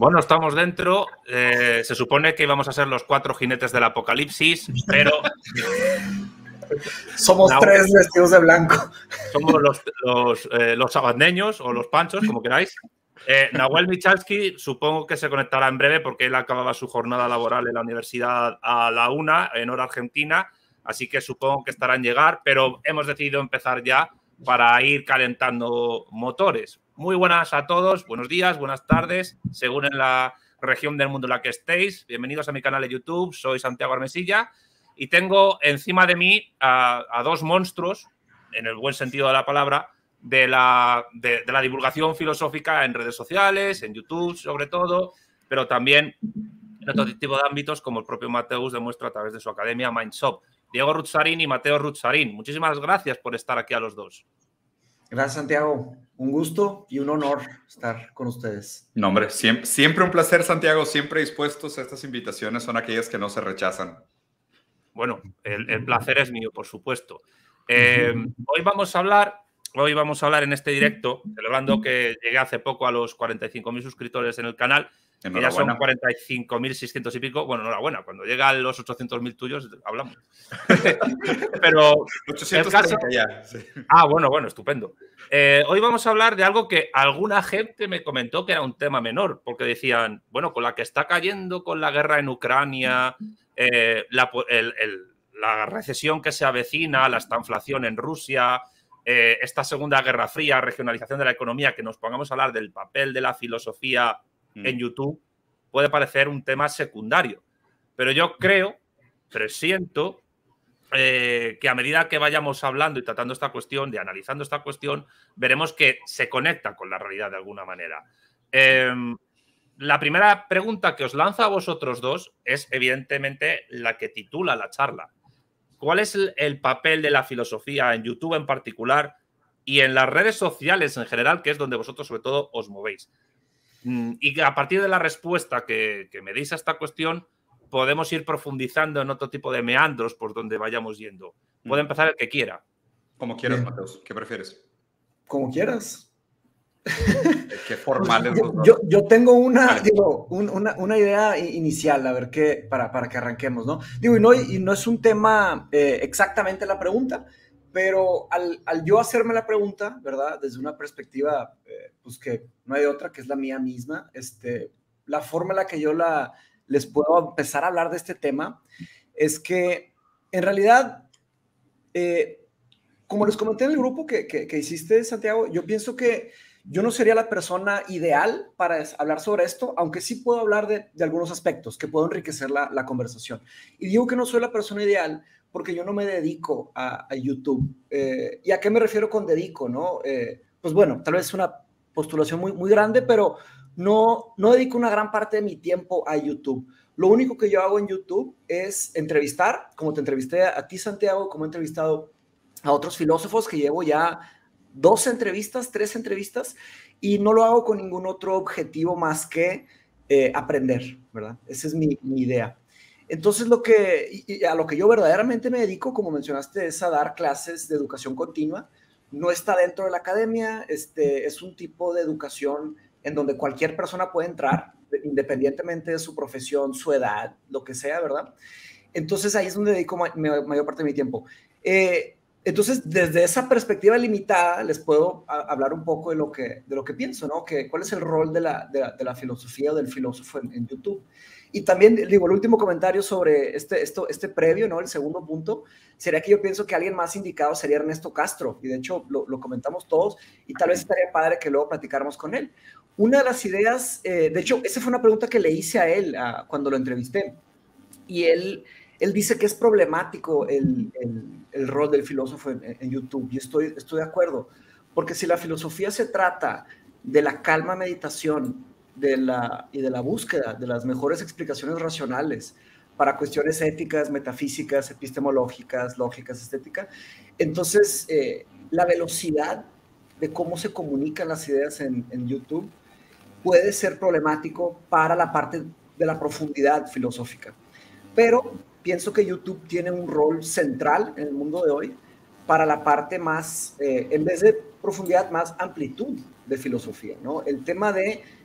Bueno, estamos dentro. Se supone que íbamos a ser los 4 jinetes del apocalipsis, pero... Somos 3 vestidos de blanco. Somos los sabandeños o los panchos, como queráis. Nahuel Michalski supongo que se conectará en breve porque él acababa su jornada laboral en la universidad a la 1 en hora argentina, así que supongo que estará en llegar, pero hemos decidido empezar ya para ir calentando motores. Muy buenas a todos, buenos días, buenas tardes, según en la región del mundo en la que estéis. Bienvenidos a mi canal de YouTube, soy Santiago Armesilla y tengo encima de mí a 2 monstruos, en el buen sentido de la palabra, de la divulgación filosófica en redes sociales, en YouTube sobre todo, pero también en otro tipo de ámbitos, como el propio Mateus demuestra a través de su academia Mindshop. Diego Rutzarín y Mateo Rutzarín, muchísimas gracias por estar aquí a los dos. Gracias, Santiago. Un gusto y un honor estar con ustedes. No, hombre, siempre un placer, Santiago. Siempre dispuestos a estas invitaciones. Son aquellas que no se rechazan. Bueno, el placer es mío, por supuesto. Hoy vamos a hablar en este directo, celebrando que llegué hace poco a los 45.000 suscriptores en el canal, que ya son 45.600 y pico. Bueno, enhorabuena, cuando llegan los 800.000 tuyos hablamos. Pero 830 ya. Sí. Bueno, estupendo. Hoy vamos a hablar de algo que alguna gente me comentó que era un tema menor, porque decían, bueno, con la que está cayendo con la guerra en Ucrania, la recesión que se avecina, la estanflación en Rusia, esta segunda guerra fría, regionalización de la economía, que nos pongamos a hablar del papel de la filosofía en YouTube, puede parecer un tema secundario. Pero yo presiento que a medida que vayamos hablando y tratando esta cuestión, de analizando esta cuestión, veremos que se conecta con la realidad de alguna manera. La primera pregunta que os lanzo a vosotros dos es evidentemente la que titula la charla. ¿Cuál es el papel de la filosofía en YouTube en particular y en las redes sociales en general, que es donde vosotros sobre todo os movéis? Y a partir de la respuesta que me deis a esta cuestión, podemos ir profundizando en otro tipo de meandros por donde vayamos yendo. Puede empezar el que quiera. Como quieras, Mateus. ¿Qué prefieres? Como quieras. Qué formales. Yo tengo una idea inicial, a ver qué, para que arranquemos, ¿no? Y no es un tema exactamente la pregunta, pero al yo hacerme la pregunta, ¿verdad? Desde una perspectiva, pues que no hay otra, que es la mía misma, la forma en la que yo les puedo empezar a hablar de este tema es que, en realidad, como les comenté en el grupo que hiciste, Santiago, yo pienso que yo no sería la persona ideal para hablar sobre esto, aunque sí puedo hablar de algunos aspectos que puedo enriquecer la conversación. Y digo que no soy la persona ideal porque yo no me dedico a YouTube. ¿Y a qué me refiero con dedico, no? Pues bueno, tal vez es una postulación muy grande, pero no dedico una gran parte de mi tiempo a YouTube. Lo único que yo hago en YouTube es entrevistar, como te entrevisté a ti, Santiago, como he entrevistado a otros filósofos, que llevo ya 2 entrevistas, 3 entrevistas, y no lo hago con ningún otro objetivo más que aprender, ¿verdad? Esa es mi idea. Entonces, a lo que yo verdaderamente me dedico, como mencionaste, es a dar clases de educación continua. No está dentro de la academia, es un tipo de educación en donde cualquier persona puede entrar, independientemente de su profesión, su edad, lo que sea, ¿verdad? Entonces, ahí es donde dedico mayor parte de mi tiempo. Entonces, desde esa perspectiva limitada, les puedo hablar un poco de lo que pienso, ¿no? ¿Cuál es el rol de la filosofía o del filósofo en YouTube? Y también, el último comentario sobre este previo, ¿no? El segundo punto, sería que yo pienso que alguien más indicado sería Ernesto Castro, y de hecho lo comentamos todos, y tal vez estaría padre que luego platicáramos con él. Una de las ideas, de hecho, esa fue una pregunta que le hice a él cuando lo entrevisté, y él dice que es problemático el rol del filósofo en YouTube, y estoy de acuerdo, porque si la filosofía se trata de la calma meditación y de la búsqueda de las mejores explicaciones racionales para cuestiones éticas, metafísicas, epistemológicas, lógicas, estéticas, entonces la velocidad de cómo se comunican las ideas en YouTube puede ser problemático para la parte de la profundidad filosófica. Pero pienso que YouTube tiene un rol central en el mundo de hoy para la parte más, en vez de profundidad, más amplitud de filosofía, ¿no? El tema de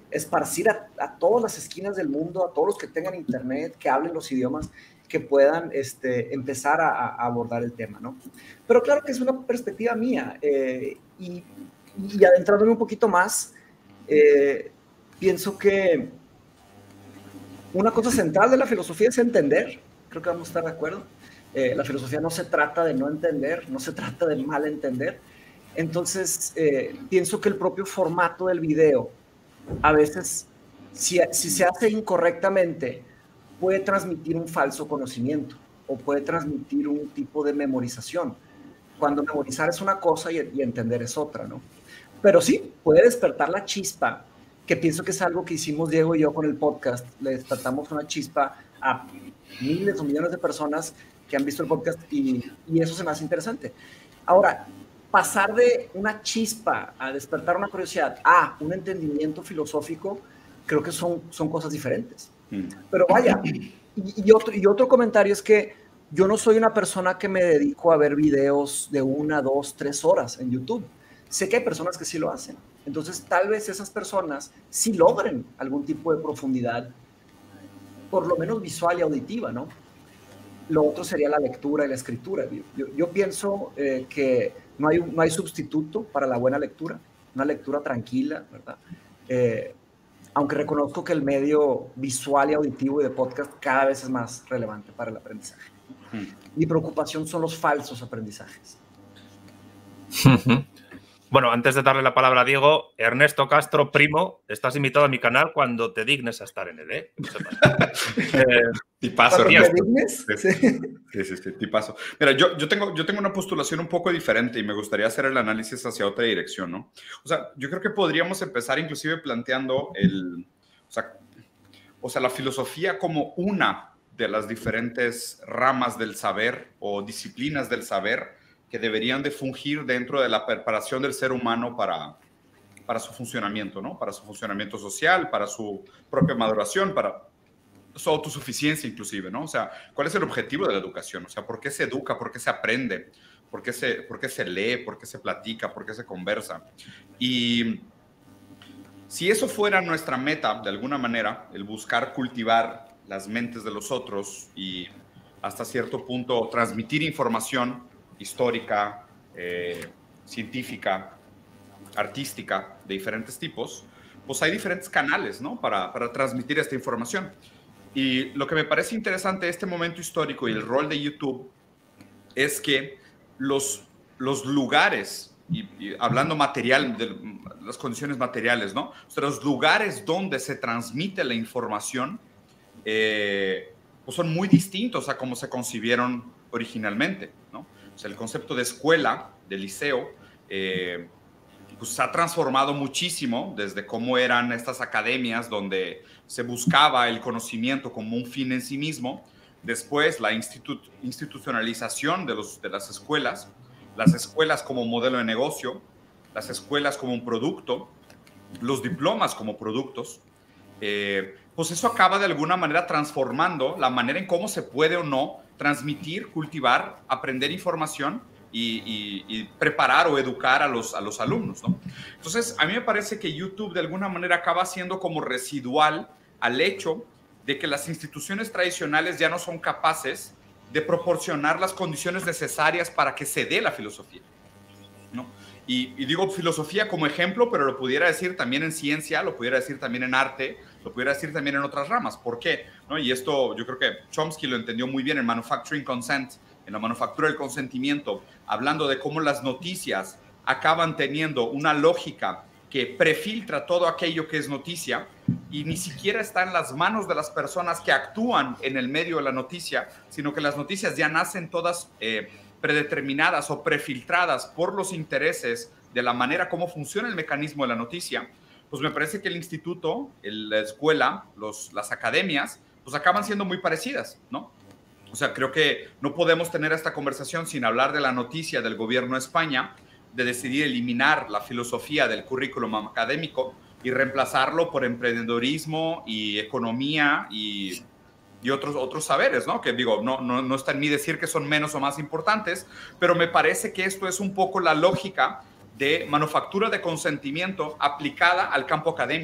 esparcir a todas las esquinas del mundo, a todos los que tengan internet, que hablen los idiomas, que puedan empezar a abordar el tema, ¿no? Pero claro que es una perspectiva mía, y adentrándome un poquito más, pienso que una cosa central de la filosofía es entender. Creo que vamos a estar de acuerdo. La filosofía no se trata de no entender, no se trata de mal entender. Entonces, pienso que el propio formato del video, a veces, si se hace incorrectamente, puede transmitir un falso conocimiento o puede transmitir un tipo de memorización, cuando memorizar es una cosa y entender es otra, ¿no? Pero sí, puede despertar la chispa, que pienso que es algo que hicimos Diego y yo con el podcast. Le despertamos una chispa a miles o millones de personas que han visto el podcast y eso se me hace interesante. Ahora, pasar de una chispa a despertar una curiosidad a un entendimiento filosófico, creo que son cosas diferentes. Pero vaya, y otro comentario es que yo no soy una persona que me dedico a ver videos de 1, 2, 3 horas en YouTube. Sé que hay personas que sí lo hacen. Entonces, tal vez esas personas sí logren algún tipo de profundidad, por lo menos visual y auditiva, ¿no? Lo otro sería la lectura y la escritura. Yo pienso que no hay sustituto para la buena lectura, una lectura tranquila, ¿verdad? Aunque reconozco que el medio visual y auditivo y de podcast cada vez es más relevante para el aprendizaje. Mi preocupación son los falsos aprendizajes. Bueno, antes de darle la palabra a Diego, Ernesto Castro, primo, estás invitado a mi canal cuando te dignes a estar en él, ¿eh? Tipazo, Ernesto. Sí, tipazo. Mira, yo tengo una postulación un poco diferente y me gustaría hacer el análisis hacia otra dirección, ¿no? O sea, yo creo que podríamos empezar inclusive planteando la filosofía como una de las diferentes ramas del saber o disciplinas del saber que deberían de fungir dentro de la preparación del ser humano para su funcionamiento, ¿no? Para su funcionamiento social, para su propia maduración, para su autosuficiencia inclusive, ¿no? O sea, ¿cuál es el objetivo de la educación? O sea, ¿por qué se educa? ¿Por qué se aprende? ¿Por qué se lee? ¿Por qué se platica? ¿Por qué se conversa? Y si eso fuera nuestra meta, de alguna manera, el buscar cultivar las mentes de los otros y hasta cierto punto transmitir información histórica, científica, artística, de diferentes tipos, pues hay diferentes canales, ¿no? para transmitir esta información. Y lo que me parece interesante de este momento histórico y el rol de YouTube es que los lugares, y hablando material, de las condiciones materiales, ¿no? O sea, los lugares donde se transmite la información pues son muy distintos a cómo se concibieron originalmente, ¿no? O sea, el concepto de escuela, de liceo, pues se ha transformado muchísimo desde cómo eran estas academias donde se buscaba el conocimiento como un fin en sí mismo. Después, la institucionalización de las escuelas, las escuelas como modelo de negocio, las escuelas como un producto, los diplomas como productos. Pues eso acaba de alguna manera transformando la manera en cómo se puede o no transmitir, cultivar, aprender información y preparar o educar a los alumnos, ¿no? Entonces, a mí me parece que YouTube de alguna manera acaba siendo como residual al hecho de que las instituciones tradicionales ya no son capaces de proporcionar las condiciones necesarias para que se dé la filosofía, ¿no? Y digo filosofía como ejemplo, pero lo pudiera decir también en ciencia, lo pudiera decir también en arte, lo pudiera decir también en otras ramas. ¿Por qué? ¿No? Y esto yo creo que Chomsky lo entendió muy bien en Manufacturing Consent, en la manufactura del consentimiento, hablando de cómo las noticias acaban teniendo una lógica que prefiltra todo aquello que es noticia y ni siquiera está en las manos de las personas que actúan en el medio de la noticia, sino que las noticias ya nacen todas predeterminadas o prefiltradas por los intereses de la manera como funciona el mecanismo de la noticia. Pues me parece que el instituto, la escuela, las academias, pues acaban siendo muy parecidas, ¿no? O sea, creo que no podemos tener esta conversación sin hablar de la noticia del gobierno de España de decidir eliminar la filosofía del currículum académico y reemplazarlo por emprendedorismo y economía y otros saberes, ¿no? Que digo, no está en mí decir que son menos o más importantes, pero me parece que esto es un poco la lógica de manufactura de consentimiento aplicada al campo académico,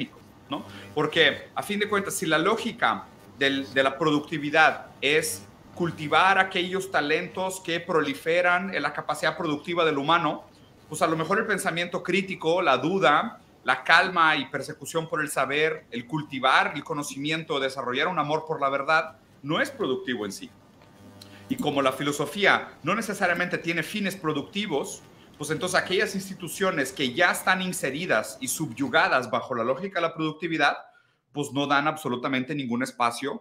¿no? Porque, a fin de cuentas, si la lógica de la productividad es cultivar aquellos talentos que proliferan en la capacidad productiva del humano, pues a lo mejor el pensamiento crítico, la duda, la calma y persecución por el saber, el cultivar el conocimiento, desarrollar un amor por la verdad, no es productivo en sí. Y como la filosofía no necesariamente tiene fines productivos, pues entonces aquellas instituciones que ya están inseridas y subyugadas bajo la lógica de la productividad, pues no dan absolutamente ningún espacio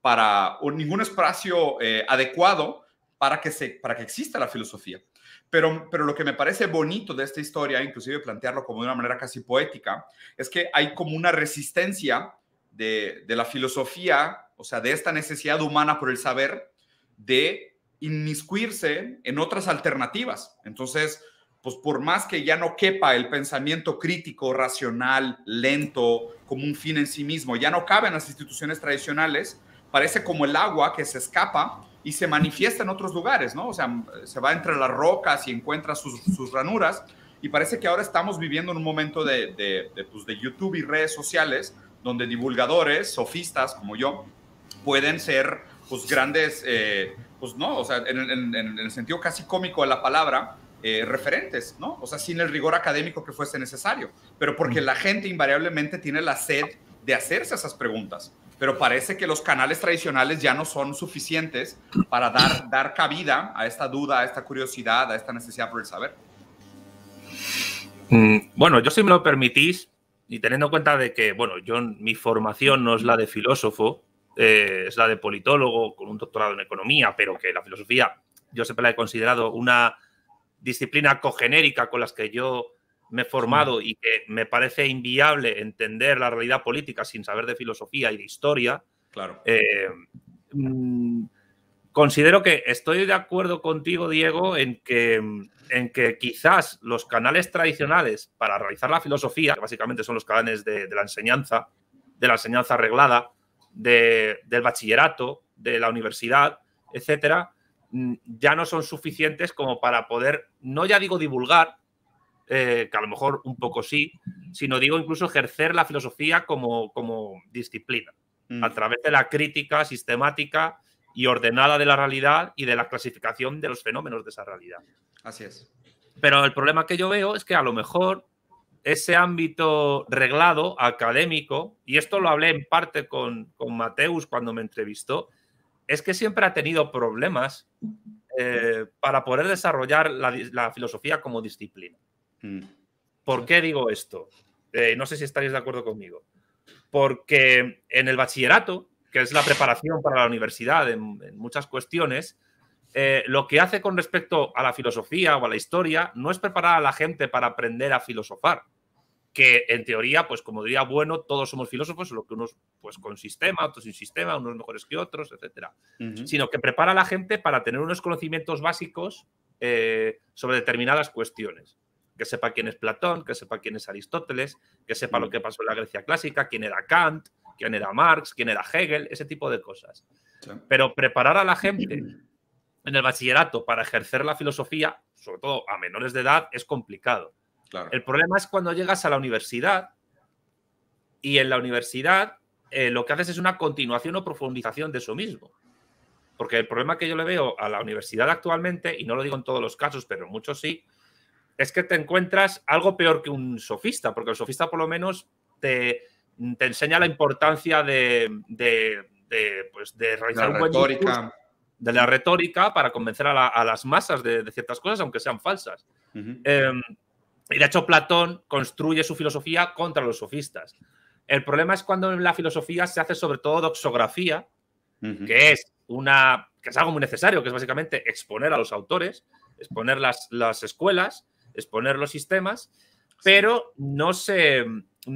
adecuado para que exista la filosofía. Pero lo que me parece bonito de esta historia, inclusive plantearlo como de una manera casi poética, es que hay como una resistencia de la filosofía, o sea, de esta necesidad humana por el saber, de inmiscuirse en otras alternativas. Entonces, pues por más que ya no quepa el pensamiento crítico, racional, lento, como un fin en sí mismo, ya no cabe en las instituciones tradicionales, parece como el agua que se escapa y se manifiesta en otros lugares, ¿no? O sea, se va entre las rocas y encuentra sus ranuras, y parece que ahora estamos viviendo en un momento de YouTube y redes sociales donde divulgadores, sofistas como yo, pueden ser pues grandes, pues no, o sea, en el sentido casi cómico de la palabra, referentes, ¿no? O sea, sin el rigor académico que fuese necesario, pero porque la gente invariablemente tiene la sed de hacerse esas preguntas. Pero parece que los canales tradicionales ya no son suficientes para dar cabida a esta duda, a esta curiosidad, a esta necesidad por el saber. Bueno, yo si me lo permitís, y teniendo en cuenta de que, bueno, mi formación no es la de filósofo, es la de politólogo con un doctorado en economía, pero que la filosofía yo siempre la he considerado una disciplina cogenérica con las que yo me he formado y que me parece inviable entender la realidad política sin saber de filosofía y de historia. Claro. Considero que estoy de acuerdo contigo, Diego, en que quizás los canales tradicionales para realizar la filosofía, que básicamente son los canales de la enseñanza reglada, del bachillerato, de la universidad, etcétera, ya no son suficientes como para poder, no ya digo divulgar, que a lo mejor un poco sí, sino digo incluso ejercer la filosofía como disciplina, a través de la crítica sistemática y ordenada de la realidad y de la clasificación de los fenómenos de esa realidad. Así es. Pero el problema que yo veo es que a lo mejor ese ámbito reglado, académico, y esto lo hablé en parte con Mateus cuando me entrevistó, es que siempre ha tenido problemas para poder desarrollar la filosofía como disciplina. ¿Por qué digo esto? No sé si estaréis de acuerdo conmigo. Porque en el bachillerato, que es la preparación para la universidad en muchas cuestiones, lo que hace con respecto a la filosofía o a la historia no es preparar a la gente para aprender a filosofar, que en teoría, pues como diría Bueno, todos somos filósofos, solo que unos pues con sistema, otros sin sistema, unos mejores que otros, etcétera. Sino que prepara a la gente para tener unos conocimientos básicos sobre determinadas cuestiones. Que sepa quién es Platón, que sepa quién es Aristóteles, que sepa lo que pasó en la Grecia clásica, quién era Kant, quién era Marx, quién era Hegel, ese tipo de cosas. Sí. Pero preparar a la gente en el bachillerato para ejercer la filosofía, sobre todo a menores de edad, es complicado. Claro. El problema es cuando llegas a la universidad y en la universidad lo que haces es una continuación o profundización de eso mismo. Porque el problema que yo le veo a la universidad actualmente, y no lo digo en todos los casos, pero en muchos sí, es que te encuentras algo peor que un sofista, porque el sofista por lo menos te enseña la importancia de realizar un buen discurso, de la retórica para convencer a las masas de ciertas cosas, aunque sean falsas. Y de hecho Platón construye su filosofía contra los sofistas. El problema es cuando en la filosofía se hace sobre todo doxografía, que es algo muy necesario, que es básicamente exponer a los autores, exponer las escuelas, exponer los sistemas, pero no se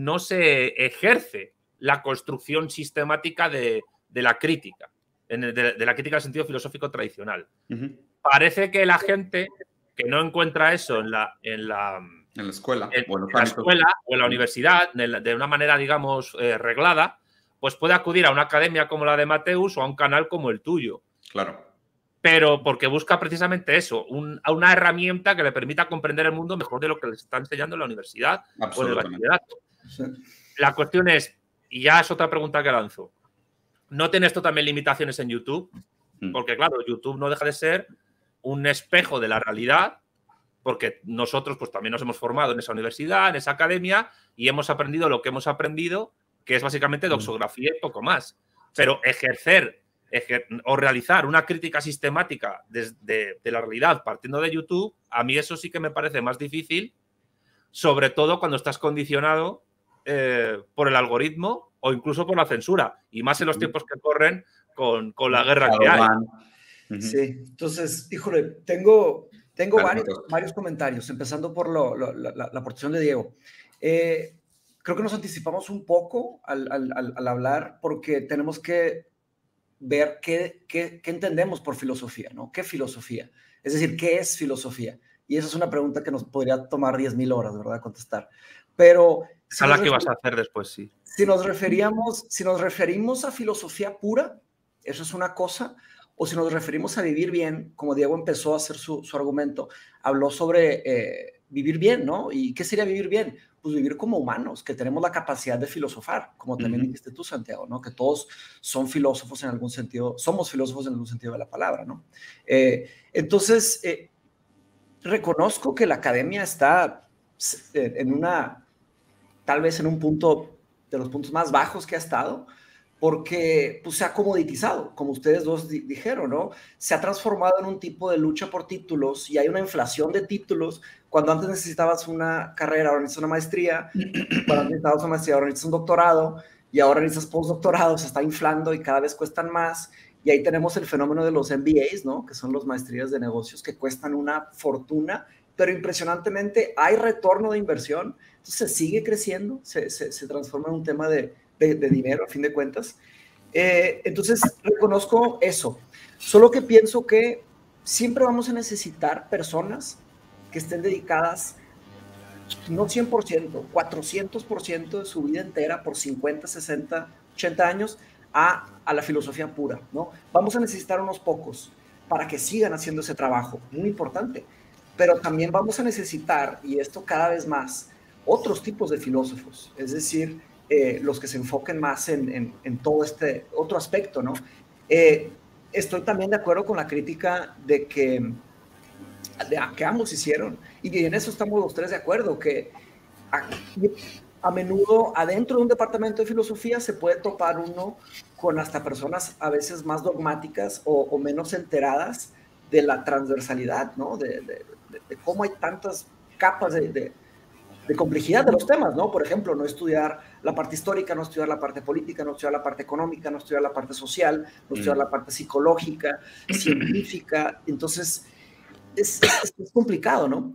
ejerce la construcción sistemática de la crítica, de la crítica en sentido filosófico tradicional. Parece que la gente que no encuentra eso en la escuela, o en la universidad, de una manera, digamos, reglada, pues puede acudir a una academia como la de Mateus o a un canal como el tuyo. Claro. Pero porque busca precisamente eso, una herramienta que le permita comprender el mundo mejor de lo que les está enseñando en la universidad o en el bachillerato. Sí. La cuestión es, y ya es otra pregunta que lanzo. ¿No tiene esto también limitaciones en YouTube? Porque, claro, YouTube no deja de ser un espejo de la realidad, porque nosotros pues también nos hemos formado en esa universidad, en esa academia, y hemos aprendido lo que hemos aprendido, que es básicamente doxografía y poco más. Pero ejercer o realizar una crítica sistemática de la realidad partiendo de YouTube, a mí eso sí que me parece más difícil, sobre todo cuando estás condicionado por el algoritmo o incluso por la censura, y más en los tiempos que corren con la guerra que hay. Sí, entonces, híjole, tengo varios comentarios, empezando por la aportación de Diego. Creo que nos anticipamos un poco al hablar, porque tenemos que ver qué entendemos por filosofía, ¿no? ¿Qué filosofía? Es decir, ¿qué es filosofía? Y esa es una pregunta que nos podría tomar 10,000 horas, ¿verdad?, contestar. Pero si la que vas a hacer después, sí. Si nos referimos a filosofía pura, eso es una cosa, o si nos referimos a vivir bien, como Diego empezó a hacer su argumento, habló sobre vivir bien, ¿no? ¿Y qué sería vivir bien? Pues vivir como humanos, que tenemos la capacidad de filosofar, como también dijiste tú, Santiago, ¿no? Que todos son filósofos en algún sentido, somos filósofos en algún sentido de la palabra, ¿no? Entonces, reconozco que la academia está tal vez en un punto de los puntos más bajos que ha estado, porque pues, se ha comoditizado, como ustedes dos dijeron, ¿no? Se ha transformado en un tipo de lucha por títulos y hay una inflación de títulos. Cuando antes necesitabas una carrera, ahora necesitas una maestría. Cuando antes necesitabas una maestría, ahora necesitas un doctorado. Y ahora necesitas postdoctorado, se está inflando y cada vez cuestan más. Y ahí tenemos el fenómeno de los MBAs, ¿no? Que son las maestrías de negocios que cuestan una fortuna, pero impresionantemente hay retorno de inversión. Entonces se sigue creciendo, se transforma en un tema de dinero, a fin de cuentas. Entonces, reconozco eso. Solo que pienso que siempre vamos a necesitar personas que estén dedicadas, no 100%, 400% de su vida entera, por 50, 60, 80 años, a la filosofía pura, ¿no? Vamos a necesitar unos pocos para que sigan haciendo ese trabajo, muy importante. Pero también vamos a necesitar, y esto cada vez más, otros tipos de filósofos, es decir, los que se enfoquen más en todo este otro aspecto, ¿no? Estoy también de acuerdo con la crítica de que ambos hicieron, y en eso estamos los tres de acuerdo, que a menudo adentro de un departamento de filosofía se puede topar uno con hasta personas a veces más dogmáticas o menos enteradas de la transversalidad, ¿no? De cómo hay tantas capas de complejidad de los temas, ¿no? Por ejemplo, no estudiar la parte histórica, no estudiar la parte política, no estudiar la parte económica, no estudiar la parte social, no estudiar la parte psicológica, científica. Entonces, es complicado, ¿no?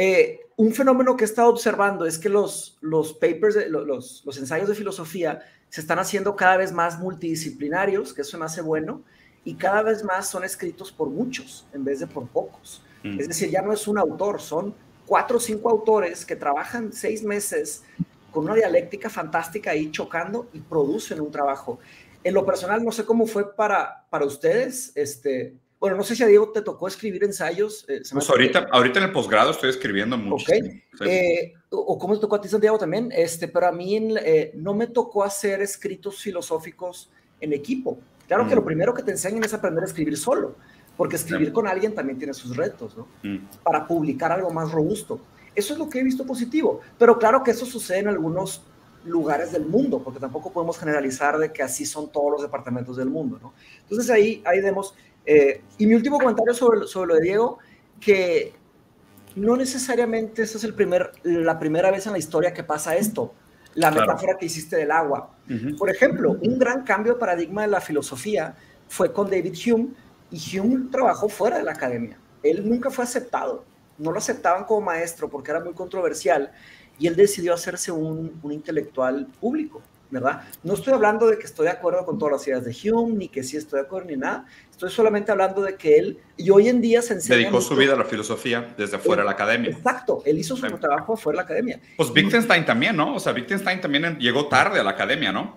Un fenómeno que he estado observando es que los papers, los ensayos de filosofía se están haciendo cada vez más multidisciplinarios, que eso me hace bueno, y cada vez más son escritos por muchos en vez de por pocos. Es decir, ya no es un autor, son 4 o 5 autores que trabajan 6 meses con una dialéctica fantástica ahí chocando y producen un trabajo. En lo personal, no sé cómo fue para ustedes. Bueno, no sé si a Diego te tocó escribir ensayos. Pues ahorita en el posgrado estoy escribiendo mucho. Okay. Sí. O cómo te tocó a ti, Santiago, también. Pero a mí no me tocó hacer escritos filosóficos en equipo. Claro que lo primero que te enseñan es aprender a escribir solo, porque escribir con alguien también tiene sus retos, ¿no? Para publicar algo más robusto. Eso es lo que he visto positivo, pero claro que eso sucede en algunos lugares del mundo, porque tampoco podemos generalizar de que así son todos los departamentos del mundo, ¿no? Entonces ahí vemos. Y mi último comentario sobre lo de Diego, que no necesariamente esta es la primera vez en la historia que pasa esto, la metáfora que hiciste del agua. Por ejemplo, un gran cambio de paradigma de la filosofía fue con David Hume, y Hume trabajó fuera de la academia. Él nunca fue aceptado, no lo aceptaban como maestro porque era muy controversial, y él decidió hacerse un intelectual público, ¿verdad? No estoy hablando de que estoy de acuerdo con todas las ideas de Hume, ni que sí estoy de acuerdo ni nada, estoy solamente hablando de que él, y hoy en día se enseña... Dedicó su vida a la filosofía desde fuera de la academia. Exacto, él hizo su trabajo fuera de la academia. Pues Wittgenstein también, ¿no? O sea, Wittgenstein también llegó tarde a la academia, ¿no?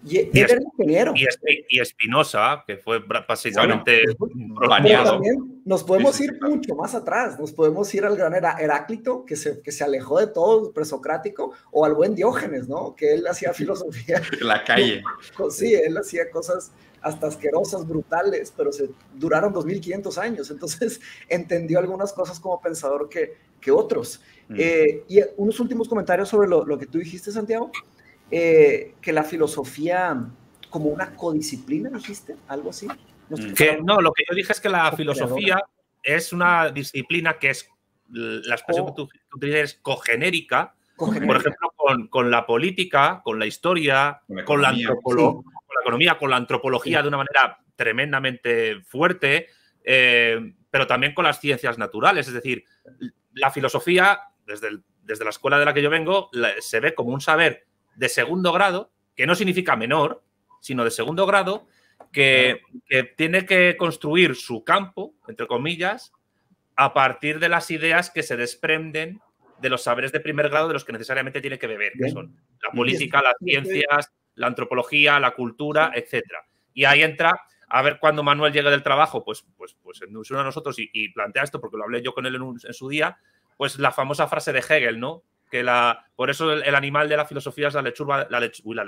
Y él era ingeniero. Y Spinoza, que fue básicamente baneado. También nos podemos ir mucho más atrás. Nos podemos ir al gran Heráclito, que se alejó de todo presocrático, o al buen Diógenes, ¿no? Que él hacía filosofía. La calle. Sí, él hacía cosas hasta asquerosas, brutales, pero duraron 2500 años. Entonces entendió algunas cosas como pensador que otros. Y unos últimos comentarios sobre lo que tú dijiste, Santiago. Que la filosofía como una codisciplina, dijiste, algo así. No, lo que yo dije es que la filosofía es una disciplina que es, la expresión que tú utilizas es cogenérica, por ejemplo, con la política, con la historia, con la economía, con la antropología de una manera tremendamente fuerte, pero también con las ciencias naturales. Es decir, la filosofía, desde la escuela de la que yo vengo, se ve como un saber de segundo grado, que no significa menor, sino de segundo grado, que tiene que construir su campo, entre comillas, a partir de las ideas que se desprenden de los saberes de primer grado de los que necesariamente tiene que beber, que son la política, las ciencias, la antropología, la cultura, etc. Y ahí entra, a ver, cuando Manuel llegue del trabajo, pues nos une a nosotros y plantea esto, porque lo hablé yo con él en su día, pues la famosa frase de Hegel, ¿no? Que por eso el animal de la filosofía es la lechuga. La lechuza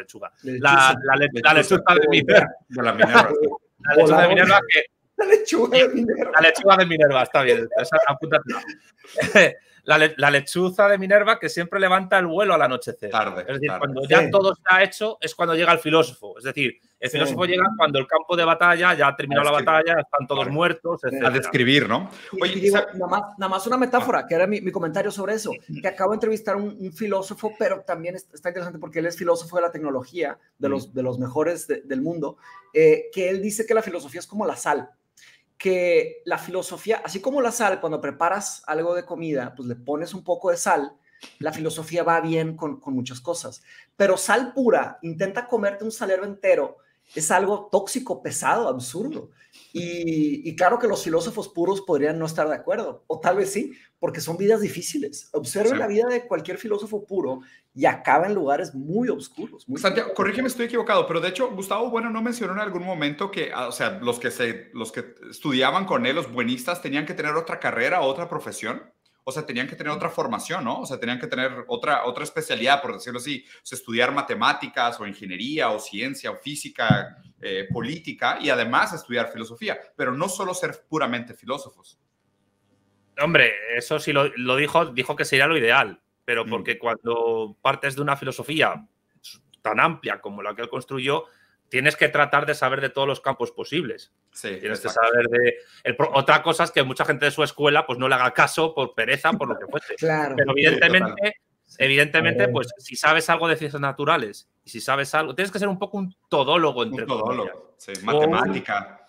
de Minerva. La lechuga de Minerva que... La lechuga de Minerva. La lechuga de Minerva, está bien. Apúntatela. La lechuza de Minerva que siempre levanta el vuelo al anochecer. Es decir, cuando ya todo está hecho es cuando llega el filósofo. Es decir, el filósofo llega cuando el campo de batalla ya ha terminado la batalla, están todos muertos, etc. A describir, ¿no? Oye, nada más una metáfora, que era mi comentario sobre eso. Que acabo de entrevistar a un filósofo, pero también está interesante porque él es filósofo de la tecnología, de los mejores del mundo, que él dice que la filosofía es como la sal. Que la filosofía, así como la sal, cuando preparas algo de comida, pues le pones un poco de sal, la filosofía va bien con muchas cosas. Pero sal pura, intenta comerte un salero entero, es algo tóxico, pesado, absurdo. Y claro que los filósofos puros podrían no estar de acuerdo, o tal vez sí, porque son vidas difíciles. Observen la vida de cualquier filósofo puro y acaba en lugares muy oscuros. Santiago, corrígeme, estoy equivocado, pero de hecho, Gustavo Bueno no mencionó en algún momento que, o sea, los que estudiaban con él, los buenistas, tenían que tener otra carrera, otra profesión. O sea, tenían que tener otra formación, ¿no? O sea, tenían que tener otra especialidad, por decirlo así. O sea, estudiar matemáticas o ingeniería o ciencia o física, política y además estudiar filosofía. Pero no solo ser puramente filósofos. Hombre, eso sí lo dijo que sería lo ideal. Pero porque cuando partes de una filosofía tan amplia como la que él construyó, tienes que tratar de saber de todos los campos posibles. Sí, tienes que saber otra cosa es que mucha gente de su escuela pues no le haga caso por pereza, por lo que fuese. Claro. Pero evidentemente, pues si sabes algo de ciencias naturales y si sabes algo, tienes que ser un poco un todólogo, entre comillas. Sí, matemática.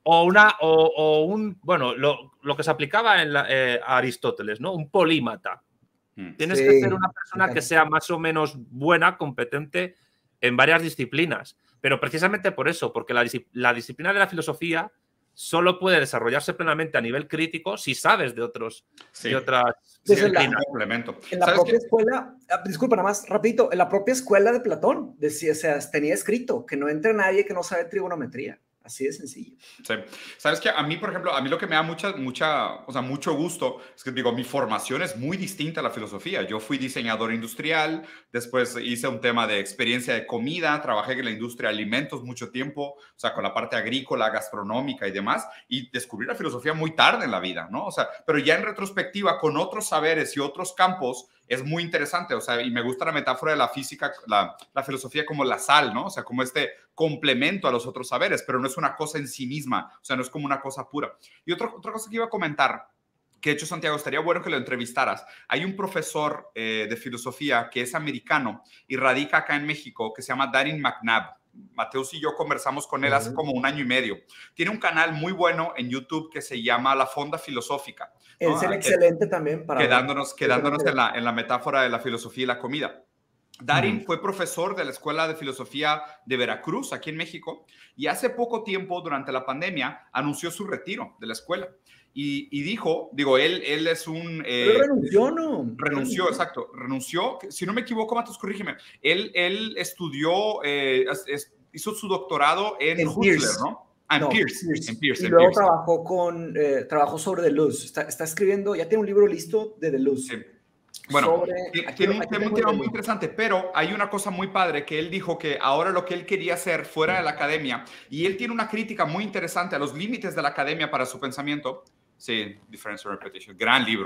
Bueno, lo que se aplicaba a Aristóteles, ¿no? Un polímata. Tienes que ser una persona que sea más o menos buena, competente en varias disciplinas. Pero precisamente por eso, porque la disciplina de la filosofía solo puede desarrollarse plenamente a nivel crítico si sabes de otras disciplinas. En la propia escuela, disculpa, nada más, rapidito, en la propia escuela de Platón, tenía escrito que no entre nadie que no sabe trigonometría. Así de sencillo. Sí. Sabes que a mí, por ejemplo, lo que me da mucho gusto es que, digo, mi formación es muy distinta a la filosofía. Yo fui diseñador industrial, después hice un tema de experiencia de comida, trabajé en la industria de alimentos mucho tiempo, o sea, con la parte agrícola, gastronómica y demás, y descubrí la filosofía muy tarde en la vida, ¿no? O sea, pero ya en retrospectiva, con otros saberes y otros campos, es muy interesante, o sea, y me gusta la metáfora de la física, la filosofía como la sal, ¿no? O sea, como este complemento a los otros saberes, pero no es una cosa en sí misma, o sea, no es como una cosa pura. Y otra cosa que iba a comentar, que de hecho, Santiago, estaría bueno que lo entrevistaras. Hay un profesor de filosofía que es americano y radica acá en México, que se llama Darin McNabb. Mateus y yo conversamos con él hace como 1 año y medio. Tiene un canal muy bueno en YouTube que se llama La Fonda Filosófica, ¿no? Es excelente también para... Quedándonos en la metáfora de la filosofía y la comida. Darin fue profesor de la Escuela de Filosofía de Veracruz, aquí en México, y hace poco tiempo, durante la pandemia, anunció su retiro de la escuela. Y dijo, él es un... Pero renunció, ¿no? Renunció, exacto. Renunció. Si no me equivoco, Matos, corrígeme. Él estudió, hizo su doctorado en Husserl, Peirce. ¿no? En Peirce. Y luego trabajó sobre Deleuze. Está escribiendo, ya tiene un libro listo de Deleuze. Sí. Bueno, tiene un tema muy interesante, pero hay una cosa muy padre que él dijo que ahora lo que él quería hacer fuera de la academia, y él tiene una crítica muy interesante a los límites de la academia para su pensamiento. Sí, Difference and Repetition, gran libro.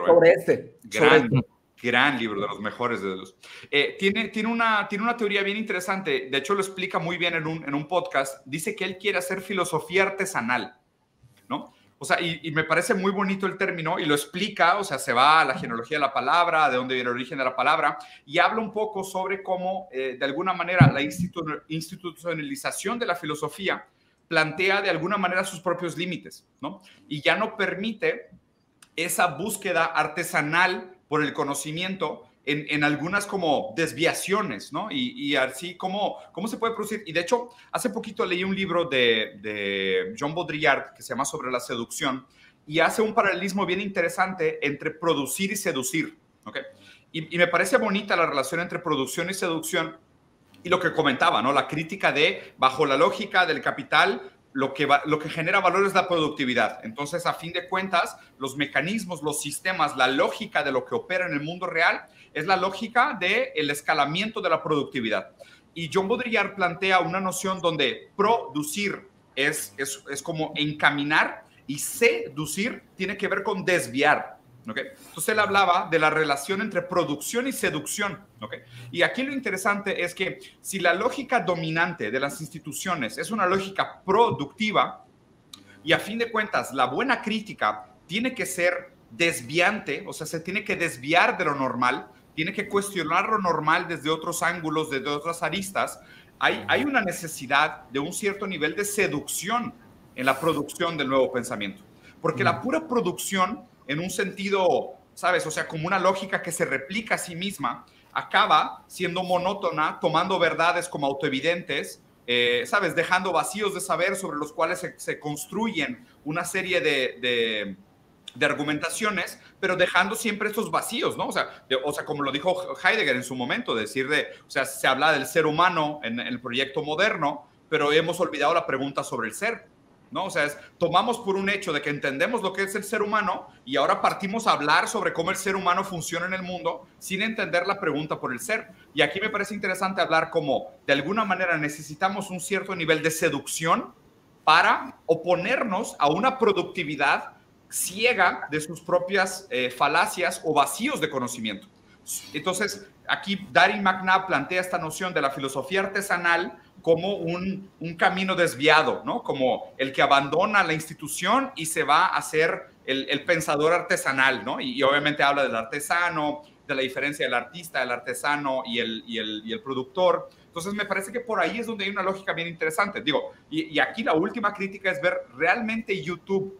Gran libro, de los mejores de los. Tiene una teoría bien interesante, de hecho lo explica muy bien en un podcast. Dice que él quiere hacer filosofía artesanal, ¿no? O sea, y me parece muy bonito el término y lo explica, o sea, se va a la genealogía de la palabra, de dónde viene el origen de la palabra, y habla un poco sobre cómo, de alguna manera, la institucionalización de la filosofía plantea de alguna manera sus propios límites, ¿no? Y ya no permite esa búsqueda artesanal por el conocimiento en algunas como desviaciones, ¿no? Y así cómo se puede producir. Y de hecho, hace poquito leí un libro de Jean Baudrillard que se llama Sobre la seducción y hace un paralelismo bien interesante entre producir y seducir, ¿ok? Y me parece bonita la relación entre producción y seducción y lo que comentaba, ¿no? La crítica de, bajo la lógica del capital, lo que genera valor es la productividad. Entonces, a fin de cuentas, los mecanismos, los sistemas, la lógica de lo que opera en el mundo real es la lógica del escalamiento de la productividad. Y John Baudrillard plantea una noción donde producir es como encaminar y seducir tiene que ver con desviar. ¿Okay? Entonces él hablaba de la relación entre producción y seducción. ¿Okay? Y aquí lo interesante es que si la lógica dominante de las instituciones es una lógica productiva y a fin de cuentas la buena crítica tiene que ser desviante, o sea, se tiene que desviar de lo normal, tiene que cuestionar lo normal desde otros ángulos, desde otras aristas, hay una necesidad de un cierto nivel de seducción en la producción del nuevo pensamiento. Porque la pura producción, en un sentido, ¿sabes? O sea, como una lógica que se replica a sí misma, acaba siendo monótona, tomando verdades como autoevidentes, ¿sabes? Dejando vacíos de saber sobre los cuales se construyen una serie de argumentaciones, pero dejando siempre estos vacíos, ¿no? O sea, como lo dijo Heidegger en su momento, o sea, se habla del ser humano en el proyecto moderno, pero hemos olvidado la pregunta sobre el ser, ¿no? O sea, tomamos por un hecho de que entendemos lo que es el ser humano y ahora partimos a hablar sobre cómo el ser humano funciona en el mundo sin entender la pregunta por el ser. Y aquí me parece interesante hablar como, de alguna manera, necesitamos un cierto nivel de seducción para oponernos a una productividad ciega de sus propias falacias o vacíos de conocimiento. Entonces, aquí Darin McNabb plantea esta noción de la filosofía artesanal como un camino desviado, ¿no? Como el que abandona la institución y se va a ser el pensador artesanal, ¿no? Y obviamente habla del artesano, de la diferencia del artista, del artesano y el productor. Entonces me parece que por ahí es donde hay una lógica bien interesante. Digo, y aquí la última crítica es ver realmente YouTube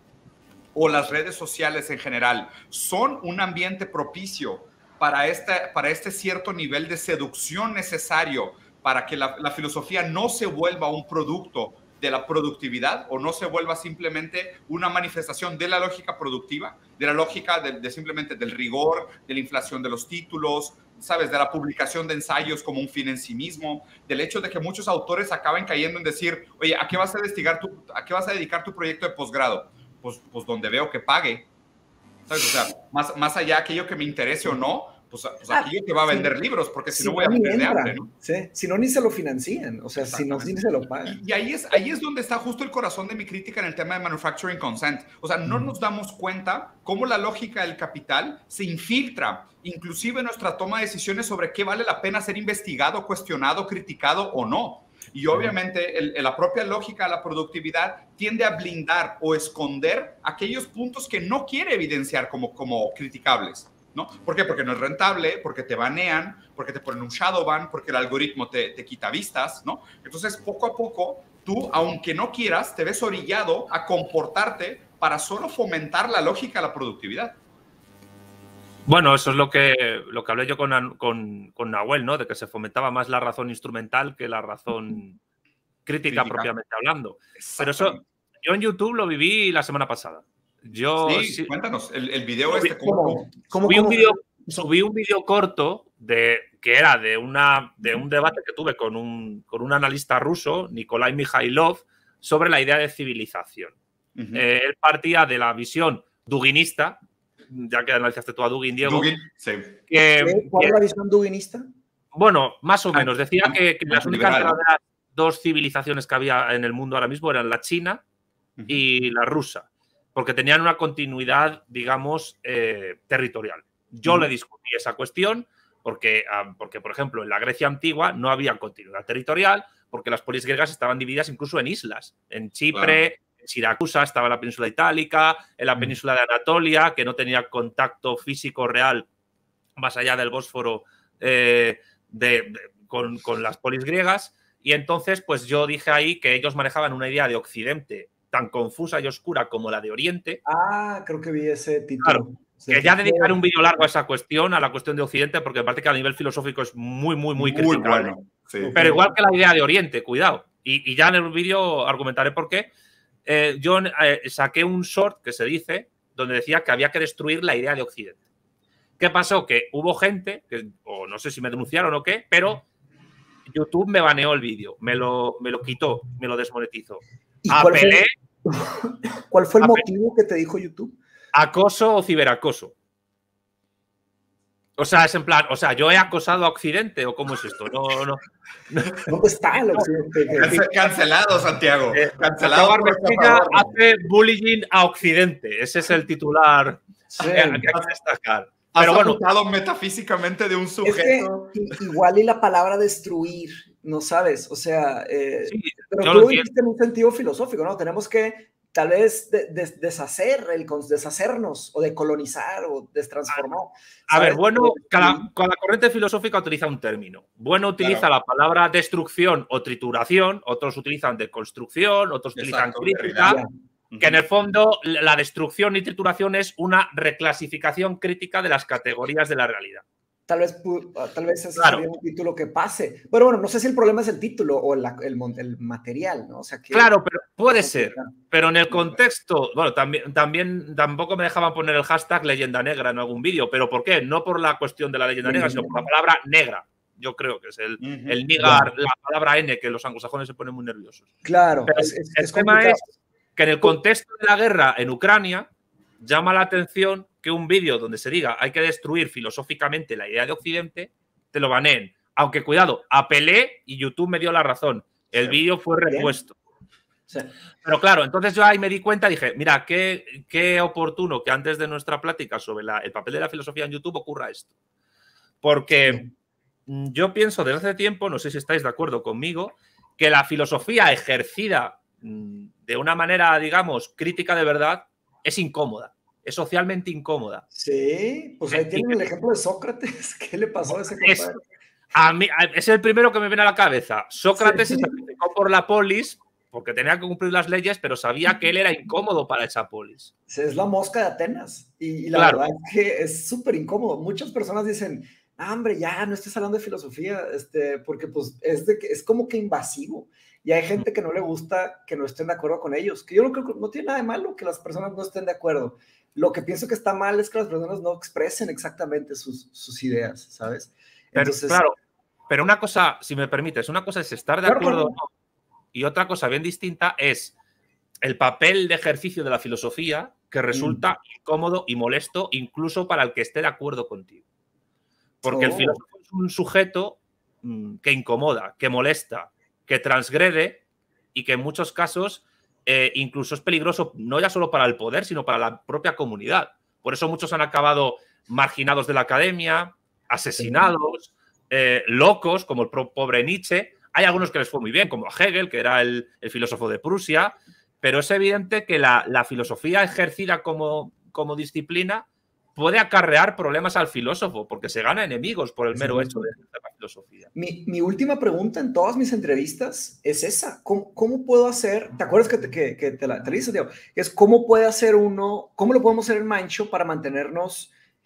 o las redes sociales en general son un ambiente propicio para este cierto nivel de seducción necesario para que la filosofía no se vuelva un producto de la productividad o no se vuelva simplemente una manifestación de la lógica productiva, de la lógica de simplemente del rigor, de la inflación de los títulos, ¿sabes? De la publicación de ensayos como un fin en sí mismo, del hecho de que muchos autores acaban cayendo en decir, oye, ¿a qué vas a dedicar tu proyecto de posgrado? Pues donde veo que pague, ¿sabes? O sea, más allá de aquello que me interese o no, pues aquello que va a vender libros, porque si no voy a morir de hambre, ¿no? Sí. Si no, ni se lo financian, o sea, si no, ni se lo pagan. Y ahí es donde está justo el corazón de mi crítica en el tema de manufacturing consent. O sea, no nos damos cuenta cómo la lógica del capital se infiltra, inclusive en nuestra toma de decisiones sobre qué vale la pena ser investigado, cuestionado, criticado o no. Y obviamente la propia lógica de la productividad tiende a blindar o esconder aquellos puntos que no quiere evidenciar como criticables, ¿no? ¿Por qué? Porque no es rentable, porque te banean, porque te ponen un shadow ban, porque el algoritmo te quita vistas, ¿no? Entonces, poco a poco, tú, aunque no quieras, te ves orillado a comportarte para solo fomentar la lógica de la productividad. Bueno, eso es lo que hablé yo con Nahuel, ¿no? De que se fomentaba más la razón instrumental que la razón crítica propiamente hablando. Pero eso, yo en YouTube lo viví la semana pasada. Sí, cuéntanos, el video subí un video corto que era de un debate que tuve con un analista ruso, Nikolai Mikhailov, sobre la idea de civilización. Él partía de la visión duginista, ya que analizaste tú a Dugin, Diego. Dugin, sí. ¿Cuál es la visión duginista? Bueno, más o menos. Decía que las únicas verdaderas dos civilizaciones que había en el mundo ahora mismo eran la China y la rusa, porque tenían una continuidad, digamos, territorial. Yo le discutí esa cuestión porque, por ejemplo, en la Grecia antigua no había continuidad territorial porque las polis griegas estaban divididas incluso en islas. En Chipre, en Siracusa estaba la península itálica, en la península de Anatolia, que no tenía contacto físico real más allá del Bósforo con las polis griegas. Y entonces, pues yo dije ahí que ellos manejaban una idea de Occidente tan confusa y oscura como la de Oriente. Ah, creo que vi ese título. Claro, que ya dedicaré un vídeo largo a esa cuestión, a la cuestión de Occidente, porque me parece que a nivel filosófico es muy criticable. Bueno, sí. Pero igual que la idea de Oriente, cuidado. Y ya en el vídeo argumentaré por qué. Yo saqué un short que se dice, donde decía que había que destruir la idea de Occidente. ¿Qué pasó? Que hubo gente, o no sé si me denunciaron o qué, pero YouTube me baneó el vídeo, me lo quitó, me lo desmonetizó. Apelé. ¿Cuál fue el motivo que te dijo YouTube? Acoso o ciberacoso. O sea, es en plan, ¿yo he acosado a Occidente o cómo es esto? No. ¿Dónde está el Occidente? Cancelado, Santiago. Santiago Armestina hace bullying a Occidente. Ese es el titular que hay que destacar. Pero bueno, abusado metafísicamente de un sujeto. Es que igual y la palabra destruir, no sabes, o sea, sí, pero tú lo dijiste en un sentido filosófico, ¿no? Tenemos que tal vez deshacernos o decolonizar o destransformar. A ver, bueno, cada corriente filosófica utiliza un término. Bueno utiliza la palabra destrucción o trituración, otros utilizan deconstrucción, otros utilizan crítica. Que en el fondo la destrucción y trituración es una reclasificación crítica de las categorías de la realidad. Tal vez ese sería un título que pase. Pero bueno, no sé si el problema es el título o el material, ¿no? O sea, claro, pero puede ser. Pero en el contexto, bueno, tampoco me dejaban poner el hashtag leyenda negra en algún vídeo. ¿Pero por qué? No por la cuestión de la leyenda negra, sino por la palabra negra. Yo creo que es el nigar, la palabra N, que los anglosajones se ponen muy nerviosos. Claro. Pero el tema es que en el contexto de la guerra en Ucrania llama la atención que un vídeo donde se diga hay que destruir filosóficamente la idea de Occidente, te lo baneen. Aunque, cuidado, apelé y YouTube me dio la razón. El vídeo fue repuesto. Sí. Pero claro, entonces yo ahí me di cuenta y dije, mira, qué oportuno que antes de nuestra plática sobre el papel de la filosofía en YouTube ocurra esto. Porque yo pienso desde hace tiempo, no sé si estáis de acuerdo conmigo, que la filosofía ejercida de una manera, digamos, crítica de verdad, es incómoda, es socialmente incómoda. Sí, pues ahí tienen el ejemplo de Sócrates. ¿Qué le pasó a ese compadre? Es el primero que me viene a la cabeza. Sócrates se sacrificó por la polis porque tenía que cumplir las leyes, pero sabía que él era incómodo para esa polis. Es la mosca de Atenas. Y la verdad es que es súper incómodo. Muchas personas dicen, hombre, ya no estés hablando de filosofía, porque pues es como que invasivo. Y hay gente que no le gusta que no estén de acuerdo con ellos, que yo no creo que no tiene nada de malo que las personas no estén de acuerdo. Lo que pienso que está mal es que las personas no expresen exactamente sus ideas, ¿sabes? Entonces, claro, pero una cosa, si me permites, una cosa es estar de acuerdo o no, y otra cosa bien distinta es el papel de ejercicio de la filosofía que resulta incómodo y molesto incluso para el que esté de acuerdo contigo. Porque el filósofo es un sujeto que incomoda, que molesta, que transgrede y que en muchos casos incluso es peligroso no ya solo para el poder, sino para la propia comunidad. Por eso muchos han acabado marginados de la academia, asesinados, locos, como el pobre Nietzsche. Hay algunos que les fue muy bien, como a Hegel, que era el filósofo de Prusia, pero es evidente que la filosofía ejercida como disciplina puede acarrear problemas al filósofo, porque se gana enemigos por el mero hecho de la filosofía. Mi última pregunta en todas mis entrevistas es esa. ¿Cómo puedo hacer? ¿Te acuerdas que te la hice, Diego? Es cómo lo podemos hacer en Mancho para mantenernos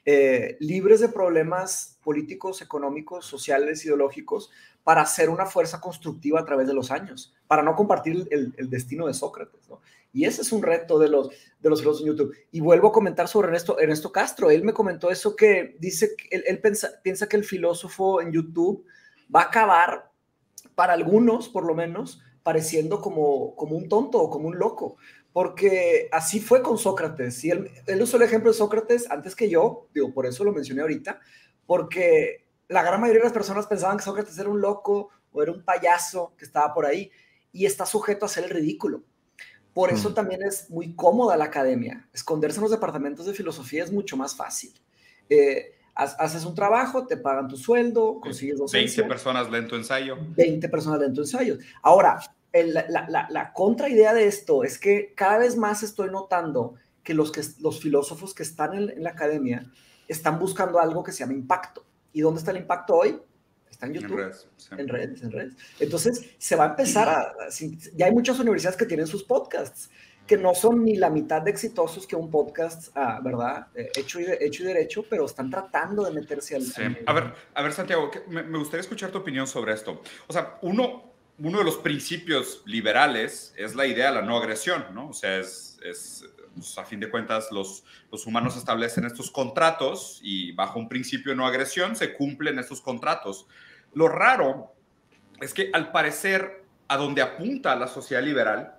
libres de problemas políticos, económicos, sociales, ideológicos, para ser una fuerza constructiva a través de los años, para no compartir el destino de Sócrates, ¿no? Y ese es un reto de los filósofos en YouTube. Y vuelvo a comentar sobre Ernesto Castro. Él me comentó eso, que dice que él piensa que el filósofo en YouTube va a acabar, para algunos por lo menos, pareciendo como un tonto o como un loco. Porque así fue con Sócrates. Y él usó el ejemplo de Sócrates antes que yo, digo, por eso lo mencioné ahorita, porque la gran mayoría de las personas pensaban que Sócrates era un loco o era un payaso que estaba por ahí, y está sujeto a hacer el ridículo. Por eso también es muy cómoda la academia. Esconderse en los departamentos de filosofía es mucho más fácil. Haces un trabajo, te pagan tu sueldo, consigues docencia. 20 personas leen tu ensayo. 20 personas leen tu ensayo. Ahora, la contraidea de esto es que cada vez más estoy notando que los filósofos que están en la academia están buscando algo que se llama impacto. ¿Y dónde está el impacto hoy? Está en YouTube, en redes. Entonces, se va a empezar ya hay muchas universidades que tienen sus podcasts, que no son ni la mitad de exitosos que un podcast, ¿verdad? Hecho y derecho, pero están tratando de meterse al... Sí. A ver, Santiago, me gustaría escuchar tu opinión sobre esto. O sea, uno de los principios liberales es la idea de la no agresión, ¿no? O sea, pues, a fin de cuentas, los humanos establecen estos contratos y bajo un principio de no agresión se cumplen estos contratos. Lo raro es que, al parecer, a donde apunta la sociedad liberal,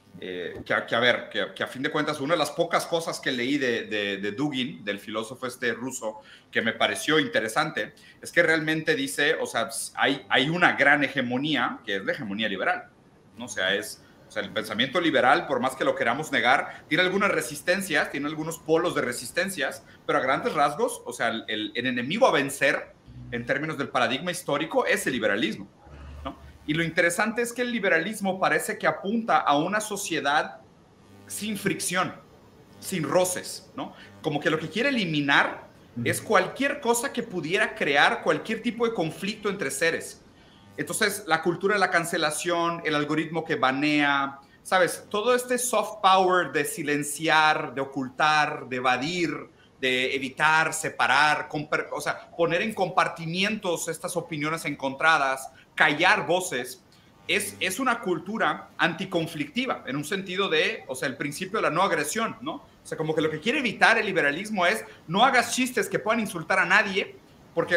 que a fin de cuentas, una de las pocas cosas que leí de Dugin, del filósofo ruso, que me pareció interesante, es que realmente dice, o sea, hay una gran hegemonía, que es la hegemonía liberal, ¿no? O sea, el pensamiento liberal, por más que lo queramos negar, tiene algunas resistencias, tiene algunos polos de resistencias, pero a grandes rasgos, o sea, el enemigo a vencer, en términos del paradigma histórico, es el liberalismo, ¿no? Y lo interesante es que el liberalismo parece que apunta a una sociedad sin fricción, sin roces, ¿no? Como que lo que quiere eliminar es cualquier cosa que pudiera crear cualquier tipo de conflicto entre seres. Entonces, la cultura de la cancelación, el algoritmo que banea, ¿sabes? Todo este soft power de silenciar, de ocultar, de evadir, de evitar, separar, o sea, poner en compartimientos estas opiniones encontradas, callar voces, es una cultura anticonflictiva, en un sentido de, o sea, el principio de la no agresión, ¿no? O sea, como que lo que quiere evitar el liberalismo es no hagas chistes que puedan insultar a nadie, porque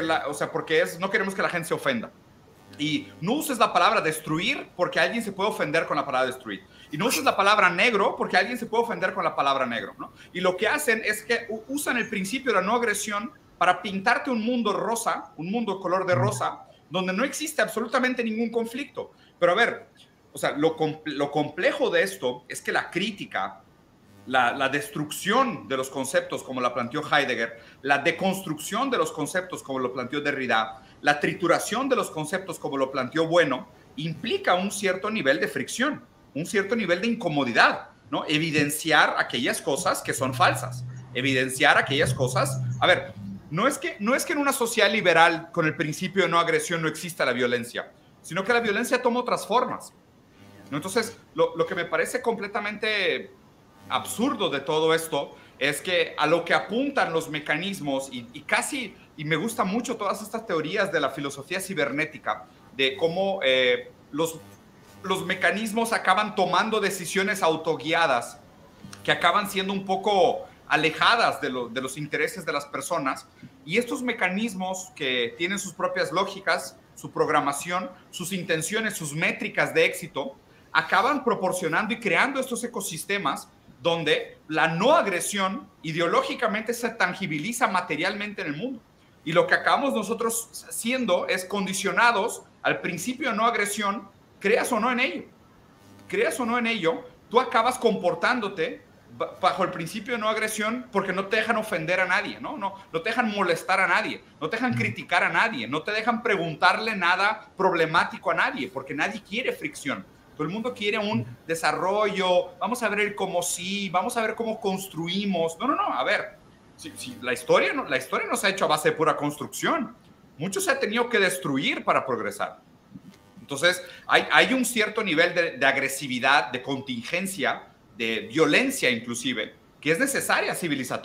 no queremos que la gente se ofenda. Y no uses la palabra destruir porque alguien se puede ofender con la palabra destruir. Y no uses la palabra negro porque alguien se puede ofender con la palabra negro, ¿no? Y lo que hacen es que usan el principio de la no agresión para pintarte un mundo rosa, un mundo color de rosa, donde no existe absolutamente ningún conflicto. Pero a ver, o sea, lo complejo de esto es que la crítica, la destrucción de los conceptos como la planteó Heidegger, la deconstrucción de los conceptos como lo planteó Derrida, la trituración de los conceptos como lo planteó Bueno, implica un cierto nivel de fricción, un cierto nivel de incomodidad, ¿no? Evidenciar aquellas cosas que son falsas, evidenciar aquellas cosas. A ver, no es que en una sociedad liberal con el principio de no agresión no exista la violencia, sino que la violencia toma otras formas, ¿no? Entonces, lo que me parece completamente absurdo de todo esto es que a lo que apuntan los mecanismos y me gustan mucho todas estas teorías de la filosofía cibernética, de cómo los mecanismos acaban tomando decisiones autoguiadas que acaban siendo un poco alejadas de los intereses de las personas, y estos mecanismos que tienen sus propias lógicas, su programación, sus intenciones, sus métricas de éxito, acaban proporcionando y creando estos ecosistemas donde la no agresión ideológicamente se tangibiliza materialmente en el mundo. Y lo que acabamos nosotros siendo es condicionados al principio de no agresión, creas o no en ello. Creas o no en ello, tú acabas comportándote bajo el principio de no agresión porque no te dejan ofender a nadie, ¿no? No te dejan molestar a nadie, no te dejan criticar a nadie, no te dejan preguntarle nada problemático a nadie, porque nadie quiere fricción. Todo el mundo quiere un desarrollo, vamos a ver el cómo sí, vamos a ver cómo construimos. No, a ver, la historia no se ha hecho a base de pura construcción. Mucho se ha tenido que destruir para progresar. Entonces, hay un cierto nivel de agresividad, de contingencia, de violencia inclusive, que es necesaria civilizatoria.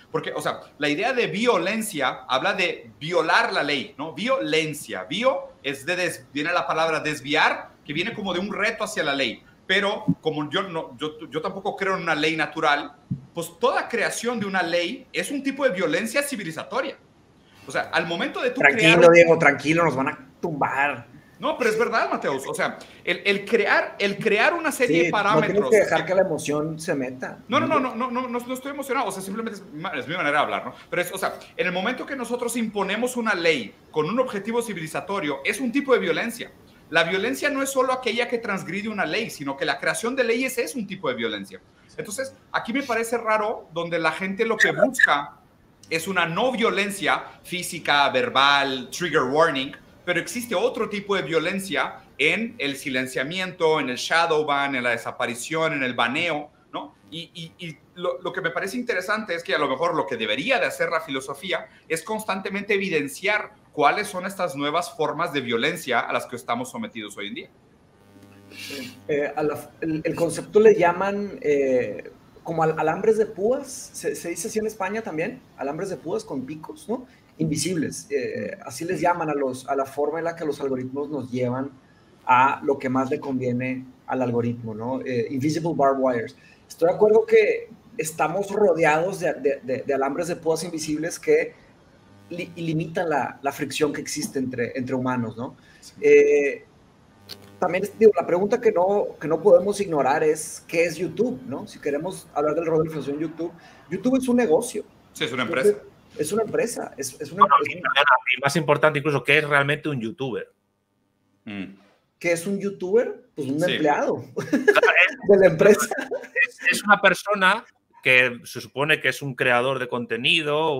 Porque, o sea, la idea de violencia habla de violar la ley, ¿no? Violencia. Viene la palabra desviar, que viene como de un reto hacia la ley. Pero como yo tampoco creo en una ley natural, pues toda creación de una ley es un tipo de violencia civilizatoria. O sea, al momento de tú Tranquilo, Diego, tranquilo, nos van a tumbar. No, pero es verdad, Mateus. O sea, el crear una serie de parámetros. No tienes que dejar que la emoción se meta. No estoy emocionado. O sea, simplemente es mi manera de hablar, ¿no? Pero o sea, en el momento que nosotros imponemos una ley con un objetivo civilizatorio, es un tipo de violencia. La violencia no es solo aquella que transgride una ley, sino que la creación de leyes es un tipo de violencia. Entonces, aquí me parece raro donde la gente lo que busca es una no violencia física, verbal, trigger warning, pero existe otro tipo de violencia en el silenciamiento, en el shadow ban, en la desaparición, en el baneo, ¿no? Y lo que me parece interesante es que a lo mejor lo que debería de hacer la filosofía es constantemente evidenciar cuáles son estas nuevas formas de violencia a las que estamos sometidos hoy en día. El concepto le llaman como alambres de púas, se dice así en España también, alambres de púas con picos, ¿no? Invisibles, así les llaman a la forma en la que los algoritmos nos llevan a lo que más le conviene al algoritmo, ¿no? Invisible barbed wires. Estoy de acuerdo que estamos rodeados de alambres de púas invisibles que limitan la fricción que existe entre humanos, ¿no? También digo, la pregunta que no podemos ignorar es ¿qué es YouTube? ¿No? Si queremos hablar del rol de la influencia en YouTube, YouTube es un negocio. Sí, es una empresa. Es una empresa. Y más importante incluso, ¿qué es realmente un youtuber? ¿Qué es un youtuber? Pues un empleado de la empresa. Es una persona que se supone que es un creador de contenido,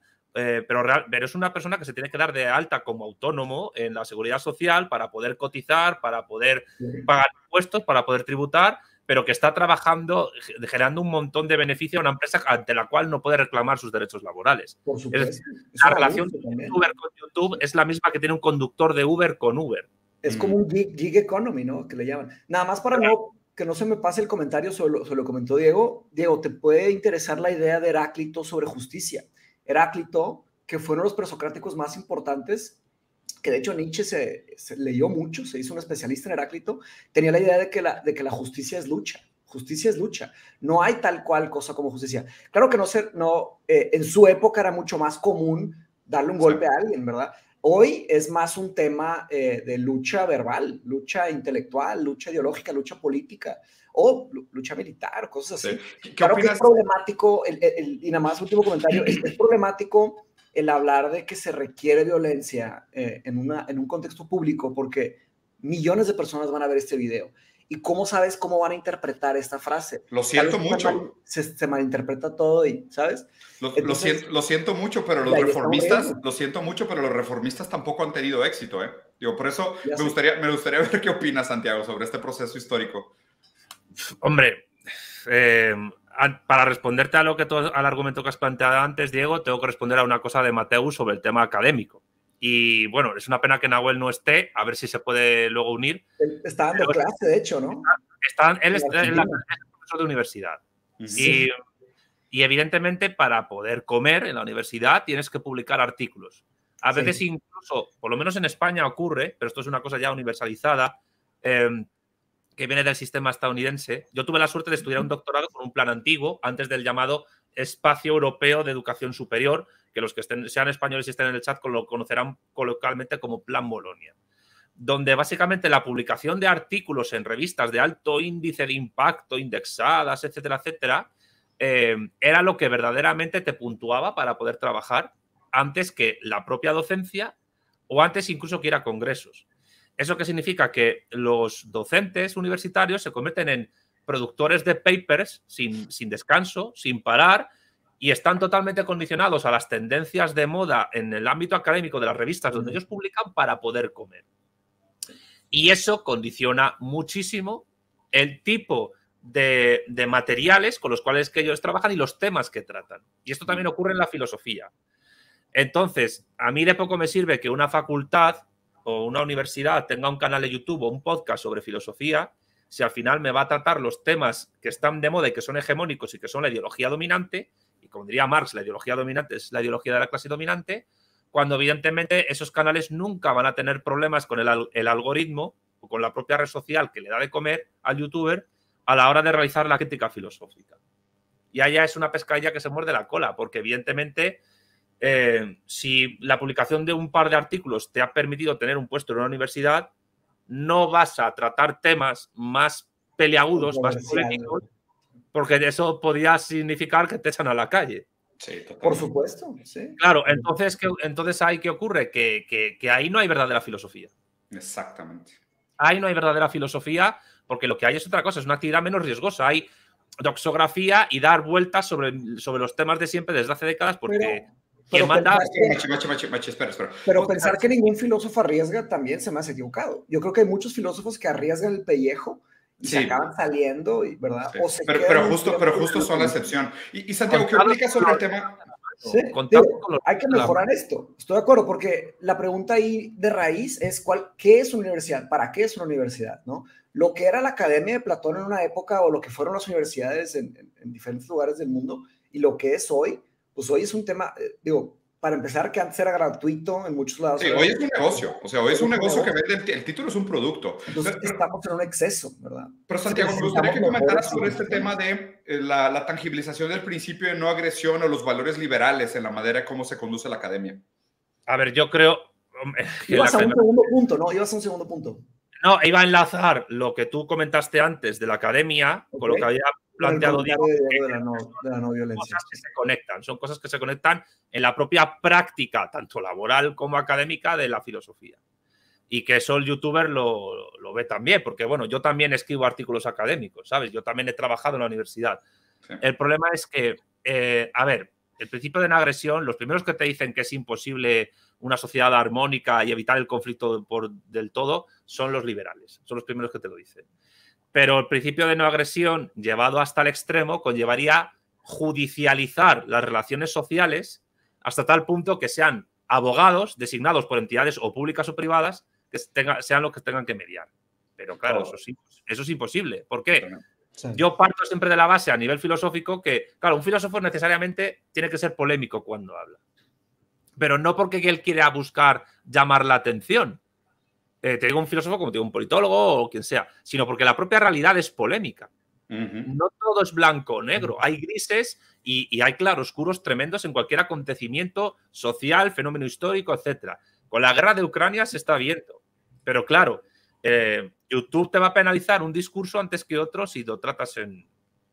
pero es una persona que se tiene que dar de alta como autónomo en la seguridad social para poder cotizar, para poder pagar impuestos, para poder tributar, pero que está trabajando, generando un montón de beneficio a una empresa ante la cual no puede reclamar sus derechos laborales. Por supuesto. Es decir, la relación de Uber con YouTube es la misma que tiene un conductor de Uber con Uber. Es como un gig economy, ¿no? Que le llaman. Nada más para que no se me pase el comentario sobre lo comentó Diego. Diego, ¿te puede interesar la idea de Heráclito sobre justicia? Heráclito, que fue uno de los presocráticos más importantes, que de hecho Nietzsche se leyó mucho, se hizo un especialista en Heráclito, tenía la idea de que la justicia es lucha. Justicia es lucha. No hay tal cual cosa como justicia. Claro que en su época era mucho más común darle un golpe a alguien, ¿verdad? Hoy es más un tema de lucha verbal, lucha intelectual, lucha ideológica, lucha política o lucha militar, cosas así. Sí. Claro que es problemático, y nada más último comentario, es problemático el hablar de que se requiere violencia en un contexto público porque millones de personas van a ver este video. ¿Y cómo sabes cómo van a interpretar esta frase? Lo siento mucho. Se malinterpreta todo y, ¿sabes? Entonces, lo siento mucho, pero los reformistas tampoco han tenido éxito, ¿eh? Digo, por eso me gustaría ver qué opinas, Santiago, sobre este proceso histórico. Hombre, para responderte al argumento que has planteado antes, Diego, tengo que responder a una cosa de Mateus sobre el tema académico. Y bueno, es una pena que Nahuel no esté, a ver si se puede luego unir. Él está dando clase, de hecho, ¿no? Él es profesor de universidad. Sí. Y evidentemente para poder comer en la universidad tienes que publicar artículos. A veces incluso, por lo menos en España ocurre, pero esto es una cosa ya universalizada, que viene del sistema estadounidense. Yo tuve la suerte de estudiar un doctorado con un plan antiguo, antes del llamado Espacio Europeo de Educación Superior, que los que sean españoles y estén en el chat lo conocerán coloquialmente como Plan Bolonia, donde básicamente la publicación de artículos en revistas de alto índice de impacto, indexadas, etcétera, etcétera, era lo que verdaderamente te puntuaba para poder trabajar antes que la propia docencia o antes incluso que ir a congresos. ¿Eso qué significa? Que los docentes universitarios se convierten en productores de papers sin descanso, sin parar, y están totalmente condicionados a las tendencias de moda en el ámbito académico de las revistas donde ellos publican para poder comer. Y eso condiciona muchísimo el tipo de materiales con los cuales que ellos trabajan y los temas que tratan. Y esto también ocurre en la filosofía. Entonces, a mí de poco me sirve que una facultad o una universidad tenga un canal de YouTube o un podcast sobre filosofía si al final me va a tratar los temas que están de moda y que son hegemónicos y que son la ideología dominante, y como diría Marx, la ideología dominante es la ideología de la clase dominante, cuando evidentemente esos canales nunca van a tener problemas con el algoritmo o con la propia red social que le da de comer al youtuber a la hora de realizar la crítica filosófica. Y allá es una pescadilla que se muerde la cola, porque evidentemente si la publicación de un par de artículos te ha permitido tener un puesto en una universidad, no vas a tratar temas más peliagudos, más polémicos, porque eso podría significar que te echan a la calle. Sí, totalmente. Por supuesto, sí. Claro, entonces ahí, ¿qué ocurre? Que ahí no hay verdadera filosofía. Exactamente. Ahí no hay verdadera filosofía, porque lo que hay es otra cosa, es una actividad menos riesgosa. Hay doxografía y dar vueltas sobre los temas de siempre desde hace décadas, porque quien manda... Pero pensar que ningún filósofo arriesga también se me hace equivocado. Yo creo que hay muchos filósofos que arriesgan el pellejo y se acaban saliendo, ¿verdad? Sí. O se pero justo son la excepción. Y Santiago, ¿qué opinas sobre el tema? Sí, hay que mejorar esto. Estoy de acuerdo, porque la pregunta ahí de raíz es ¿qué es una universidad? ¿Para qué es una universidad? ¿No? Lo que era la Academia de Platón en una época o lo que fueron las universidades en diferentes lugares del mundo y lo que es hoy, pues hoy es un tema, para empezar, que antes era gratuito en muchos lados. Sí, hoy es un negocio. O sea, hoy es un negocio que vende el título, es un producto. Entonces estamos en un exceso, ¿verdad? Pero Santiago, me gustaría que comentaras sobre este tema de la tangibilización del principio de no agresión o los valores liberales en la manera como se conduce la academia. A ver, yo creo... Ibas a un segundo punto, ¿no? Ibas a un segundo punto. No, iba a enlazar lo que tú comentaste antes de la academia con lo que había planteado Diego de la no violencia. Cosas que se conectan, son cosas que se conectan en la propia práctica, tanto laboral como académica, de la filosofía. Y que eso el youtuber lo ve también, porque bueno, yo también escribo artículos académicos, ¿sabes? Yo también he trabajado en la universidad. Sí. El problema es que, a ver, el principio de no agresión, los primeros que te dicen que es imposible una sociedad armónica y evitar el conflicto del todo son los liberales, son los primeros que te lo dicen. Pero el principio de no agresión, llevado hasta el extremo, conllevaría judicializar las relaciones sociales hasta tal punto que sean abogados designados por entidades o públicas o privadas que sean los que tengan que mediar. Pero claro, eso es imposible. ¿Por qué? Sí. Yo parto siempre de la base a nivel filosófico que, claro, un filósofo necesariamente tiene que ser polémico cuando habla. Pero no porque él quiera buscar llamar la atención. Te digo un filósofo como te digo un politólogo o quien sea, sino porque la propia realidad es polémica. No todo es blanco o negro, hay grises y hay claroscuros tremendos en cualquier acontecimiento social, fenómeno histórico, etc. Con la guerra de Ucrania se está viendo. Pero claro, YouTube te va a penalizar un discurso antes que otro si lo tratas en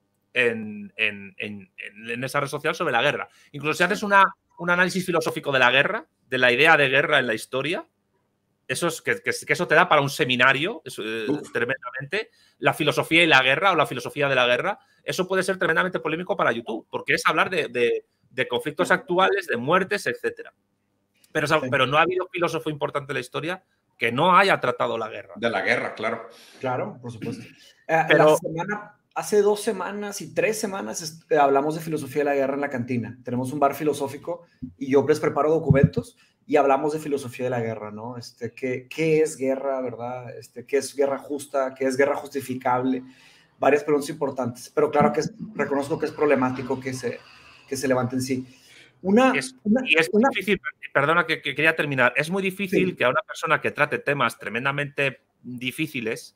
esa red social sobre la guerra. Incluso si haces un análisis filosófico de la guerra, de la idea de guerra en la historia, eso es que eso te da para un seminario, tremendamente. La filosofía y la guerra o la filosofía de la guerra, eso puede ser tremendamente polémico para YouTube, porque es hablar de conflictos actuales, de muertes, etc. Pero no ha habido filósofo importante en la historia que no haya tratado la guerra. De la guerra, claro. Claro, por supuesto. Pero hace 2 semanas y 3 semanas hablamos de filosofía de la guerra en la cantina. Tenemos un bar filosófico y yo les preparo documentos y hablamos de filosofía de la guerra, ¿no? ¿Qué es guerra, verdad? ¿Qué es guerra justa? ¿Qué es guerra justificable? Varias preguntas importantes, pero claro que reconozco que es problemático que se levante en sí. Es difícil, perdona que quería terminar, es muy difícil que a una persona que trate temas tremendamente difíciles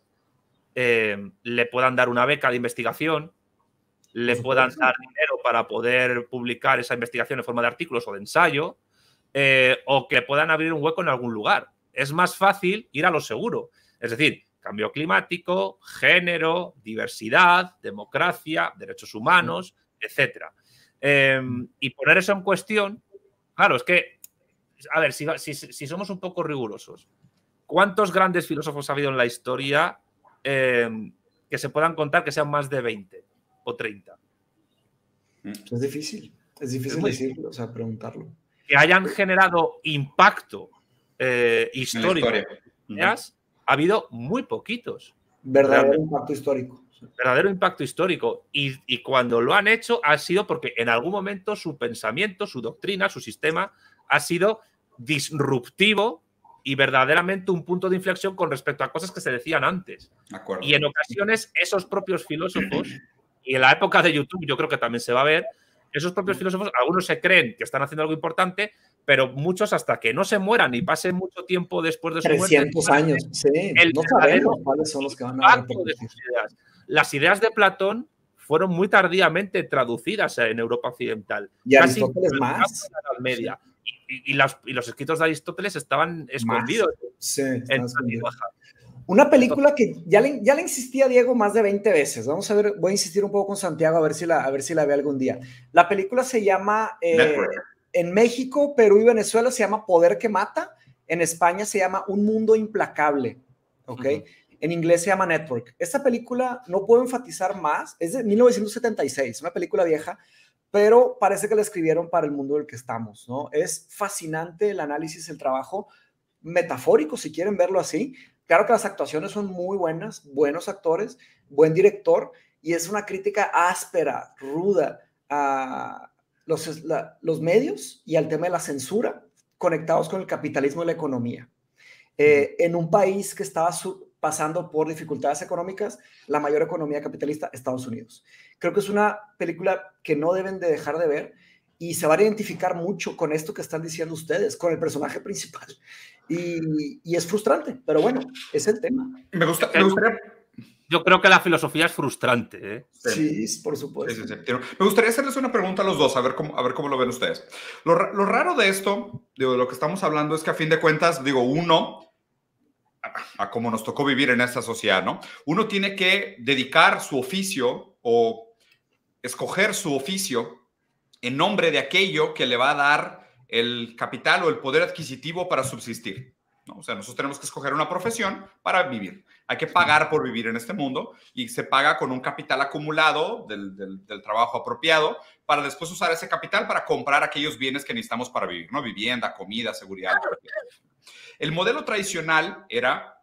le puedan dar una beca de investigación, le puedan dar dinero para poder publicar esa investigación en forma de artículos o de ensayo, o que puedan abrir un hueco en algún lugar. Es más fácil ir a lo seguro. Es decir, cambio climático, género, diversidad, democracia, derechos humanos, etc. Y poner eso en cuestión, claro, es que, a ver, si somos un poco rigurosos, ¿cuántos grandes filósofos ha habido en la historia que se puedan contar que sean más de 20 o 30? Es difícil decirlo, o sea, preguntarlo. Que hayan generado impacto histórico. Ha habido muy poquitos. Verdadero impacto histórico. Verdadero impacto histórico. Y cuando lo han hecho ha sido porque en algún momento su pensamiento, su doctrina, su sistema ha sido disruptivo y verdaderamente un punto de inflexión con respecto a cosas que se decían antes. Y en ocasiones esos propios filósofos, y en la época de YouTube yo creo que también se va a ver, esos propios filósofos, algunos se creen que están haciendo algo importante, pero muchos hasta que no se mueran y pasen mucho tiempo después de su muerte. 300 años, sí. No sabemos cuáles son los que van a repercutir. Las ideas de Platón fueron muy tardíamente traducidas en Europa occidental. Y Aristóteles más. En la Edad Media. Y los escritos de Aristóteles estaban escondidos. Sí, en Baja. Una película que ya le insistí a Diego más de 20 veces. Vamos a ver, voy a insistir un poco con Santiago a ver si la ve algún día. La película se llama, en México, Perú y Venezuela se llama Poder que Mata. En España se llama Un Mundo Implacable. ¿Ok? En inglés se llama Network. Esta película, no puedo enfatizar más, es de 1976, una película vieja, pero parece que la escribieron para el mundo del que estamos, ¿no? Es fascinante el análisis, el trabajo metafórico, si quieren verlo así. Claro que las actuaciones son muy buenas, buenos actores, buen director, y es una crítica áspera, ruda a los medios y al tema de la censura conectados con el capitalismo y la economía. En un país que estaba pasando por dificultades económicas, la mayor economía capitalista, Estados Unidos. Creo que es una película que no deben de dejar de ver y se van a identificar mucho con esto que están diciendo ustedes, con el personaje principal. Y es frustrante, pero bueno, es el tema. Me gustaría... Yo creo que la filosofía es frustrante, ¿eh? Sí, por supuesto. Sí. Me gustaría hacerles una pregunta a los dos, a ver cómo lo ven ustedes. Lo raro de esto, de lo que estamos hablando, es que a fin de cuentas, digo, uno, a cómo nos tocó vivir en esta sociedad, ¿no? Uno tiene que dedicar su oficio o escoger su oficio en nombre de aquello que le va a dar el capital o el poder adquisitivo para subsistir, ¿no? O sea, nosotros tenemos que escoger una profesión para vivir. Hay que pagar por vivir en este mundo y se paga con un capital acumulado del trabajo apropiado para después usar ese capital para comprar aquellos bienes que necesitamos para vivir, ¿no? Vivienda, comida, seguridad. El modelo tradicional era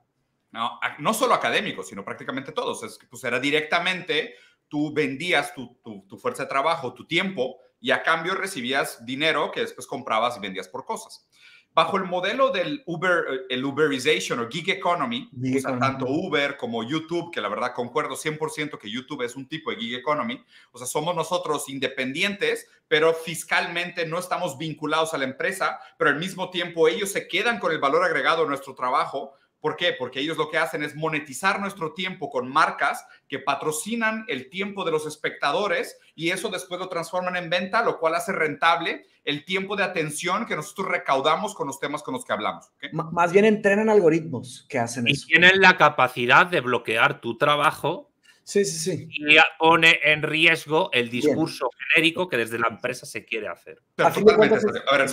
no solo académico, sino prácticamente todos. Pues era directamente, tú vendías tu fuerza de trabajo, tu tiempo, y a cambio recibías dinero que después comprabas y vendías por cosas. Bajo el modelo del el Uberization o gig economy, tanto Uber como YouTube, que la verdad concuerdo 100% que YouTube es un tipo de gig economy, o sea, somos nosotros independientes, pero fiscalmente no estamos vinculados a la empresa, pero al mismo tiempo ellos se quedan con el valor agregado de nuestro trabajo. ¿Por qué? Porque ellos lo que hacen es monetizar nuestro tiempo con marcas que patrocinan el tiempo de los espectadores y eso después lo transforman en venta, lo cual hace rentable el tiempo de atención que nosotros recaudamos con los temas con los que hablamos. ¿Okay? Más bien entrenan algoritmos que hacen eso. Y tienen la capacidad de bloquear tu trabajo. Sí. Y pone en riesgo el discurso genérico que desde la empresa se quiere hacer. Pero totalmente. A ver,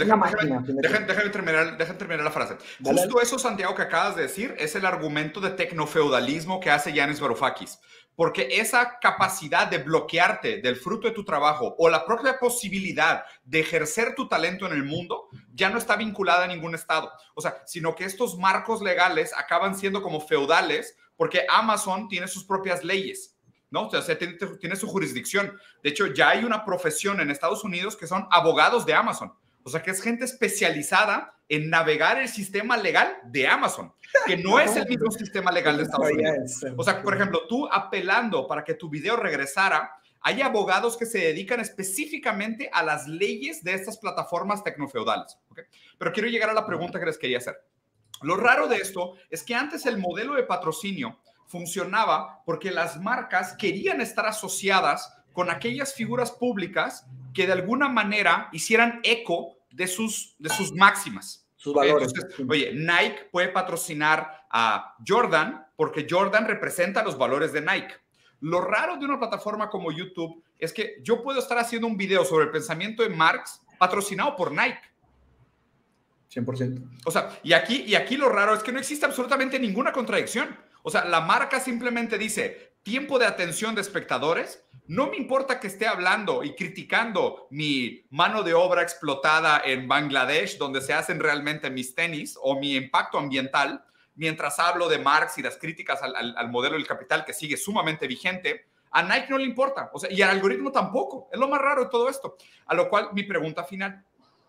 déjame terminar la frase. Dale. Justo eso, Santiago, que acabas de decir, es el argumento de tecnofeudalismo que hace Yanis Varoufakis. Porque esa capacidad de bloquearte del fruto de tu trabajo o la propia posibilidad de ejercer tu talento en el mundo ya no está vinculada a ningún estado. O sea, sino que estos marcos legales acaban siendo como feudales porque Amazon tiene sus propias leyes, ¿no? O sea, tiene su jurisdicción. De hecho, ya hay una profesión en Estados Unidos que son abogados de Amazon. O sea, que es gente especializada en navegar el sistema legal de Amazon, que no es el mismo sistema legal de Estados Unidos. O sea, por ejemplo, tú apelando para que tu video regresara, hay abogados que se dedican específicamente a las leyes de estas plataformas tecnofeudales. ¿Okay? Pero quiero llegar a la pregunta que les quería hacer. Lo raro de esto es que antes el modelo de patrocinio funcionaba porque las marcas querían estar asociadas con aquellas figuras públicas que de alguna manera hicieran eco de sus máximas. Sus valores. Entonces, oye, Nike puede patrocinar a Jordan porque Jordan representa los valores de Nike. Lo raro de una plataforma como YouTube es que yo puedo estar haciendo un video sobre el pensamiento de Marx patrocinado por Nike. 100%. O sea, y aquí lo raro es que no existe absolutamente ninguna contradicción. O sea, la marca simplemente dice tiempo de atención de espectadores. No me importa que esté hablando y criticando mi mano de obra explotada en Bangladesh, donde se hacen realmente mis tenis, o mi impacto ambiental, mientras hablo de Marx y las críticas al modelo del capital que sigue sumamente vigente. A Nike no le importa, o sea, y al algoritmo tampoco. Es lo más raro de todo esto. A lo cual mi pregunta final.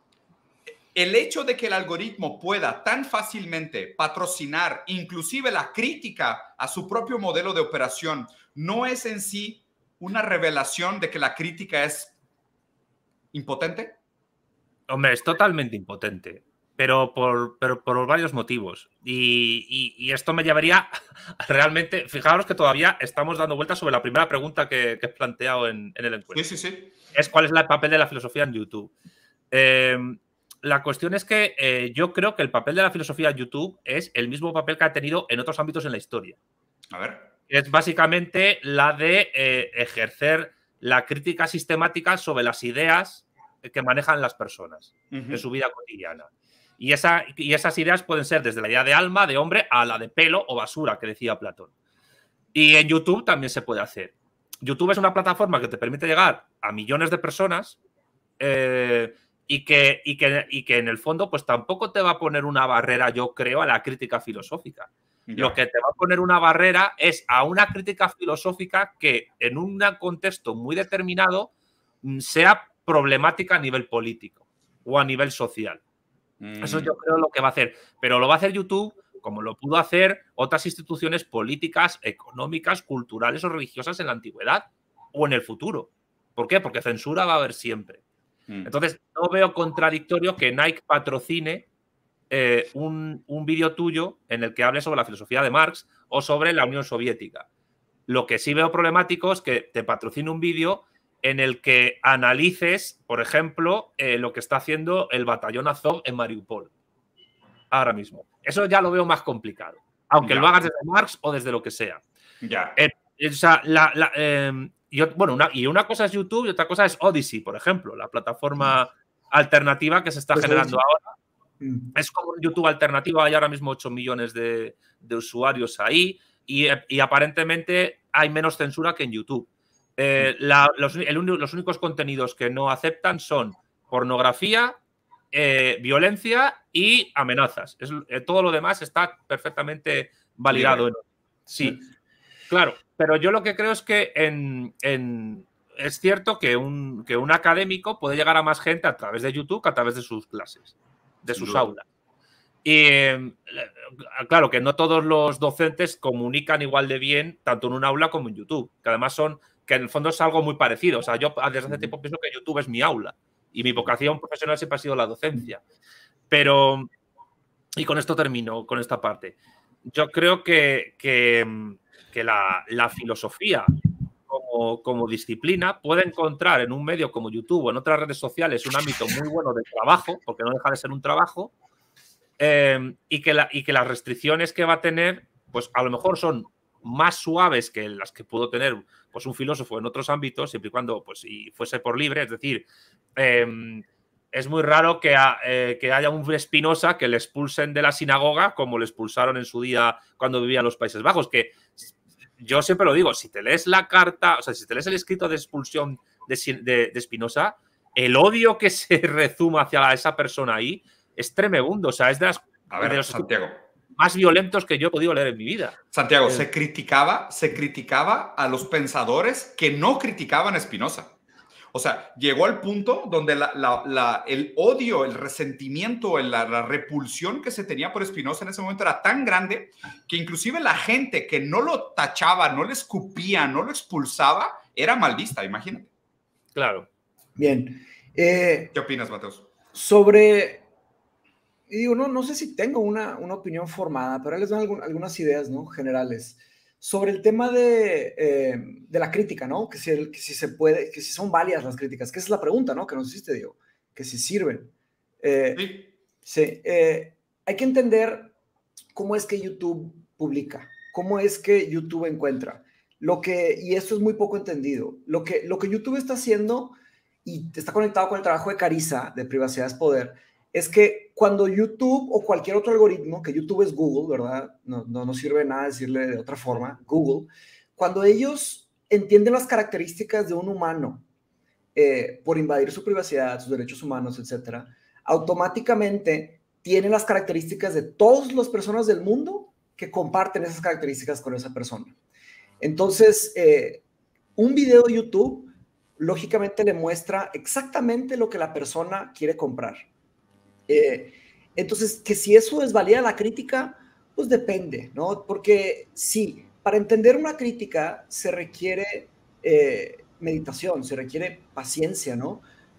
El hecho de que el algoritmo pueda tan fácilmente patrocinar inclusive la crítica a su propio modelo de operación no es en sí una revelación de que la crítica es impotente? Hombre, es totalmente impotente, pero por varios motivos. Y esto me llevaría realmente... Fijaros que todavía estamos dando vueltas sobre la primera pregunta que he planteado en el encuentro. Sí. Es cuál es el papel de la filosofía en YouTube. La cuestión es que yo creo que el papel de la filosofía en YouTube es el mismo papel que ha tenido en otros ámbitos en la historia. A ver. Es básicamente la de ejercer la crítica sistemática sobre las ideas que manejan las personas en su vida cotidiana. Y esas ideas pueden ser desde la idea de alma, de hombre, a la de pelo o basura, que decía Platón. Y en YouTube también se puede hacer. YouTube es una plataforma que te permite llegar a millones de personas y que en el fondo pues tampoco te va a poner una barrera, yo creo, a la crítica filosófica. Lo que te va a poner una barrera es a una crítica filosófica que en un contexto muy determinado sea problemática a nivel político o a nivel social. Eso yo creo lo que va a hacer. Pero lo va a hacer YouTube como lo pudo hacer otras instituciones políticas, económicas, culturales o religiosas en la antigüedad o en el futuro. ¿Por qué? Porque censura va a haber siempre. Entonces, no veo contradictorio que Nike patrocine un vídeo tuyo en el que hable sobre la filosofía de Marx o sobre la Unión Soviética. Lo que sí veo problemático es que te patrocine un vídeo en el que analices, por ejemplo, lo que está haciendo el batallón Azov en Mariupol ahora mismo. Eso ya lo veo más complicado, aunque lo hagas desde Marx o desde lo que sea. O sea, una cosa es YouTube y otra cosa es Odyssey, por ejemplo, la plataforma alternativa que se está generando ahora. Es como un YouTube alternativo, hay ahora mismo 8 millones de usuarios ahí y aparentemente hay menos censura que en YouTube. Los únicos contenidos que no aceptan son pornografía, violencia y amenazas. Todo lo demás está perfectamente validado. Sí, claro, pero yo lo que creo es que es cierto que un académico puede llegar a más gente a través de YouTube que a través de sus clases, de sus aulas. Y claro que no todos los docentes comunican igual de bien tanto en un aula como en YouTube, que además que en el fondo es algo muy parecido. O sea, yo desde hace tiempo pienso que YouTube es mi aula y mi vocación profesional siempre ha sido la docencia. Pero, y con esto termino, con esta parte, yo creo que la filosofía como disciplina puede encontrar en un medio como YouTube o en otras redes sociales un ámbito muy bueno de trabajo, porque no deja de ser un trabajo, y que las restricciones que va a tener, pues a lo mejor son más suaves que las que pudo tener pues un filósofo en otros ámbitos, siempre y cuando pues, y fuese por libre. Es decir, es muy raro que haya un Spinoza que le expulsen de la sinagoga como le expulsaron en su día cuando vivía en los Países Bajos, que yo siempre lo digo, si te lees la carta, o sea, si te lees el escrito de expulsión de Spinoza, el odio que se rezuma hacia esa persona ahí es tremebundo. O sea, es de los Santiago, más violentos que yo he podido leer en mi vida. Santiago, se criticaba a los pensadores que no criticaban a Spinoza. O sea, llegó al punto donde el odio, el resentimiento, la repulsión que se tenía por Spinoza en ese momento era tan grande que inclusive la gente que no lo tachaba, no le escupía, no lo expulsaba, era mal vista, imagínate. Claro. Bien. ¿Qué opinas, Mateus? Y digo, no sé si tengo una opinión formada, pero les doy algunas ideas, ¿no? Generales. Sobre el tema de la crítica, ¿no? Que si se puede, que si son válidas las críticas, que esa es la pregunta, ¿no? Que nos hiciste, Diego, que si sirven. Sí. Hay que entender cómo es que YouTube publica, cómo es que YouTube encuentra. Y esto es muy poco entendido. Lo que YouTube está haciendo, y está conectado con el trabajo de Carissa, de Privacidad es Poder, es que cuando YouTube o cualquier otro algoritmo, que YouTube es Google, ¿verdad? No sirve de nada decirle de otra forma, Google, cuando ellos entienden las características de un humano por invadir su privacidad, sus derechos humanos, etcétera, automáticamente tienen las características de todas las personas del mundo que comparten esas características con esa persona. Entonces, un video de YouTube, lógicamente, le muestra exactamente lo que la persona quiere comprar. Entonces, que si eso desvalida la crítica, pues depende, ¿no? Porque sí, para entender una crítica se requiere meditación, se requiere paciencia, ¿no?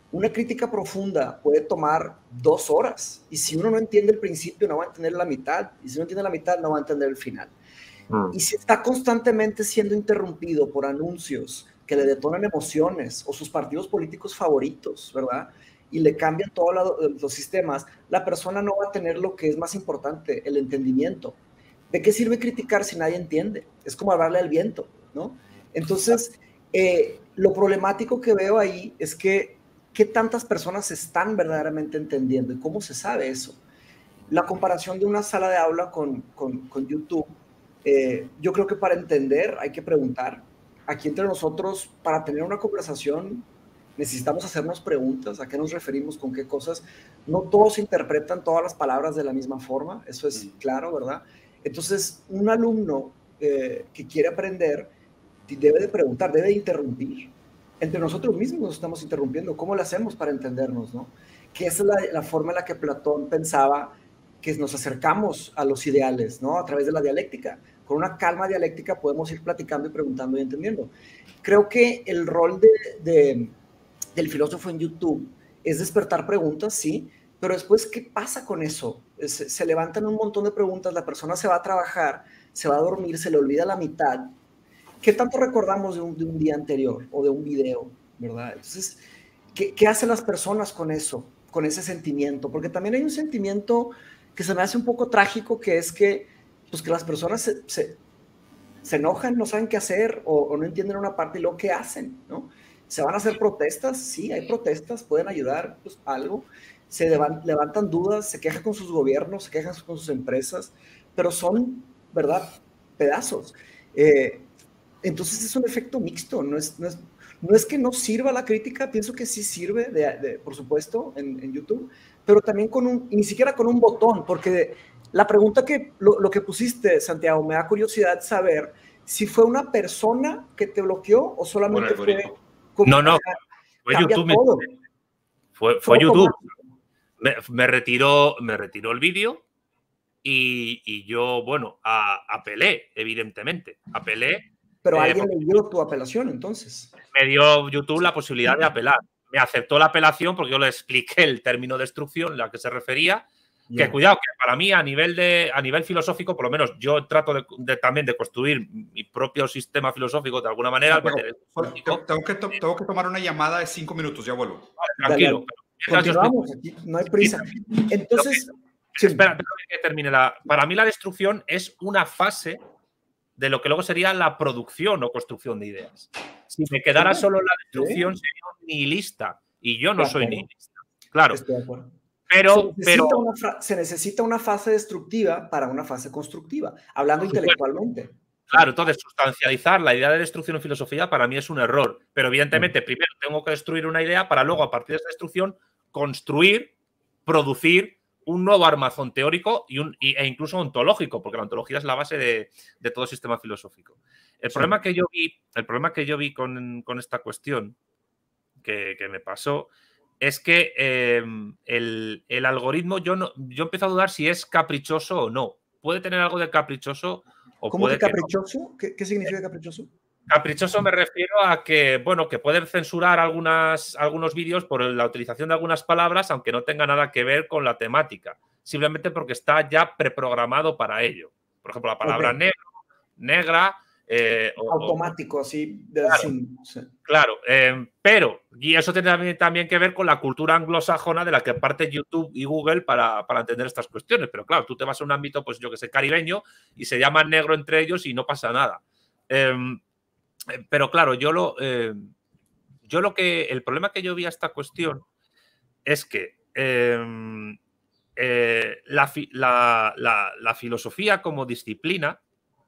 Una crítica profunda puede tomar 2 horas, y si uno no entiende el principio, no va a entender la mitad, y si no entiende la mitad, no va a entender el final. Y si está constantemente siendo interrumpido por anuncios que le detonan emociones o sus partidos políticos favoritos, ¿verdad? Y le cambian todos los sistemas, la persona no va a tener lo que es más importante, el entendimiento. ¿De qué sirve criticar si nadie entiende? Es como hablarle al viento, ¿no? Entonces, lo problemático que veo ahí es que ¿qué tantas personas están verdaderamente entendiendo? ¿Y cómo se sabe eso? La comparación de una sala de aula con YouTube, yo creo que para entender hay que preguntar. Aquí entre nosotros, para tener una conversación, necesitamos hacernos preguntas, a qué nos referimos, con qué cosas. No todos interpretan todas las palabras de la misma forma, eso es claro, ¿verdad? Entonces, un alumno que quiere aprender debe de preguntar, debe de interrumpir. Entre nosotros mismos nos estamos interrumpiendo. ¿Cómo lo hacemos para entendernos, no? Que esa es la forma en la que Platón pensaba que nos acercamos a los ideales, ¿no? A través de la dialéctica. Con una calma dialéctica podemos ir platicando y preguntando y entendiendo. Creo que el rol del filósofo en YouTube es despertar preguntas, sí, pero después, ¿qué pasa con eso? Se levantan un montón de preguntas, la persona se va a trabajar, se va a dormir, se le olvida la mitad. ¿Qué tanto recordamos de un día anterior o de un video, verdad? Entonces, ¿qué hacen las personas con eso, con ese sentimiento? Porque también hay un sentimiento que se me hace un poco trágico, que es que, pues, que las personas se enojan, no saben qué hacer o no entienden una parte y luego qué hacen, ¿no? ¿Se van a hacer protestas? Sí, hay protestas, pueden ayudar, pues, algo. Se levantan dudas, se quejan con sus gobiernos, se quejan con sus empresas, pero son, ¿verdad?, pedazos. Entonces es un efecto mixto, no es que no sirva la crítica, pienso que sí sirve, por supuesto, en YouTube, pero también y ni siquiera con un botón, porque la pregunta lo que pusiste, Santiago, me da curiosidad saber si fue una persona que te bloqueó o solamente fue... No, fue YouTube. Todo. Fue YouTube. Me retiró el vídeo y yo, bueno, apelé, evidentemente. Apelé. Pero alguien leyó tu apelación, entonces. Me dio YouTube la posibilidad de apelar. Me aceptó la apelación porque yo le expliqué el término destrucción, a la que se refería. Yeah. Que cuidado, que para mí a nivel filosófico, por lo menos yo trato también de construir mi propio sistema filosófico de alguna manera. Tengo que tomar una llamada de 5 minutos, ya vuelvo. Vale, tranquilo. Continuamos, aquí no hay prisa. Entonces, espera que termine. Para mí la destrucción es una fase de lo que luego sería la producción o construcción de ideas. Si me quedara solo la destrucción, sería un nihilista. Y yo no soy nihilista. Claro. Estoy de acuerdo. Pero se necesita una fase destructiva para una fase constructiva, hablando intelectualmente. Claro, entonces sustancializar la idea de destrucción en filosofía para mí es un error. Pero evidentemente, primero tengo que destruir una idea para luego, a partir de esa destrucción, construir, producir un nuevo armazón teórico e incluso ontológico, porque la ontología es la base de todo sistema filosófico. El problema que yo vi con esta cuestión que me pasó es que el algoritmo, yo empiezo a dudar si es caprichoso o no. Puede tener algo de caprichoso o ¿Cómo puede que caprichoso? No. ¿Qué significa caprichoso? Caprichoso me refiero a que, bueno, que pueden censurar algunos vídeos por la utilización de algunas palabras, aunque no tenga nada que ver con la temática, simplemente porque está ya preprogramado para ello. Por ejemplo, la palabra negro, negra... automático, así. Claro, pero, y eso tiene también que ver con la cultura anglosajona de la que parte YouTube y Google para entender estas cuestiones. Pero claro, tú te vas a un ámbito, pues yo que sé, caribeño, y se llaman negro entre ellos y no pasa nada. Pero claro, el problema que yo vi a esta cuestión es que la filosofía como disciplina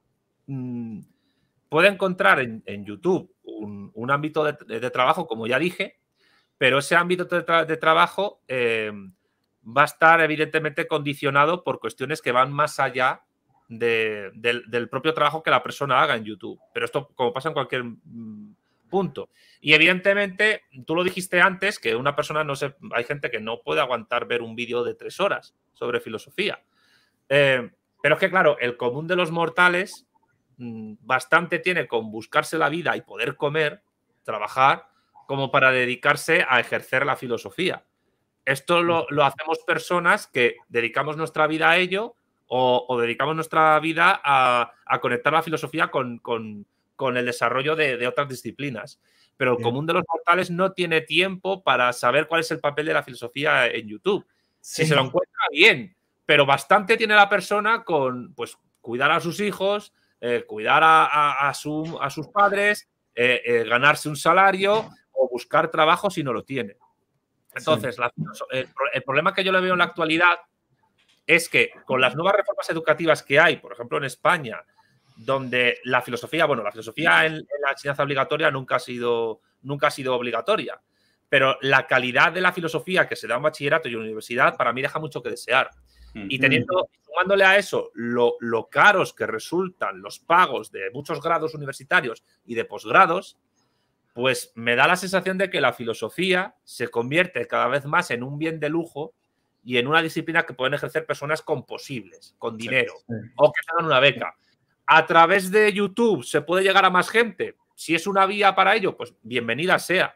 puede encontrar en YouTube un ámbito de trabajo, como ya dije, pero ese ámbito de trabajo va a estar evidentemente condicionado por cuestiones que van más allá del propio trabajo que la persona haga en YouTube. Pero esto, como pasa en cualquier punto. Y evidentemente, tú lo dijiste antes, que una persona hay gente que no puede aguantar ver un vídeo de 3 horas sobre filosofía. Pero es que, claro, el común de los mortales bastante tiene con buscarse la vida y poder comer, trabajar, como para dedicarse a ejercer la filosofía. Esto lo hacemos personas que dedicamos nuestra vida a ello o dedicamos nuestra vida a conectar la filosofía con el desarrollo de otras disciplinas. Pero el común de los mortales no tiene tiempo para saber cuál es el papel de la filosofía en YouTube. Si se lo encuentra, bien, pero bastante tiene la persona con pues, cuidar a sus hijos, cuidar a sus padres, ganarse un salario o buscar trabajo si no lo tiene. Entonces, el problema que yo le veo en la actualidad es que con las nuevas reformas educativas que hay, por ejemplo en España, donde la filosofía en la enseñanza obligatoria nunca ha sido obligatoria, pero la calidad de la filosofía que se da en bachillerato y universidad para mí deja mucho que desear. Y sumándole a eso lo caros que resultan los pagos de muchos grados universitarios y de posgrados, pues me da la sensación de que la filosofía se convierte cada vez más en un bien de lujo y en una disciplina que pueden ejercer personas composibles, con dinero, o que tengan una beca. A través de YouTube se puede llegar a más gente. Si es una vía para ello, pues bienvenida sea.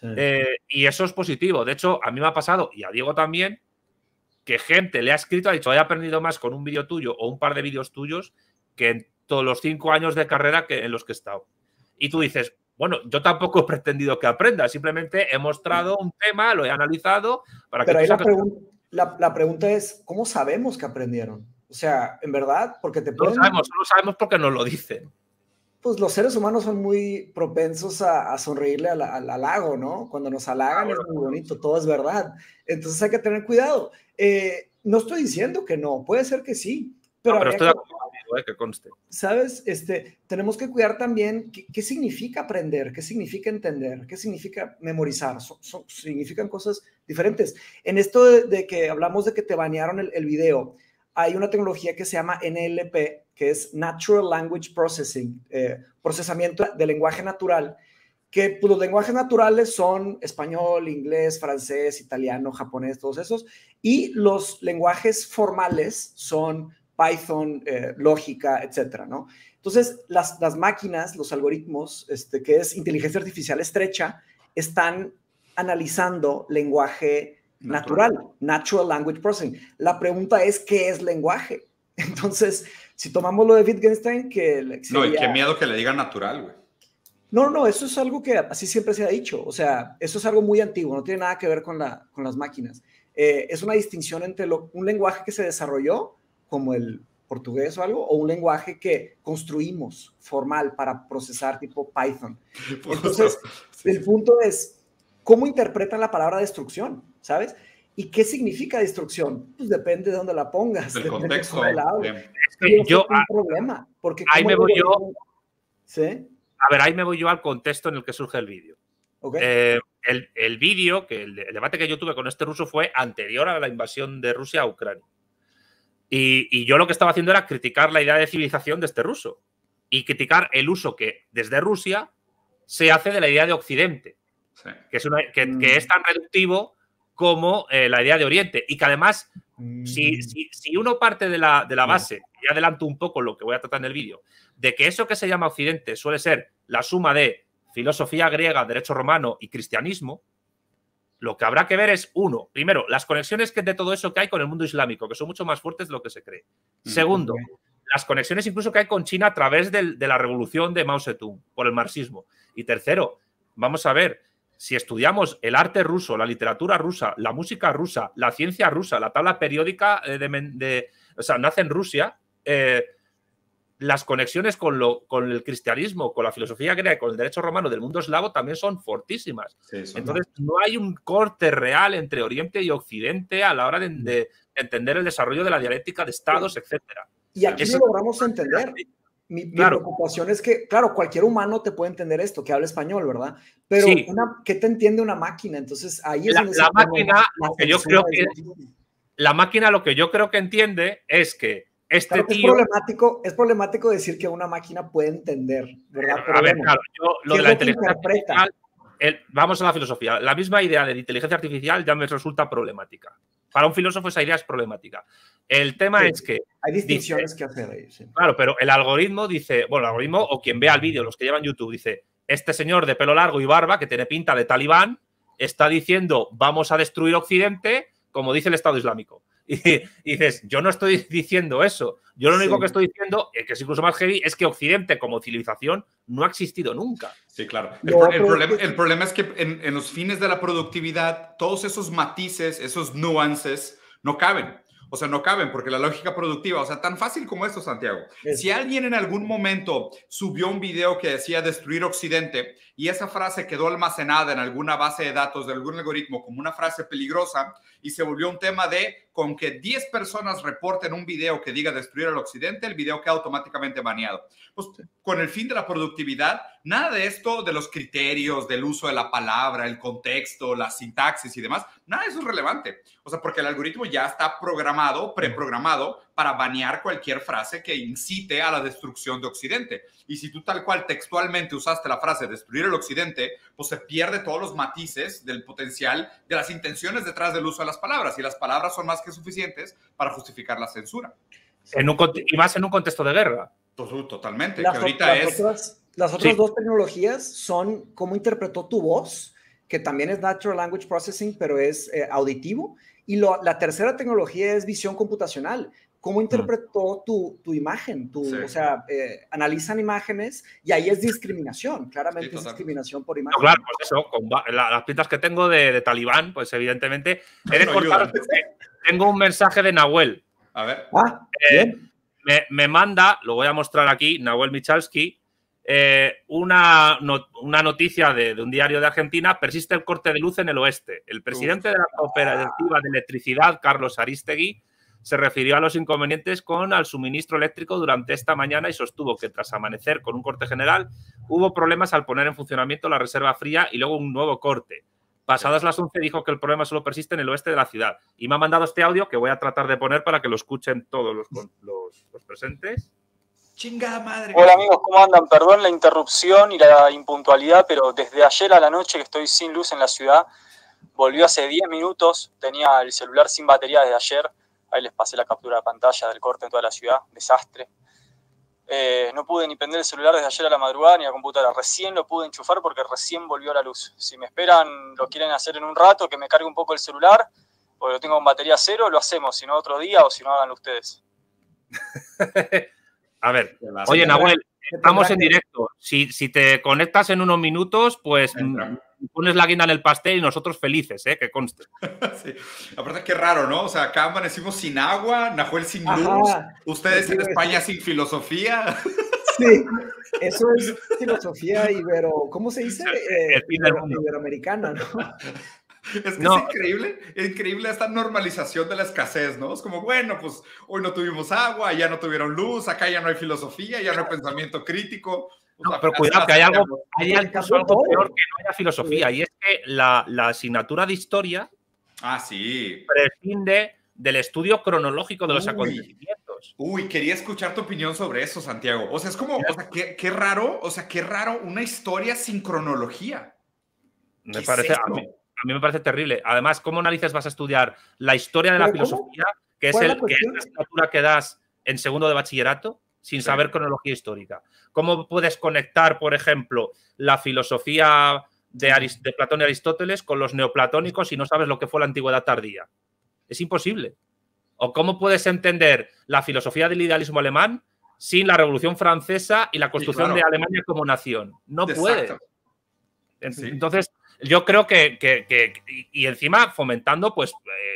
Y eso es positivo. De hecho, a mí me ha pasado, y a Diego también, que gente le ha escrito, ha dicho, he aprendido más con un vídeo tuyo o un par de vídeos tuyos que en todos los 5 años de carrera en los que he estado. Y tú dices, bueno, yo tampoco he pretendido que aprenda, simplemente he mostrado un tema, lo he analizado para que... Pero ahí la pregunta es, ¿cómo sabemos que aprendieron? O sea, ¿en verdad? Porque te pueden... solo sabemos porque nos lo dicen. Pues los seres humanos son muy propensos a sonreírle al halago, ¿no? Cuando nos halagan es muy bonito, todo es verdad. Entonces hay que tener cuidado. No estoy diciendo que no, puede ser que sí. Pero estoy de acuerdo contigo, que conste. ¿Sabes? Tenemos que cuidar también qué significa aprender, qué significa entender, qué significa memorizar. Significan cosas diferentes. En esto de que hablamos de que te banearon el video, hay una tecnología que se llama NLP, que es Natural Language Processing, procesamiento de lenguaje natural, que pues, los lenguajes naturales son español, inglés, francés, italiano, japonés, todos esos, y los lenguajes formales son Python, lógica, etcétera, ¿no? Entonces, las máquinas, los algoritmos, que es inteligencia artificial estrecha, están analizando lenguaje natural, Natural Language Processing. La pregunta es, ¿qué es lenguaje? Entonces, si tomamos lo de Wittgenstein, que... No, y qué miedo que le digan natural, güey. No, eso es algo que así siempre se ha dicho. O sea, eso es algo muy antiguo, no tiene nada que ver con las máquinas. Es una distinción entre un lenguaje que se desarrolló, como el portugués o algo, o un lenguaje que construimos formal para procesar tipo Python. Entonces, el punto es, ¿cómo interpretan la palabra destrucción? ¿Sabes? ¿Y qué significa destrucción? Pues depende de dónde la pongas. El contexto. Yo, un problema. Porque ahí me voy yo. ¿Sí? A ver, ahí me voy yo al contexto en el que surge el vídeo. Okay. El vídeo, el debate que yo tuve con este ruso fue anterior a la invasión de Rusia a Ucrania. Y yo lo que estaba haciendo era criticar la idea de civilización de este ruso y criticar el uso que desde Rusia se hace de la idea de Occidente, que es tan reductivo como la idea de Oriente. Y que además, si uno parte de la base, y adelanto un poco lo que voy a tratar en el vídeo, de que eso que se llama Occidente suele ser la suma de filosofía griega, derecho romano y cristianismo, lo que habrá que ver es, uno, primero, las conexiones de todo eso que hay con el mundo islámico, que son mucho más fuertes de lo que se cree. Segundo, las conexiones incluso que hay con China a través de la revolución de Mao Zedong, por el marxismo. Y tercero, vamos a ver, si estudiamos el arte ruso, la literatura rusa, la música rusa, la ciencia rusa, la tabla periódica o sea, nace en Rusia, las conexiones con el cristianismo, con la filosofía griega y con el derecho romano del mundo eslavo también son fortísimas. Entonces, no hay un corte real entre Oriente y Occidente a la hora de entender el desarrollo de la dialéctica de estados, etcétera. Y aquí lo logramos entender. Mi preocupación es que, claro, cualquier humano te puede entender esto, que habla español, ¿verdad? Pero, ¿qué te entiende una máquina? Entonces, ahí es donde la máquina lo que yo creo que entiende es que claro que es problemático decir que una máquina puede entender, ¿verdad? Pero a ver, claro, lo de la inteligencia artificial, vamos a la filosofía. La misma idea de inteligencia artificial ya me resulta problemática. Para un filósofo esa idea es problemática. El tema es que... Hay distinciones que hacer ahí. Sí. Claro, pero el algoritmo dice... Bueno, el algoritmo o quien vea el vídeo, los que llevan YouTube, dice... este señor de pelo largo y barba, que tiene pinta de talibán, está diciendo vamos a destruir Occidente, como dice el Estado Islámico. Y dices, yo no estoy diciendo eso. Yo lo único que estoy diciendo, que es incluso más heavy, es que Occidente como civilización no ha existido nunca. Sí, claro. El problema es que en los fines de la productividad, todos esos matices, esos nuances, no caben. O sea, no caben porque la lógica productiva, o sea, tan fácil como esto, Santiago. Si alguien en algún momento subió un video que decía destruir Occidente y esa frase quedó almacenada en alguna base de datos de algún algoritmo como una frase peligrosa y se volvió un tema de con que 10 personas reporten un video que diga destruir al Occidente, el video queda automáticamente baneado. Pues con el fin de la productividad, nada de esto de los criterios, del uso de la palabra, el contexto, la sintaxis y demás, nada de eso es relevante. O sea, porque el algoritmo ya está programado, preprogramado para banear cualquier frase que incite a la destrucción de Occidente. Y si tú tal cual textualmente usaste la frase destruir el Occidente, pues se pierde todos los matices del potencial, de las intenciones detrás del uso de las palabras. Y las palabras son más que suficientes para justificar la censura. Y más en un contexto de guerra. Totalmente. Las otras dos tecnologías son cómo interpretó tu voz, que también es Natural Language Processing, pero es auditivo. Y la tercera tecnología es visión computacional. ¿Cómo interpretó tu imagen? O sea, analizan imágenes y ahí es discriminación. Claramente es discriminación por imagen. No, claro, pues eso, con las pintas que tengo de talibán, pues evidentemente he de cortar. Tengo un mensaje de Nahuel. A ver. Bien. Me manda, lo voy a mostrar aquí, Nahuel Michalski, una noticia de un diario de Argentina. Persiste el corte de luz en el oeste. El presidente de la Cooperativa de Electricidad, Carlos Aristegui, se refirió a los inconvenientes al suministro eléctrico durante esta mañana y sostuvo que tras amanecer con un corte general hubo problemas al poner en funcionamiento la reserva fría y luego un nuevo corte. Pasadas las 11 dijo que el problema solo persiste en el oeste de la ciudad. Y me ha mandado este audio que voy a tratar de poner para que lo escuchen todos los presentes. ¡Chingada madre! Hola amigos, ¿cómo andan? Perdón la interrupción y la impuntualidad, pero desde ayer a la noche que estoy sin luz en la ciudad, volvió hace 10 minutos, tenía el celular sin batería desde ayer, ahí les pasé la captura de pantalla del corte en toda la ciudad, desastre. No pude ni prender el celular desde ayer a la madrugada ni la computadora, recién lo pude enchufar porque recién volvió la luz. Si me esperan, lo quieren hacer en un rato, que me cargue un poco el celular, porque lo tengo con batería cero, lo hacemos, si no otro día o si no háganlo ustedes. A ver, oye Nahuel, estamos en directo. Si te conectas en unos minutos, pues pones la guinda en el pastel y nosotros felices, que conste. Sí. Aparte, qué raro, ¿no? O sea, acá amanecimos sin agua, Nahuel sin luz, ustedes en España sin filosofía. Sí, eso es filosofía ¿cómo se dice? Iberoamericana, ¿no? Es que es increíble esta normalización de la escasez, ¿no? Es como, bueno, pues hoy no tuvimos agua, ya no tuvieron luz, acá ya no hay filosofía, ya no hay pensamiento crítico. No, pero cuidado, que hay algo peor que no haya filosofía, y es que la asignatura de historia prescinde del estudio cronológico de los acontecimientos. Quería escuchar tu opinión sobre eso, Santiago. O sea, es como, qué raro una historia sin cronología. Me parece, a mí me parece terrible. Además, ¿cómo narices vas a estudiar la historia de la filosofía, que es la asignatura que das en segundo de bachillerato, sin saber cronología histórica? ¿Cómo puedes conectar, por ejemplo, la filosofía de Platón y Aristóteles con los neoplatónicos si no sabes lo que fue la antigüedad tardía? Es imposible. ¿O cómo puedes entender la filosofía del idealismo alemán sin la Revolución Francesa y la construcción de Alemania como nación? No puedes. Entonces, yo creo y encima fomentando pues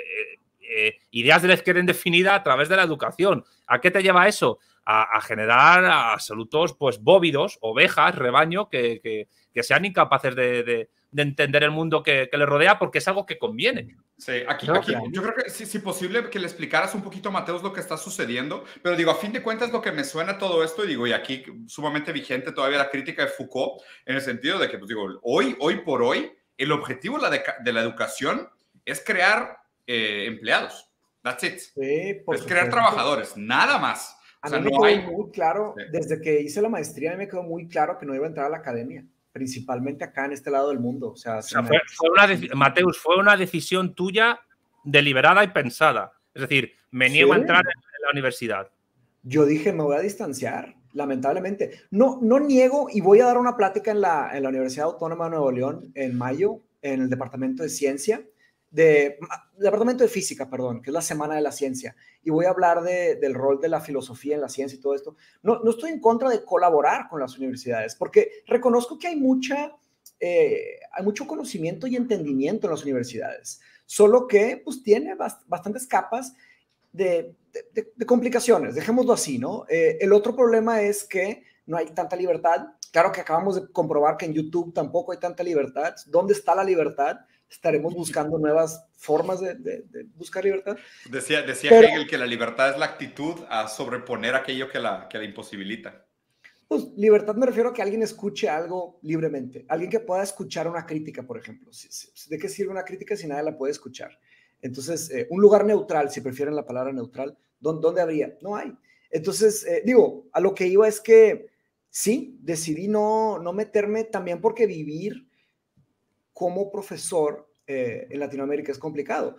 ideas de la izquierda indefinida a través de la educación. ¿A qué te lleva eso? A generar absolutos pues bóvidos, ovejas, rebaño, que sean incapaces de entender el mundo que les rodea porque es algo que conviene. Sí, aquí yo creo que sí, posible que le explicaras un poquito a Mateus lo que está sucediendo, pero digo, a fin de cuentas lo que me suena todo esto, y digo, y aquí sumamente vigente todavía la crítica de Foucault, en el sentido de que, pues digo, hoy por hoy, el objetivo de la educación es crear empleados. That's it. Sí, es crear trabajadores, nada más. A mí me quedó muy claro, desde que hice la maestría, a mí me quedó muy claro que no iba a entrar a la academia, principalmente acá en este lado del mundo. O sea, Mateus, fue una decisión tuya deliberada y pensada. Es decir, me niego a entrar en la universidad. Yo dije, me voy a distanciar. lamentablemente. No niego, y voy a dar una plática en la Universidad Autónoma de Nuevo León en mayo, en el Departamento de Ciencia, Departamento de Física, perdón, que es la Semana de la Ciencia, y voy a hablar del rol de la filosofía en la ciencia y todo esto. No estoy en contra de colaborar con las universidades, porque reconozco que hay mucho conocimiento y entendimiento en las universidades, solo que pues tiene bastantes capas de complicaciones, dejémoslo así, ¿no? El otro problema es que no hay tanta libertad. Claro que acabamos de comprobar que en YouTube tampoco hay tanta libertad. ¿Dónde está la libertad? Estaremos buscando nuevas formas de buscar libertad. Decía Hegel que la libertad es la actitud a sobreponer aquello que la imposibilita. Pues libertad me refiero a que alguien escuche algo libremente. Alguien que pueda escuchar una crítica, por ejemplo. ¿De qué sirve una crítica si nadie la puede escuchar? Entonces, un lugar neutral, si prefieren la palabra neutral, ¿dónde habría? No hay. Entonces, a lo que iba es que sí, decidí no meterme también porque vivir como profesor en Latinoamérica es complicado.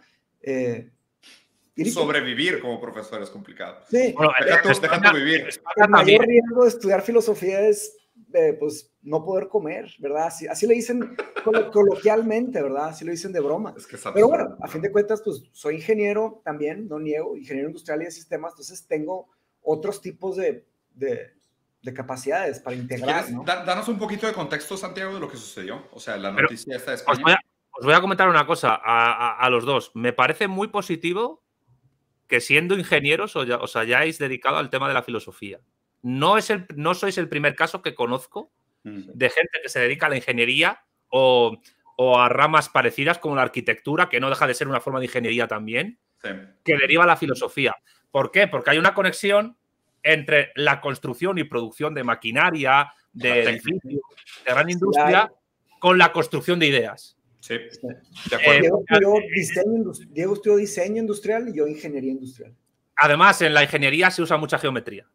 Sobrevivir como profesor es complicado. Sí. Bueno, deja tu vivir. El mayor riesgo de estudiar filosofía es pues no poder comer, ¿verdad? Así le dicen coloquialmente, ¿verdad? Así lo dicen de broma. Es que pero bueno, a fin de cuentas, pues soy ingeniero también, no niego, ingeniero industrial y de sistemas, entonces tengo otros tipos de capacidades para integrar, ¿no? Danos un poquito de contexto, Santiago, de lo que sucedió. O sea, la noticia esta de España. Os voy a comentar una cosa a los dos. Me parece muy positivo que siendo ingenieros os hayáis dedicado al tema de la filosofía. No sois el primer caso que conozco de gente que se dedica a la ingeniería o a ramas parecidas como la arquitectura, que no deja de ser una forma de ingeniería también, sí, que deriva a la filosofía. ¿Por qué? Porque hay una conexión entre la construcción y producción de maquinaria, de edificios, de gran industria, con la construcción de ideas. Sí, de acuerdo. Diego estudió diseño industrial y yo ingeniería industrial. Además, en la ingeniería se usa mucha geometría.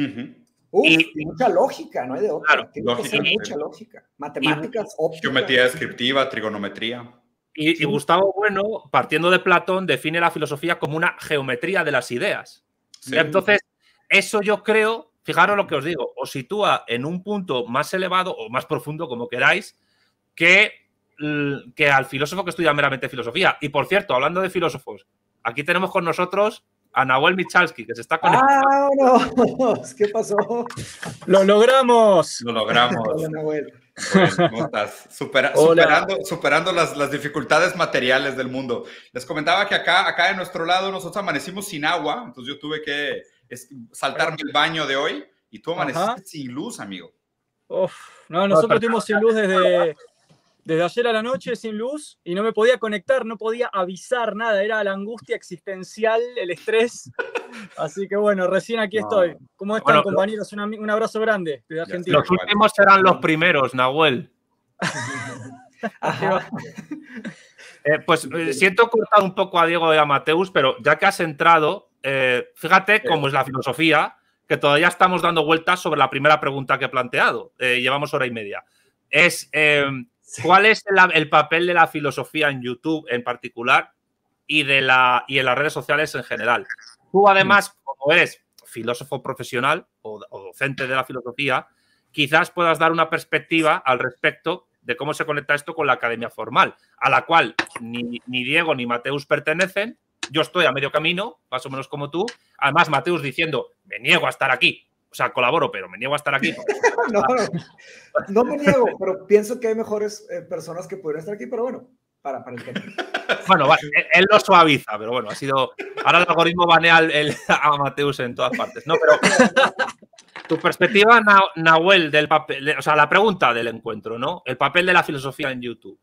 Y mucha lógica, no hay de otra. Claro, tiene que ser mucha lógica. Matemáticas, óptica. Geometría descriptiva, trigonometría. Y Gustavo Bueno, partiendo de Platón, define la filosofía como una geometría de las ideas. Sí. Entonces, eso yo creo, fijaros lo que os digo, os sitúa en un punto más elevado o más profundo, como queráis, que al filósofo que estudia meramente filosofía. Y por cierto, hablando de filósofos, aquí tenemos con nosotros a Nahuel Michalski, que se está conectando. ¡Vámonos! ¿Qué pasó? ¡Lo logramos! Lo logramos. Hola, Nahuel. ¿Cómo estás? Superando las dificultades materiales del mundo. Les comentaba que acá de nuestro lado nosotros amanecimos sin agua, entonces yo tuve que saltarme el baño de hoy y tú amaneciste sin luz, amigo. No, nosotros estuvimos sin luz desde ayer a la noche, sin luz, y no me podía conectar, no podía avisar nada, era la angustia existencial, el estrés. Así que bueno, recién aquí estoy. ¿Cómo están, compañeros? Un abrazo grande desde Argentina. Los últimos serán los primeros, Nahuel. Pues siento cortar un poco a Diego y a Mateus, pero ya que has entrado, fíjate cómo es la filosofía, que todavía estamos dando vueltas sobre la primera pregunta que he planteado. Llevamos hora y media. ¿Cuál es el papel de la filosofía en YouTube en particular y en las redes sociales en general? Tú, además, como eres filósofo profesional o docente de la filosofía, quizás puedas dar una perspectiva al respecto de cómo se conecta esto con la academia formal, a la cual ni Diego ni Mateus pertenecen. Yo estoy a medio camino, más o menos como tú. Además, Mateus diciendo, me niego a estar aquí. O sea, colaboro, pero me niego a estar aquí. No me niego, pero pienso que hay mejores personas que podrían estar aquí, pero bueno, para el tema. Bueno, vale, él lo suaviza, pero bueno, ha sido... Ahora el algoritmo banea a Mateus en todas partes, ¿no? Pero tu perspectiva, Nahuel, del papel... O sea, la pregunta del encuentro, ¿no? El papel de la filosofía en YouTube.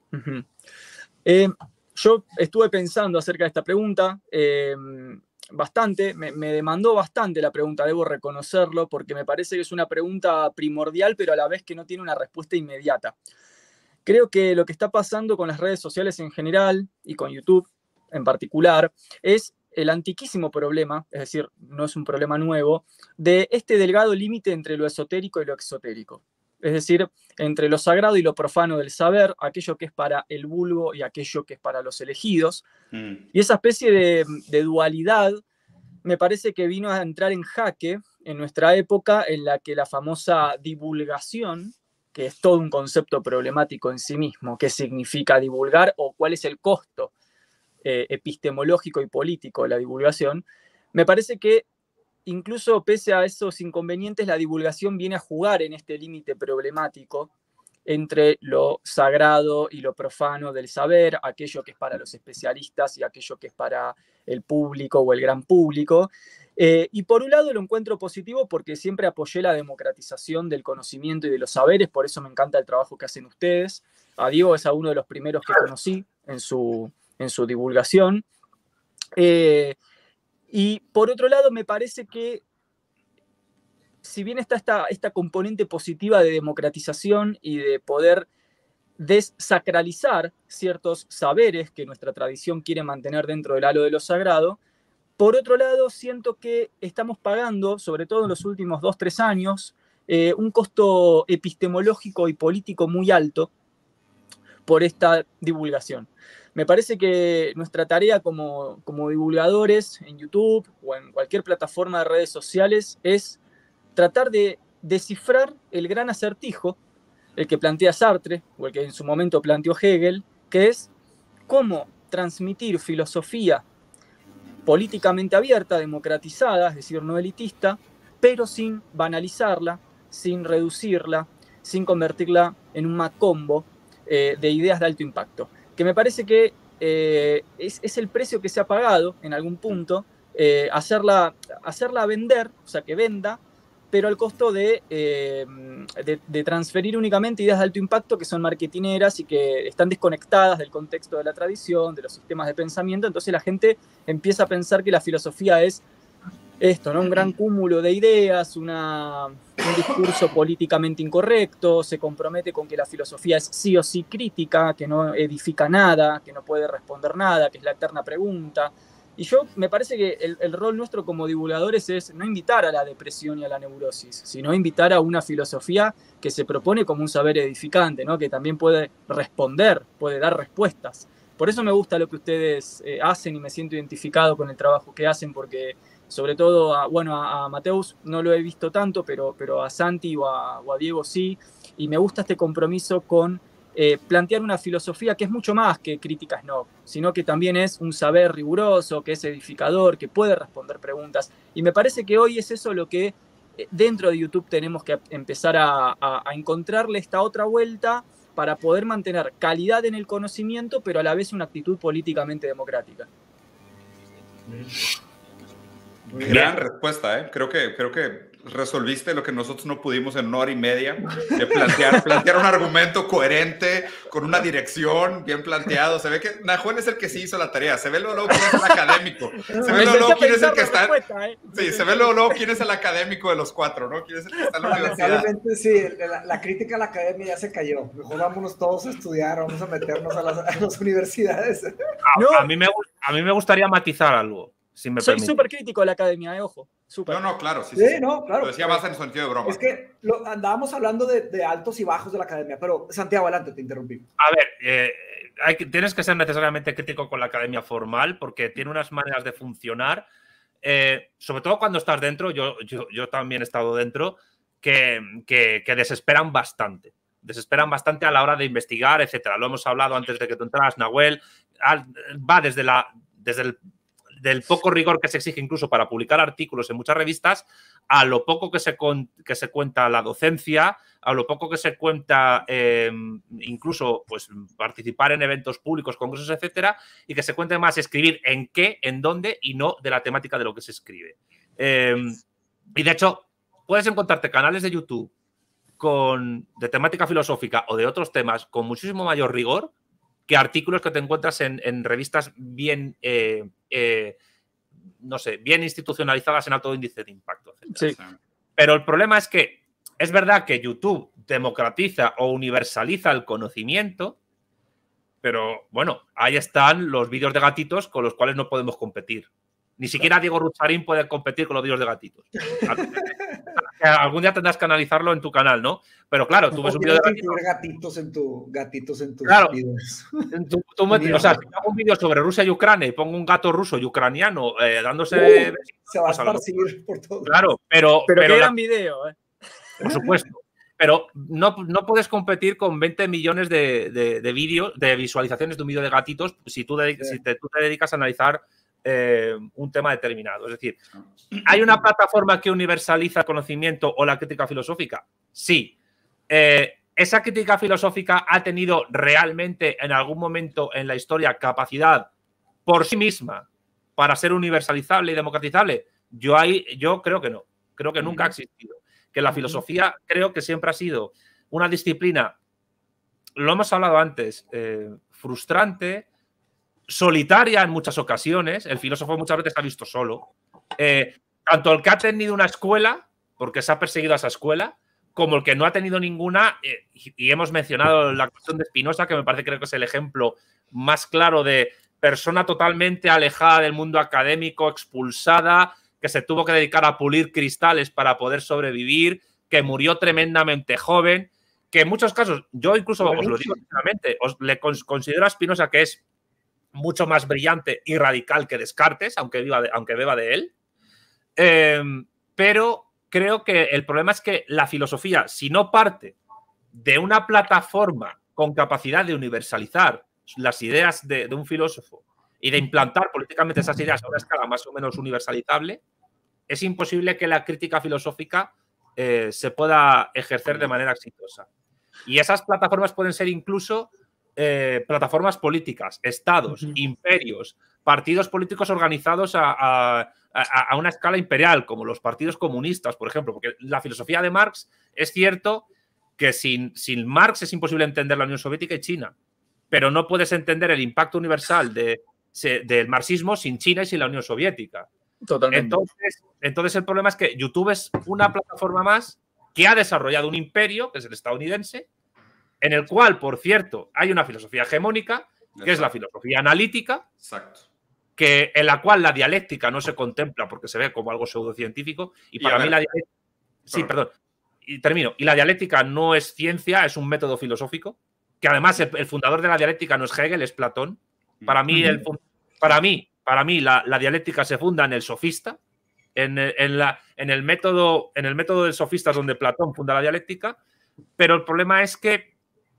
Yo estuve pensando acerca de esta pregunta... bastante, me demandó bastante la pregunta, debo reconocerlo, porque me parece que es una pregunta primordial, pero a la vez que no tiene una respuesta inmediata. Creo que lo que está pasando con las redes sociales en general y con YouTube en particular es el antiquísimo problema, es decir, no es un problema nuevo, de este delgado límite entre lo esotérico y lo exotérico. Es decir, entre lo sagrado y lo profano del saber, aquello que es para el vulgo y aquello que es para los elegidos. Y esa especie de dualidad me parece que vino a entrar en jaque en nuestra época en la que la famosa divulgación, que es todo un concepto problemático en sí mismo, qué significa divulgar o cuál es el costo epistemológico y político de la divulgación, me parece que incluso pese a esos inconvenientes, la divulgación viene a jugar en este límite problemático entre lo sagrado y lo profano del saber, aquello que es para los especialistas y aquello que es para el público o el gran público. Y por un lado lo encuentro positivo porque siempre apoyé la democratización del conocimiento y de los saberes, por eso me encanta el trabajo que hacen ustedes. A Diego es a uno de los primeros que conocí en su divulgación. Y por otro lado, me parece que si bien está esta componente positiva de democratización y de poder desacralizar ciertos saberes que nuestra tradición quiere mantener dentro del halo de lo sagrado, por otro lado, siento que estamos pagando, sobre todo en los últimos 2-3 años, un costo epistemológico y político muy alto por esta divulgación. Me parece que nuestra tarea como divulgadores en YouTube o en cualquier plataforma de redes sociales es tratar de descifrar el gran acertijo, el que plantea Sartre, o el que en su momento planteó Hegel, que es cómo transmitir filosofía políticamente abierta, democratizada, es decir, no elitista, pero sin banalizarla, sin reducirla, sin convertirla en un macombo de ideas de alto impacto. Que me parece que es el precio que se ha pagado en algún punto, hacerla vender, o sea, que venda, pero al costo de transferir únicamente ideas de alto impacto que son marketineras y que están desconectadas del contexto de la tradición, de los sistemas de pensamiento. Entonces la gente empieza a pensar que la filosofía es esto, ¿no? Un gran cúmulo de ideas, un discurso políticamente incorrecto, se compromete con que la filosofía es sí o sí crítica, que no edifica nada, que no puede responder nada, que es la eterna pregunta. Y yo me parece que el rol nuestro como divulgadores es no invitar a la depresión y a la neurosis, sino invitar a una filosofía que se propone como un saber edificante, ¿no? Que también puede responder, puede dar respuestas. Por eso me gusta lo que ustedes hacen y me siento identificado con el trabajo que hacen, porque sobre todo, a Mateus no lo he visto tanto, pero a Santi o a Diego sí, y me gusta este compromiso con plantear una filosofía que es mucho más que crítica snob, sino que también es un saber riguroso, que es edificador, que puede responder preguntas. Y me parece que hoy es eso lo que dentro de YouTube tenemos que empezar a encontrarle esta otra vuelta para poder mantener calidad en el conocimiento, pero a la vez una actitud políticamente democrática. Gran respuesta, ¿eh? Creo que resolviste lo que nosotros no pudimos en 1 hora y media, de plantear un argumento coherente, con una dirección bien planteado. Se ve que Nahuel es el que sí hizo la tarea. Se ve luego quién es el académico. Se ve luego quién es el que está... Sí, se ve luego quién es el académico de los 4, ¿no? ¿Quién es el que está en la universidad? Lamentablemente sí, la crítica a la academia ya se cayó. Mejor vámonos todos a estudiar, vamos a meternos a las universidades. A mí me gustaría matizar algo. Si me Soy súper crítico de la academia, ojo. Super. No, claro. Sí, no, claro. Lo decía más en el sentido de broma. Es que andábamos hablando de altos y bajos de la academia, pero Santiago, adelante, te interrumpí. A ver, tienes que ser necesariamente crítico con la academia formal porque tiene unas maneras de funcionar, sobre todo cuando estás dentro, yo también he estado dentro, que desesperan bastante. Desesperan bastante a la hora de investigar, etcétera. Lo hemos hablado antes de que tú entraras, Nahuel. Va desde del poco rigor que se exige incluso para publicar artículos en muchas revistas, a lo poco que se cuenta la docencia, a lo poco que se cuenta incluso pues, participar en eventos públicos, congresos, etcétera, y que se cuente más escribir en qué, en dónde y no de la temática de lo que se escribe. Y de hecho, puedes encontrarte canales de YouTube de temática filosófica o de otros temas con muchísimo mayor rigor que artículos que te encuentras en revistas bien, bien institucionalizadas en alto índice de impacto, etc. Sí. Pero el problema es que es verdad que YouTube democratiza o universaliza el conocimiento, pero bueno, ahí están los vídeos de gatitos con los cuales no podemos competir. Ni siquiera Diego Rucharín puede competir con los vídeos de gatitos. Algún día tendrás que analizarlo en tu canal, ¿no? Pero claro, tú ves un vídeo de gatitos en tus claro, vídeos. O sea, si hago un vídeo sobre Rusia y Ucrania y pongo un gato ruso y ucraniano dándose... se va a esparcir por todo. Claro, pero qué gran video, Por supuesto. Pero no puedes competir con 20 millones de vídeos, de visualizaciones de un vídeo de gatitos si tú te dedicas a analizar un tema determinado. Es decir, ¿hay una plataforma que universaliza el conocimiento o la crítica filosófica? Sí. ¿Esa crítica filosófica ha tenido realmente en algún momento en la historia capacidad por sí misma para ser universalizable y democratizable? Yo creo que no. Creo que nunca ha existido. Que la filosofía creo que siempre ha sido una disciplina, lo hemos hablado antes, frustrante, solitaria en muchas ocasiones. El filósofo muchas veces se ha visto solo. Tanto el que ha tenido una escuela, porque se ha perseguido a esa escuela, como el que no ha tenido ninguna. Y hemos mencionado la cuestión de Spinoza, que me parece creo que es el ejemplo más claro de persona totalmente alejada del mundo académico, expulsada, que se tuvo que dedicar a pulir cristales para poder sobrevivir, que murió tremendamente joven, que en muchos casos, yo incluso os lo digo sinceramente, considero a Spinoza que es mucho más brillante y radical que Descartes, aunque beba de él. Pero creo que el problema es que la filosofía, si no parte de una plataforma con capacidad de universalizar las ideas de un filósofo y de implantar políticamente esas ideas a una escala más o menos universalizable, es imposible que la crítica filosófica se pueda ejercer de manera exitosa. Y esas plataformas pueden ser incluso plataformas políticas, estados, imperios, partidos políticos organizados a una escala imperial, como los partidos comunistas, por ejemplo, porque la filosofía de Marx es cierto que sin Marx es imposible entender la Unión Soviética y China, pero no puedes entender el impacto universal del marxismo sin China y sin la Unión Soviética. Totalmente. Entonces el problema es que YouTube es una plataforma más que ha desarrollado un imperio, que es el estadounidense, en el cual, por cierto, hay una filosofía hegemónica, que es la filosofía analítica, en la cual la dialéctica no se contempla porque se ve como algo pseudocientífico, y para mí la dialéctica... Sí, perdón. Y termino. Y la dialéctica no es ciencia, es un método filosófico, que además el fundador de la dialéctica no es Hegel, es Platón. Para mí, la dialéctica se funda en el sofista, en el método del sofista es donde Platón funda la dialéctica, pero el problema es que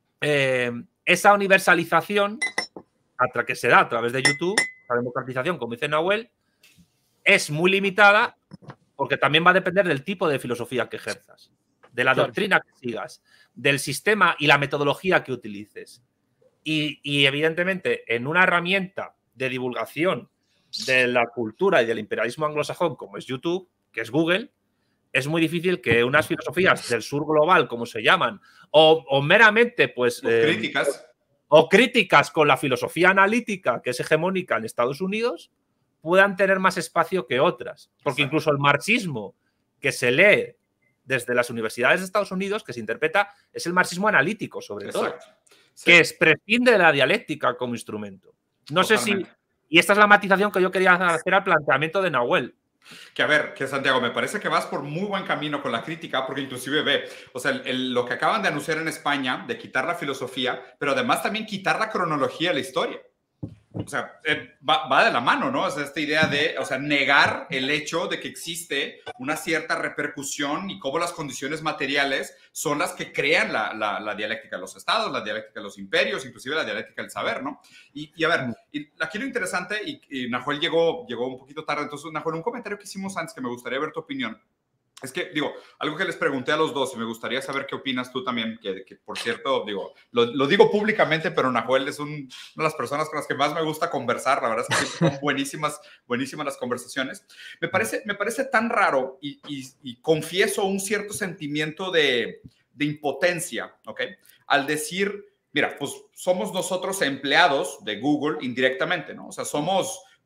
esa universalización que se da a través de YouTube, la democratización, como dice Nahuel, es muy limitada porque también va a depender del tipo de filosofía que ejerzas, de la doctrina que sigas, del sistema y la metodología que utilices. Y evidentemente, en una herramienta de divulgación de la cultura y del imperialismo anglosajón como es YouTube, que es Google, es muy difícil que unas filosofías del sur global, como se llaman, o meramente pues críticas con la filosofía analítica que es hegemónica en Estados Unidos, puedan tener más espacio que otras. Porque incluso el marxismo que se lee desde las universidades de Estados Unidos, que se interpreta, es el marxismo analítico, sobre todo, que prescinde de la dialéctica como instrumento. No sé si... Y esta es la matización que yo quería hacer al planteamiento de Nahuel. Que a ver, que Santiago, me parece que vas por muy buen camino con la crítica, porque inclusive o sea, lo que acaban de anunciar en España, de quitar la filosofía, pero además también quitar la cronología de la historia. O sea, va de la mano, ¿no? O sea, esta idea de, o sea, negar el hecho de que existe una cierta repercusión y cómo las condiciones materiales son las que crean la dialéctica de los estados, la dialéctica de los imperios, inclusive la dialéctica del saber, ¿no? Y a ver, aquí lo interesante, y Nahuel llegó un poquito tarde, entonces, Nahuel, un comentario que hicimos antes que me gustaría ver tu opinión. Es que, digo, algo que les pregunté a los dos y me gustaría saber qué opinas tú también, que por cierto, digo, lo digo públicamente, pero Nahuel es una de las personas con las que más me gusta conversar, la verdad es que son buenísimas las conversaciones. Me parece tan raro y confieso un cierto sentimiento de impotencia, ¿ok? Al decir, mira, pues somos nosotros empleados de Google indirectamente, ¿no? O sea, somos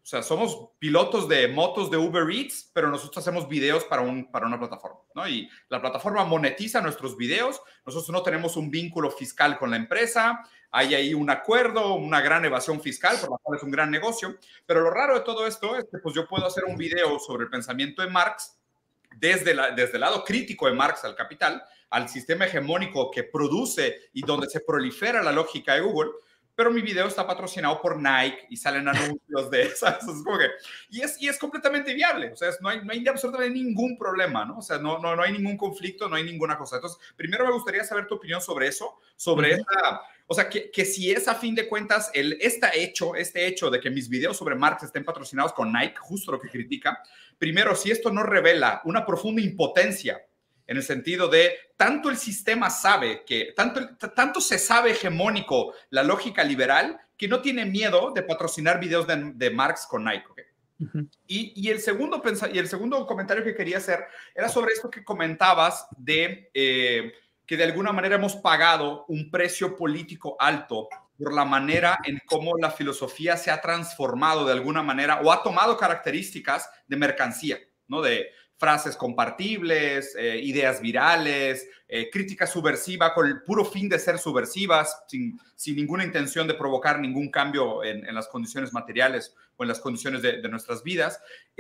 O sea, somos pilotos de motos de Uber Eats, pero nosotros hacemos videos para una plataforma, ¿no? Y la plataforma monetiza nuestros videos. Nosotros no tenemos un vínculo fiscal con la empresa. Hay ahí un acuerdo, una gran evasión fiscal, por lo cual es un gran negocio. Pero lo raro de todo esto es que pues, yo puedo hacer un video sobre el pensamiento de Marx desde el lado crítico de Marx al capital, al sistema hegemónico que produce y donde se prolifera la lógica de Google, pero mi video está patrocinado por Nike y salen anuncios de esas. Es como que, y es completamente viable. O sea, no hay absolutamente ningún problema, ¿no? O sea, no hay ningún conflicto, no hay ninguna cosa. Entonces, primero me gustaría saber tu opinión sobre eso, sobre esta... O sea, que si es a fin de cuentas este hecho de que mis videos sobre Marx estén patrocinados con Nike, justo lo que critica, primero, si esto no revela una profunda impotencia en el sentido de tanto el sistema sabe que, tanto se sabe hegemónico la lógica liberal que no tiene miedo de patrocinar videos de Marx con Nike. ¿Okay? Y el segundo comentario que quería hacer era sobre esto que comentabas de que de alguna manera hemos pagado un precio político alto por la manera en cómo la filosofía se ha transformado de alguna manera o ha tomado características de mercancía, ¿no? De frases compartibles, ideas virales, crítica subversiva con el puro fin de ser subversivas, sin ninguna intención de provocar ningún cambio en las condiciones materiales o en las condiciones de nuestras vidas.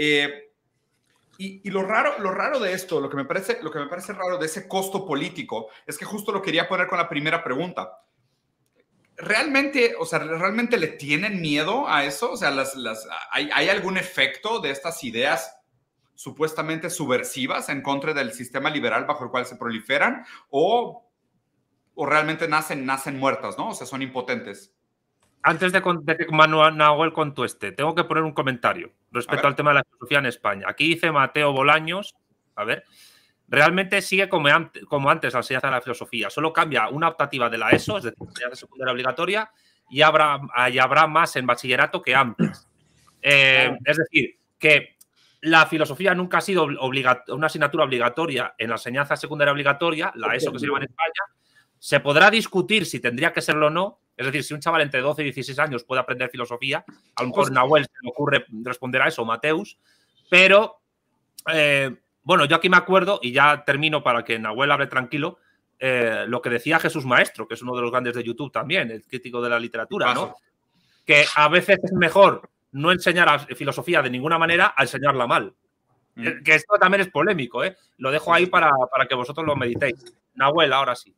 Y lo raro de esto, lo que me parece raro de ese costo político, es que justo lo quería poner con la primera pregunta. ¿Realmente le tienen miedo a eso? O sea, ¿hay algún efecto de estas ideas supuestamente subversivas en contra del sistema liberal bajo el cual se proliferan? ¿O realmente nacen muertas, ¿no? O sea, son impotentes. Antes de que Nahuel conteste, tengo que poner un comentario respecto al tema de la filosofía en España. Aquí dice Mateo Bolaños, a ver, realmente sigue como antes la enseñanza de la filosofía, solo cambia una optativa de la ESO, es decir, la enseñanza secundaria obligatoria, y habrá más en bachillerato que antes. Es decir, que la filosofía nunca ha sido una asignatura obligatoria en la enseñanza secundaria obligatoria, la ESO que se llama en España. Se podrá discutir si tendría que serlo o no. Es decir, si un chaval entre 12 y 16 años puede aprender filosofía, a lo mejor Nahuel se le ocurre responder a eso, o Mateus, pero bueno, yo aquí me acuerdo, y ya termino para que Nahuel hable tranquilo, lo que decía Jesús Maestro, que es uno de los grandes de YouTube también, el crítico de la literatura, ¿no? Que a veces es mejor no enseñar filosofía de ninguna manera a enseñarla mal. Que esto también es polémico, ¿eh? Lo dejo ahí para que vosotros lo meditéis. Nahuel, ahora sí.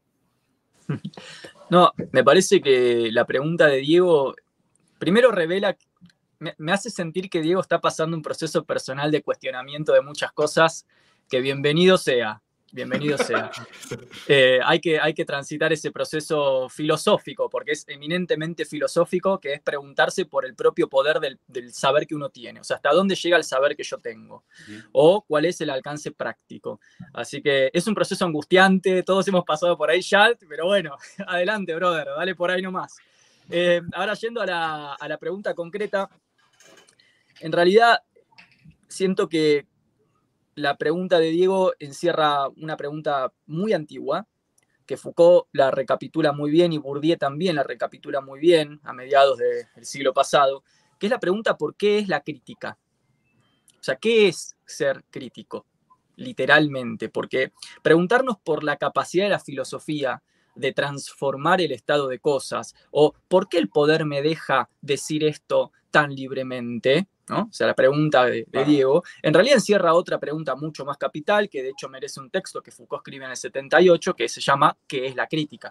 No, me parece que la pregunta de Diego primero revela, me hace sentir que Diego está pasando un proceso personal de cuestionamiento de muchas cosas, que bienvenido sea. Bienvenido sea. Hay que transitar ese proceso filosófico, porque es eminentemente filosófico, que es preguntarse por el propio poder del saber que uno tiene. O sea, ¿hasta dónde llega el saber que yo tengo? O ¿cuál es el alcance práctico? Así que es un proceso angustiante, todos hemos pasado por ahí ya, pero bueno, adelante, brother, dale por ahí nomás. Ahora, yendo a la pregunta concreta, en realidad siento que la pregunta de Diego encierra una pregunta muy antigua, que Foucault la recapitula muy bien y Bourdieu también la recapitula muy bien a mediados del siglo pasado, que es la pregunta ¿por qué es la crítica? O sea, ¿qué es ser crítico? Literalmente, porque preguntarnos por la capacidad de la filosofía de transformar el estado de cosas, o ¿por qué el poder me deja decir esto tan libremente? ¿No? O sea, la pregunta de Diego, en realidad encierra otra pregunta mucho más capital, que de hecho merece un texto que Foucault escribe en el 78, que se llama ¿qué es la crítica?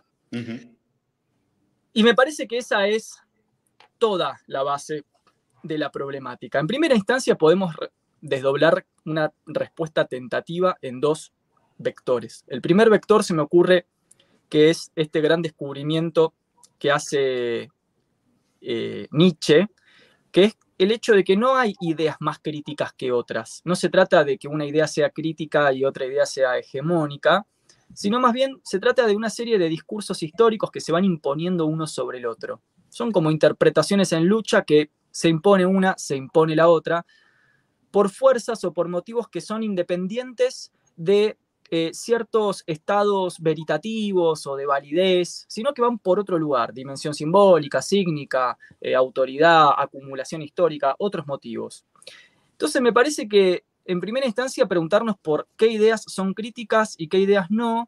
Y me parece que esa es toda la base de la problemática. En primera instancia podemos desdoblar una respuesta tentativa en dos vectores. El primer vector se me ocurre que es este gran descubrimiento que hace Nietzsche, que es el hecho de que no hay ideas más críticas que otras. No se trata de que una idea sea crítica y otra idea sea hegemónica, sino más bien se trata de una serie de discursos históricos que se van imponiendo uno sobre el otro. Son como interpretaciones en lucha que se impone una, se impone la otra, por fuerzas o por motivos que son independientes de ciertos estados veritativos o de validez, sino que van por otro lugar, dimensión simbólica, sígnica, autoridad, acumulación histórica, otros motivos. Entonces me parece que en primera instancia preguntarnos por qué ideas son críticas y qué ideas no,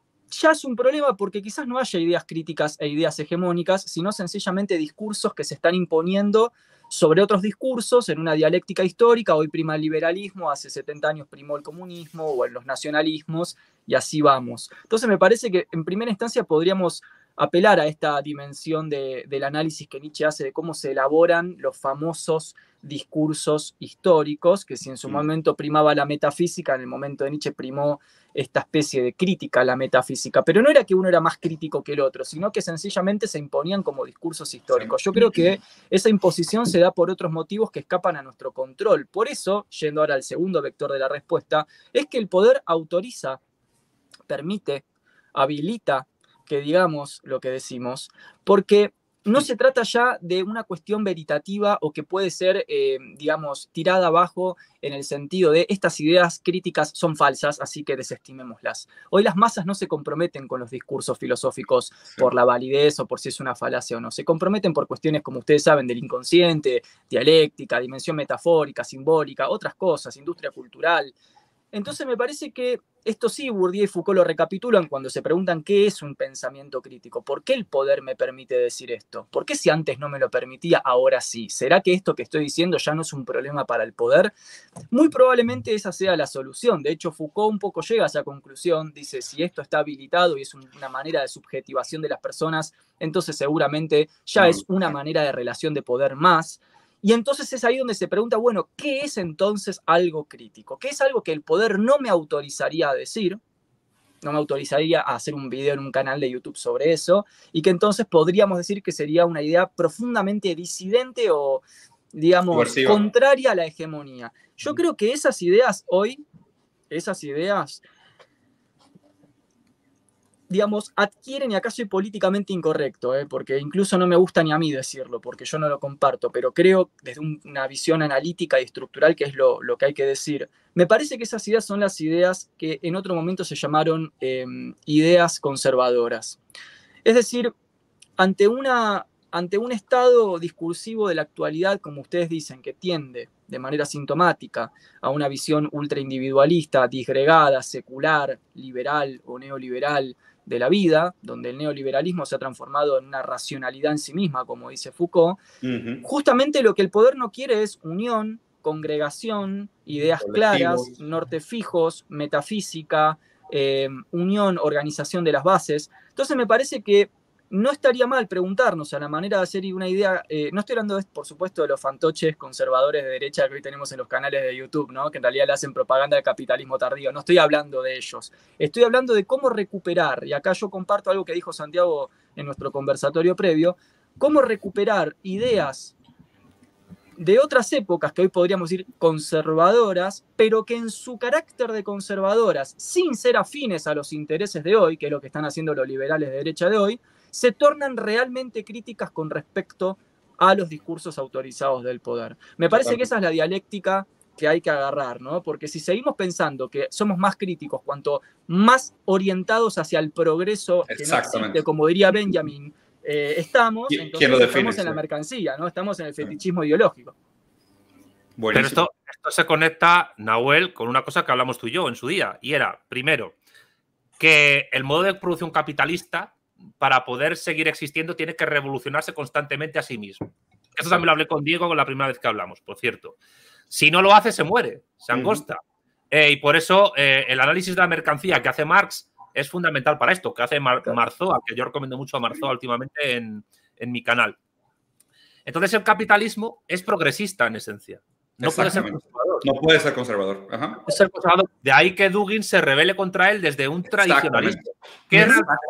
ya es un problema porque quizás no haya ideas críticas e ideas hegemónicas, sino sencillamente discursos que se están imponiendo sobre otros discursos en una dialéctica histórica. Hoy prima el liberalismo, hace 70 años primó el comunismo o en los nacionalismos, y así vamos. Entonces me parece que en primera instancia podríamos apelar a esta dimensión del análisis que Nietzsche hace de cómo se elaboran los famosos discursos históricos, que si en su momento primaba la metafísica, en el momento de Nietzsche primó esta especie de crítica a la metafísica, pero no era que uno era más crítico que el otro, sino que sencillamente se imponían como discursos históricos. Yo creo que esa imposición se da por otros motivos que escapan a nuestro control. Por eso, yendo ahora al segundo vector de la respuesta, es que el poder autoriza, permite, habilita que digamos lo que decimos, porque no se trata ya de una cuestión veritativa o que puede ser, digamos, tirada abajo en el sentido de estas ideas críticas son falsas, así que desestimémoslas. Hoy las masas no se comprometen con los discursos filosóficos por la validez o por si es una falacia o no. Se comprometen por cuestiones, como ustedes saben, del inconsciente, dialéctica, dimensión metafórica, simbólica, otras cosas, industria cultural. Entonces me parece que esto sí, Bourdieu y Foucault lo recapitulan cuando se preguntan qué es un pensamiento crítico. ¿Por qué el poder me permite decir esto? ¿Por qué si antes no me lo permitía, ahora sí? ¿Será que esto que estoy diciendo ya no es un problema para el poder? Muy probablemente esa sea la solución. De hecho, Foucault un poco llega a esa conclusión. Dice, si esto está habilitado y es una manera de subjetivación de las personas, entonces seguramente ya es una manera de relación de poder más. Y entonces es ahí donde se pregunta, bueno, ¿qué es entonces algo crítico? ¿Qué es algo que el poder no me autorizaría a decir? No me autorizaría a hacer un video en un canal de YouTube sobre eso, y que entonces podríamos decir que sería una idea profundamente disidente o, digamos, subversiva, contraria a la hegemonía. Yo creo que esas ideas hoy, digamos, adquieren, y acá soy políticamente incorrecto, porque incluso no me gusta ni a mí decirlo, porque yo no lo comparto, pero creo desde una visión analítica y estructural que es lo que hay que decir. Me parece que esas ideas son las ideas que en otro momento se llamaron ideas conservadoras. Es decir, ante un estado discursivo de la actualidad, como ustedes dicen, que tiende de manera sintomática a una visión ultraindividualista, disgregada, secular, liberal o neoliberal de la vida, donde el neoliberalismo se ha transformado en una racionalidad en sí misma, como dice Foucault, justamente lo que el poder no quiere es unión, congregación, ideas claras, norte fijos, metafísica, unión, organización de las bases. Entonces me parece que no estaría mal preguntarnos a la manera de hacer una idea, no estoy hablando, por supuesto, de los fantoches conservadores de derecha que hoy tenemos en los canales de YouTube, ¿no? Que en realidad le hacen propaganda del capitalismo tardío, no estoy hablando de ellos, estoy hablando de cómo recuperar, y acá yo comparto algo que dijo Santiago en nuestro conversatorio previo, cómo recuperar ideas de otras épocas que hoy podríamos decir conservadoras, pero que en su carácter de conservadoras, sin ser afines a los intereses de hoy, que es lo que están haciendo los liberales de derecha de hoy, se tornan realmente críticas con respecto a los discursos autorizados del poder. Me parece que esa es la dialéctica que hay que agarrar, ¿no? Porque si seguimos pensando que somos más críticos cuanto más orientados hacia el progreso, que no existe, como diría Benjamin, estamos, entonces estamos en la mercancía, ¿no? Estamos en el fetichismo ideológico. Buenísimo. Pero esto se conecta, Nahuel, con una cosa que hablamos tú y yo en su día, y era, primero, que el modo de producción capitalista, para poder seguir existiendo, tiene que revolucionarse constantemente a sí mismo. Eso también lo hablé con Diego la primera vez que hablamos, por cierto. Si no lo hace, se muere, se angosta. Y por eso el análisis de la mercancía que hace Marx es fundamental para esto, que hace Marzoa, que yo recomiendo mucho a Marzoa últimamente en mi canal. Entonces el capitalismo es progresista en esencia. No puede ser conservador. No puede ser conservador. Ajá. Es ser conservador. De ahí que Dugin se rebele contra él desde un tradicionalismo. ¿Qué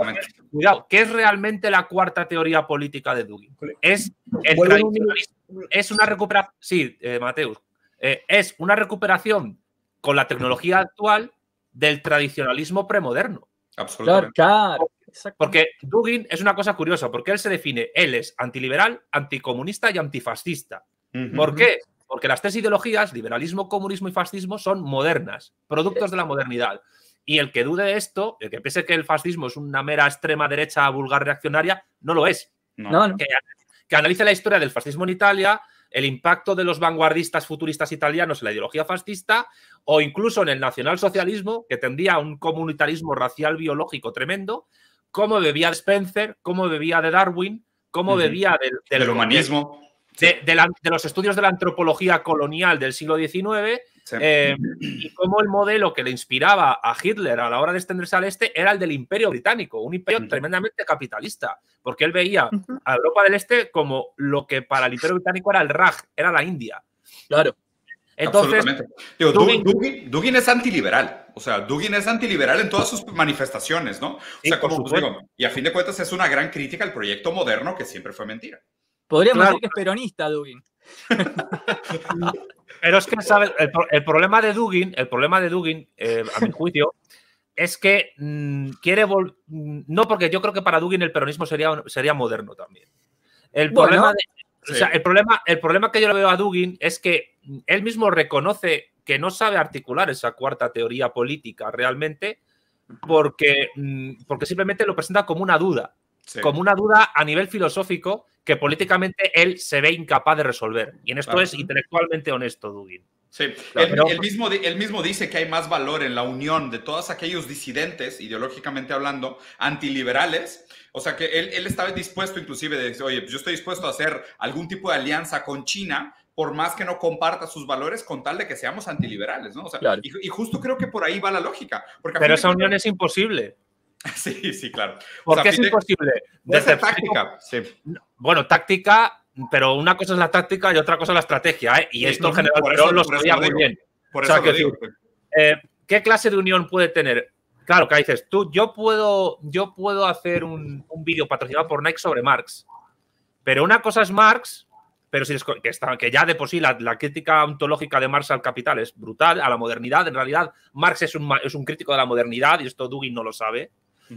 es realmente la cuarta teoría política de Dugin? Es el tradicionalismo. Es una recuperación. Sí, Mateus. Es una recuperación con la tecnología actual del tradicionalismo premoderno. Absolutamente. Claro. Porque Dugin es una cosa curiosa, porque él se define, él es antiliberal, anticomunista y antifascista. ¿Por qué? Porque las tres ideologías, liberalismo, comunismo y fascismo, son modernas, productos de la modernidad. Y el que dude de esto, el que piense que el fascismo es una mera extrema derecha vulgar reaccionaria, no lo es. No. Que analice la historia del fascismo en Italia, el impacto de los vanguardistas futuristas italianos en la ideología fascista o incluso en el nacionalsocialismo, que tendría un comunitarismo racial biológico tremendo, cómo bebía de Spencer, cómo bebía de Darwin, cómo bebía del humanismo. De los estudios de la antropología colonial del siglo XIX, Sí. Y cómo el modelo que le inspiraba a Hitler a la hora de extenderse al este era el del Imperio Británico, un imperio tremendamente capitalista, porque él veía a Europa del Este como lo que para el Imperio Británico era el Raj, era la India. Claro. Entonces, digo, Dugin es antiliberal. O sea, Dugin es antiliberal en todas sus manifestaciones, ¿no? O sea, como pues, digo, y a fin de cuentas es una gran crítica al proyecto moderno que siempre fue mentira. Podríamos decir que es peronista, Dugin. Pero es que, ¿sabes? El problema de Dugin, a mi juicio, es que quiere no, porque yo creo que para Dugin el peronismo sería moderno también. El problema que yo le veo a Dugin es que él mismo reconoce que no sabe articular esa cuarta teoría política realmente porque simplemente lo presenta como una duda. Sí. Como una duda a nivel filosófico que políticamente él se ve incapaz de resolver. Y en esto es intelectualmente honesto, Dugin. Sí, él mismo dice que hay más valor en la unión de todos aquellos disidentes, ideológicamente hablando, antiliberales. O sea, que él estaba dispuesto inclusive de decir, oye, pues yo estoy dispuesto a hacer algún tipo de alianza con China, por más que no comparta sus valores, con tal de que seamos antiliberales, ¿no? O sea, claro. y justo creo que por ahí va la lógica. Pero esa unión es imposible. Sí, claro. ¿Por qué es imposible? Desde táctica. Sí. Bueno, táctica, pero una cosa es la táctica y otra cosa es la estrategia, ¿eh? Y esto en general Perón lo sabía muy bien. Por eso lo digo. ¿Qué clase de unión puede tener? Claro, que dices tú, yo puedo hacer un vídeo patrocinado por Nike sobre Marx, pero una cosa es Marx, pero que ya de por sí la crítica ontológica de Marx al capital es brutal, a la modernidad. En realidad, Marx es un crítico de la modernidad y esto Dugin no lo sabe.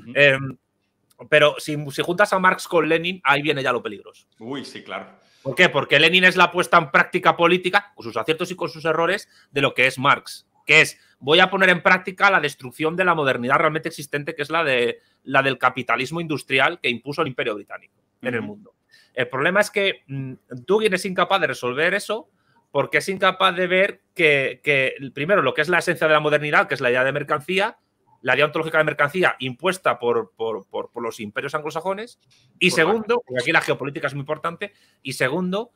Pero si juntas a Marx con Lenin, ahí viene ya lo peligroso. Uy, sí, claro. ¿Por qué? Porque Lenin es la puesta en práctica política, con sus aciertos y con sus errores, de lo que es Marx, que es, voy a poner en práctica la destrucción de la modernidad realmente existente, que es la del capitalismo industrial que impuso el Imperio Británico en el mundo. El problema es que Dugin es incapaz de resolver eso porque es incapaz de ver que primero, lo que es la esencia de la modernidad, que es la idea de mercancía, la idea ontológica de mercancía impuesta por los imperios anglosajones. Y segundo, porque aquí la geopolítica es muy importante, y segundo,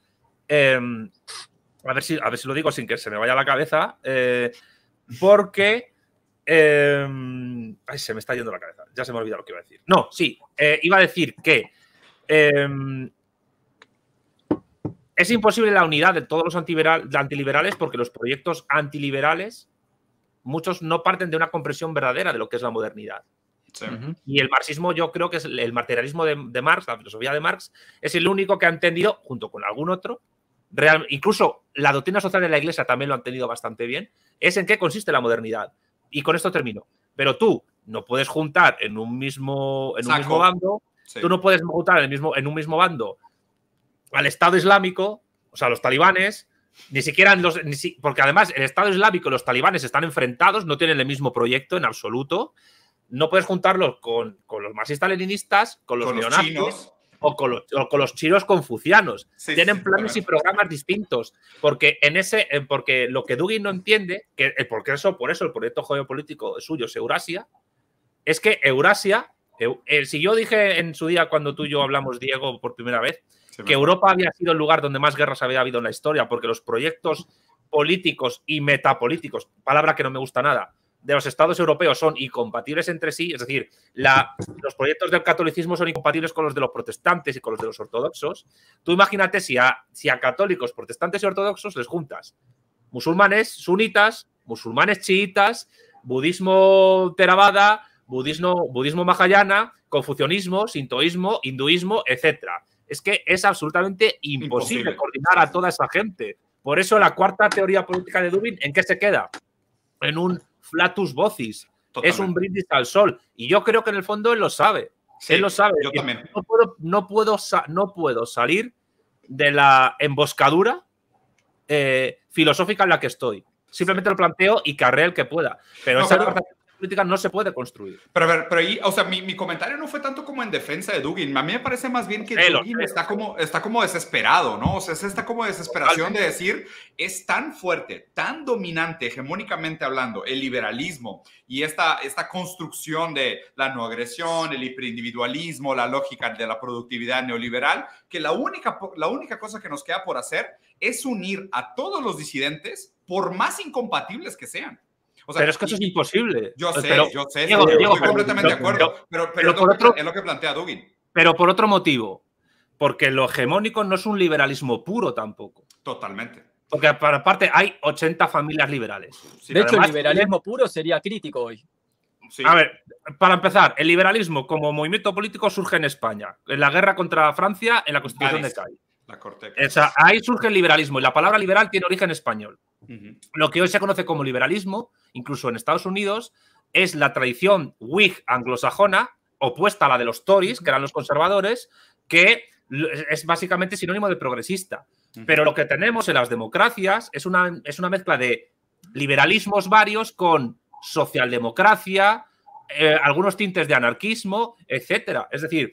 a ver si lo digo sin que se me vaya a la cabeza, porque... ay, se me está yendo la cabeza, ya se me ha olvidado lo que iba a decir. No, sí, iba a decir que es imposible la unidad de todos los antiliberales porque los proyectos antiliberales muchos no parten de una comprensión verdadera de lo que es la modernidad. Sí. Y el marxismo, yo creo que es el materialismo de Marx, la filosofía de Marx, es el único que ha entendido, junto con algún otro, incluso la doctrina social de la Iglesia también lo ha entendido bastante bien, es en qué consiste la modernidad. Y con esto termino. Pero tú no puedes juntar en un mismo bando, sí. Tú no puedes juntar en un mismo bando al Estado Islámico, o sea, los talibanes, ni siquiera porque además el Estado Islámico y los talibanes están enfrentados, no tienen el mismo proyecto en absoluto. No puedes juntarlos con los marxistas-leninistas, con los neonazis o con los chinos confucianos. Sí, tienen planes y programas distintos. Porque porque lo que Dugin no entiende, por eso el proyecto geopolítico suyo es Eurasia, es que Eurasia, si yo dije en su día cuando tú y yo hablamos, Diego, por primera vez, que Europa había sido el lugar donde más guerras había habido en la historia, porque los proyectos políticos y metapolíticos, palabra que no me gusta nada, de los estados europeos son incompatibles entre sí, es decir, los proyectos del catolicismo son incompatibles con los de los protestantes y con los de los ortodoxos. Tú imagínate si a católicos, protestantes y ortodoxos les juntas musulmanes sunitas, musulmanes chiitas, budismo theravada, budismo mahayana, confucianismo, sintoísmo, hinduismo, etcétera. Es que es absolutamente imposible coordinar a toda esa gente. Por eso la cuarta teoría política de Dugin, ¿en qué se queda? En un flatus vocis. Totalmente. Es un brindis al sol. Y yo creo que en el fondo él lo sabe. Sí, él lo sabe. Yo también. No puedo salir de la emboscadura filosófica en la que estoy. Simplemente lo planteo y carré el que pueda. Pero esa cuarta teoría política no se puede construir. Pero a ver, pero ahí, o sea, mi comentario no fue tanto como en defensa de Dugin. A mí me parece más bien que Dugin está como desesperado, ¿no? O sea, es esta como desesperación de decir, es tan fuerte, tan dominante, hegemónicamente hablando, el liberalismo y esta construcción de la no agresión, el hiperindividualismo, la lógica de la productividad neoliberal, que la única cosa que nos queda por hacer es unir a todos los disidentes, por más incompatibles que sean. O sea, pero es que eso es imposible. Yo sé, Diego, estoy completamente de acuerdo, pero es lo que plantea Dugin. Pero por otro motivo, porque lo hegemónico no es un liberalismo puro tampoco. Totalmente. Porque aparte hay 80 familias liberales. Sí, de hecho, el liberalismo puro sería crítico hoy. Sí. A ver, para empezar, el liberalismo como movimiento político surge en España, en la guerra contra Francia, en la Constitución de Cádiz. La corte. O sea, ahí surge el liberalismo y la palabra liberal tiene origen español. Lo que hoy se conoce como liberalismo, incluso en Estados Unidos, es la tradición Whig anglosajona, opuesta a la de los Tories, que eran los conservadores, que es básicamente sinónimo de progresista. Pero lo que tenemos en las democracias es una mezcla de liberalismos varios con socialdemocracia, algunos tintes de anarquismo, etcétera. Es decir,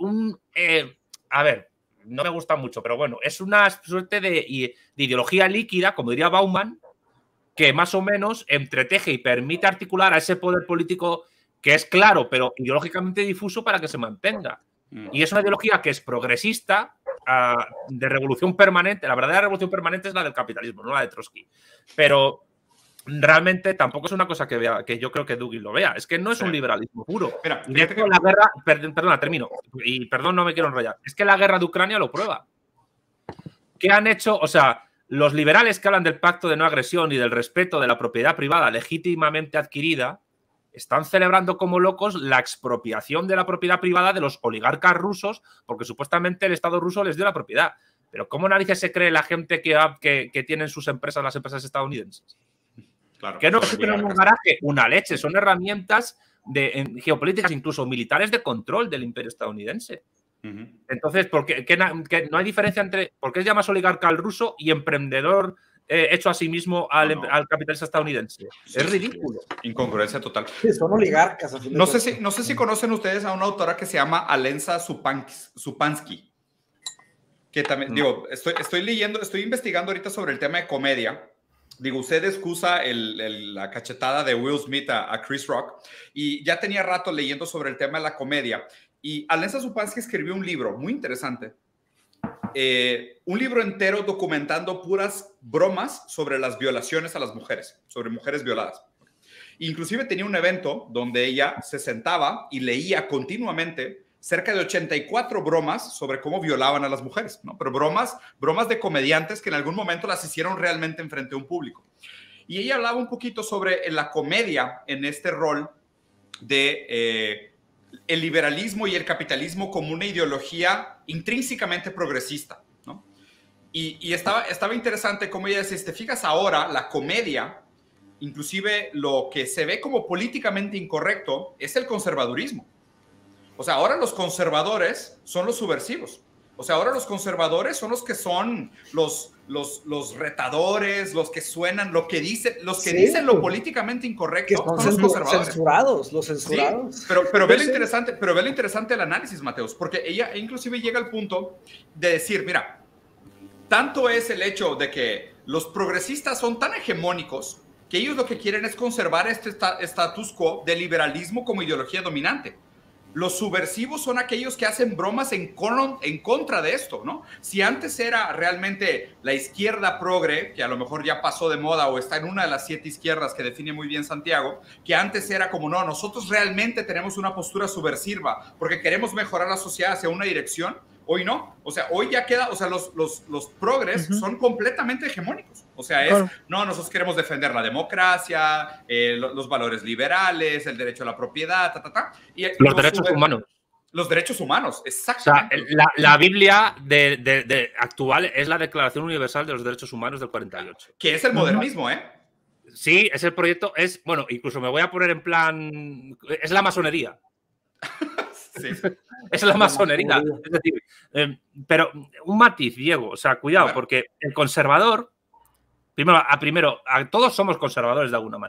a ver, no me gusta mucho, pero bueno, es una suerte de ideología líquida, como diría Bauman, que más o menos entreteje y permite articular a ese poder político que es claro, pero ideológicamente difuso para que se mantenga. Y es una ideología que es progresista, de revolución permanente. La verdadera revolución permanente es la del capitalismo, no la de Trotsky. Pero realmente tampoco es una cosa que yo creo que Dugin lo vea. Es que no es un liberalismo puro. Mira, de hecho, la guerra... Perdona, termino. Y perdón, no me quiero enrollar. Es que la guerra de Ucrania lo prueba. ¿Qué han hecho? O sea, los liberales que hablan del pacto de no agresión y del respeto de la propiedad privada legítimamente adquirida están celebrando como locos la expropiación de la propiedad privada de los oligarcas rusos porque supuestamente el Estado ruso les dio la propiedad. Pero ¿cómo narices se cree la gente que tienen sus empresas, las empresas estadounidenses? Claro, que no tienen un garaje, una leche. Son herramientas geopolíticas, incluso militares, de control del imperio estadounidense. Entonces, ¿por qué no hay diferencia entre por qué llamas oligarca al ruso y emprendedor hecho a sí mismo al capitalista estadounidense? Sí, es ridículo. Incongruencia total. Sí, son oligarcas. No sé si conocen ustedes a una autora que se llama Alenza Supansky. Que también, digo, estoy investigando ahorita sobre el tema de comedia. Digo, usted excusa la cachetada de Will Smith a Chris Rock y ya tenía rato leyendo sobre el tema de la comedia. Y Alenza Supansky escribió un libro muy interesante. Un libro entero documentando puras bromas sobre las violaciones a las mujeres, sobre mujeres violadas. Inclusive tenía un evento donde ella se sentaba y leía continuamente cerca de 84 bromas sobre cómo violaban a las mujeres, ¿no? Pero bromas de comediantes que en algún momento las hicieron realmente enfrente a un público. Y ella hablaba un poquito sobre la comedia en este rol de el liberalismo y el capitalismo como una ideología intrínsecamente progresista, ¿no? Y estaba interesante cómo ella decía, si te fijas ahora, la comedia, inclusive lo que se ve como políticamente incorrecto, es el conservadurismo. O sea, ahora los conservadores son los subversivos. O sea, ahora los conservadores son los que son los retadores, los que suenan, los que dicen lo políticamente incorrecto. Que son los conservadores. Los censurados. Sí, pero ve lo interesante el análisis, Mateos, porque ella inclusive llega al punto de decir, mira, tanto es el hecho de que los progresistas son tan hegemónicos que ellos lo que quieren es conservar este status quo de liberalismo como ideología dominante. Los subversivos son aquellos que hacen bromas en contra de esto, ¿no? Si antes era realmente la izquierda progre, que a lo mejor ya pasó de moda o está en una de las 7 izquierdas que define muy bien Santiago, que antes era como, no, nosotros realmente tenemos una postura subversiva porque queremos mejorar la sociedad hacia una dirección, hoy no. O sea, hoy ya queda, o sea, los progres son completamente hegemónicos. O sea, no, nosotros queremos defender la democracia, los valores liberales, el derecho a la propiedad, y los derechos humanos. Los derechos humanos, exactamente. O sea, la Biblia actual es la Declaración Universal de los Derechos Humanos del 48. Que es el modernismo, ¿eh? Sí, es el proyecto, bueno, incluso me voy a poner en plan, es la masonería. Sí. Es la masonería. Es decir, pero un matiz, Diego, o sea, cuidado, porque el conservador, primero, todos somos conservadores de alguna manera.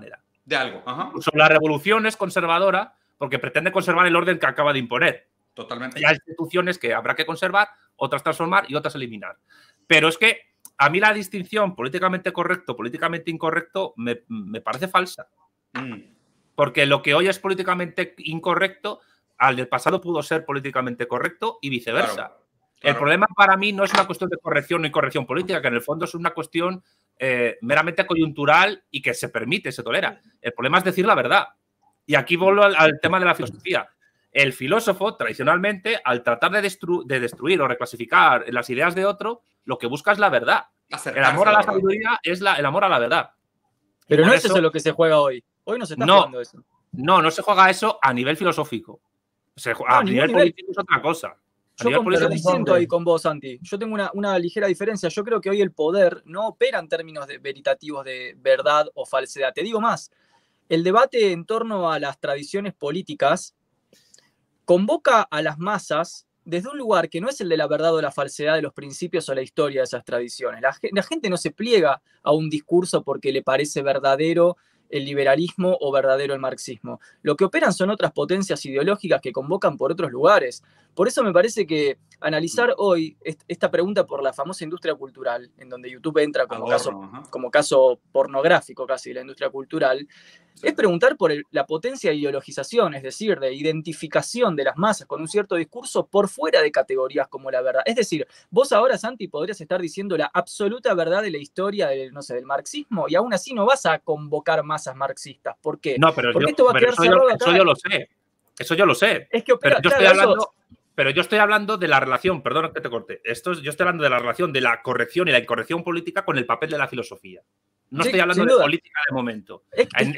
De algo. Incluso la revolución es conservadora porque pretende conservar el orden que acaba de imponer. Totalmente. Hay instituciones que habrá que conservar, otras transformar y otras eliminar. Pero es que a mí la distinción políticamente correcto, políticamente incorrecto, me parece falsa. Porque lo que hoy es políticamente incorrecto, al del pasado pudo ser políticamente correcto y viceversa. Claro. El problema para mí no es una cuestión de corrección o incorrección política, que en el fondo es una cuestión meramente coyuntural y que se permite, se tolera. El problema es decir la verdad. Y aquí vuelvo al tema de la filosofía. El filósofo, tradicionalmente, al tratar de destruir o reclasificar las ideas de otro, lo que busca es la verdad. El amor a la sabiduría es el amor a la verdad. Pero no es eso lo que se juega hoy. Hoy no se está jugando eso. No se juega eso a nivel filosófico. A nivel político es otra cosa. Yo diciendo ahí con vos, Santi. Yo tengo una ligera diferencia. Yo creo que hoy el poder no opera en términos veritativos de verdad o falsedad. Te digo más. El debate en torno a las tradiciones políticas convoca a las masas desde un lugar que no es el de la verdad o la falsedad de los principios o la historia de esas tradiciones. La gente no se pliega a un discurso porque le parece verdadero el liberalismo o verdadero el marxismo. Lo que operan son otras potencias ideológicas que convocan por otros lugares. Por eso me parece que analizar hoy esta pregunta por la famosa industria cultural, en donde YouTube entra como caso pornográfico casi, la industria cultural, es preguntar por la potencia de ideologización, es decir, de identificación de las masas con un cierto discurso por fuera de categorías como la verdad. Es decir, vos ahora, Santi, podrías estar diciendo la absoluta verdad de la historia del marxismo y aún así no vas a convocar masas marxistas. ¿Por qué? No, pero porque esto va a quedar cerrado acá. Eso yo lo sé. Eso yo lo sé. Es que opera, pero yo estoy hablando de la relación, perdón que te corte, yo estoy hablando de la relación de la corrección y la incorrección política con el papel de la filosofía. No estoy hablando de política de momento. En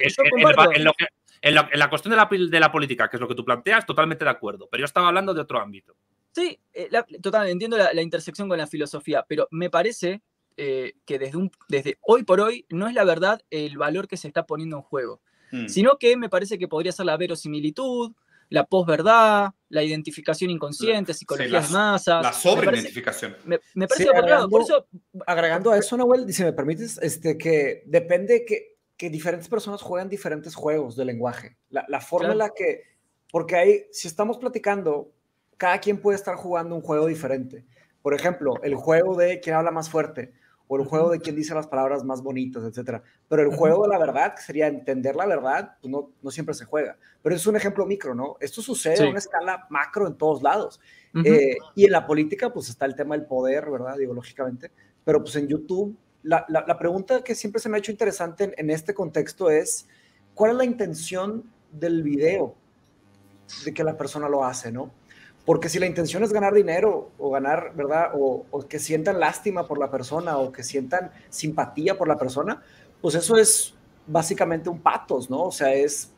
la cuestión de la política, que es lo que tú planteas, totalmente de acuerdo. Pero yo estaba hablando de otro ámbito. Sí, total, entiendo la intersección con la filosofía, pero me parece que desde hoy por hoy no es la verdad el valor que se está poniendo en juego, sino que me parece que podría ser la verosimilitud, la posverdad, la identificación inconsciente, psicología de masas. La sobreidentificación. Me parece apropiado. Por eso, agregando a eso, Nahuel, si me permites, que depende que diferentes personas juegan diferentes juegos de lenguaje. La forma en la que... Porque si estamos platicando, cada quien puede estar jugando un juego diferente. Por ejemplo, el juego de quién habla más fuerte, o el juego de quién dice las palabras más bonitas, etc. Pero el juego de la verdad, que sería entender la verdad, pues no siempre se juega. Pero es un ejemplo micro, ¿no? Esto sucede a una escala macro en todos lados. Y en la política, pues está el tema del poder, ¿verdad? Ideológicamente. Pero pues en YouTube, la pregunta que siempre se me ha hecho interesante en este contexto es, ¿cuál es la intención del video de que la persona lo hace, ¿no? Porque si la intención es ganar dinero o ganar, ¿verdad? O que sientan lástima por la persona o que sientan simpatía por la persona, pues eso es básicamente un patos, ¿no? O sea,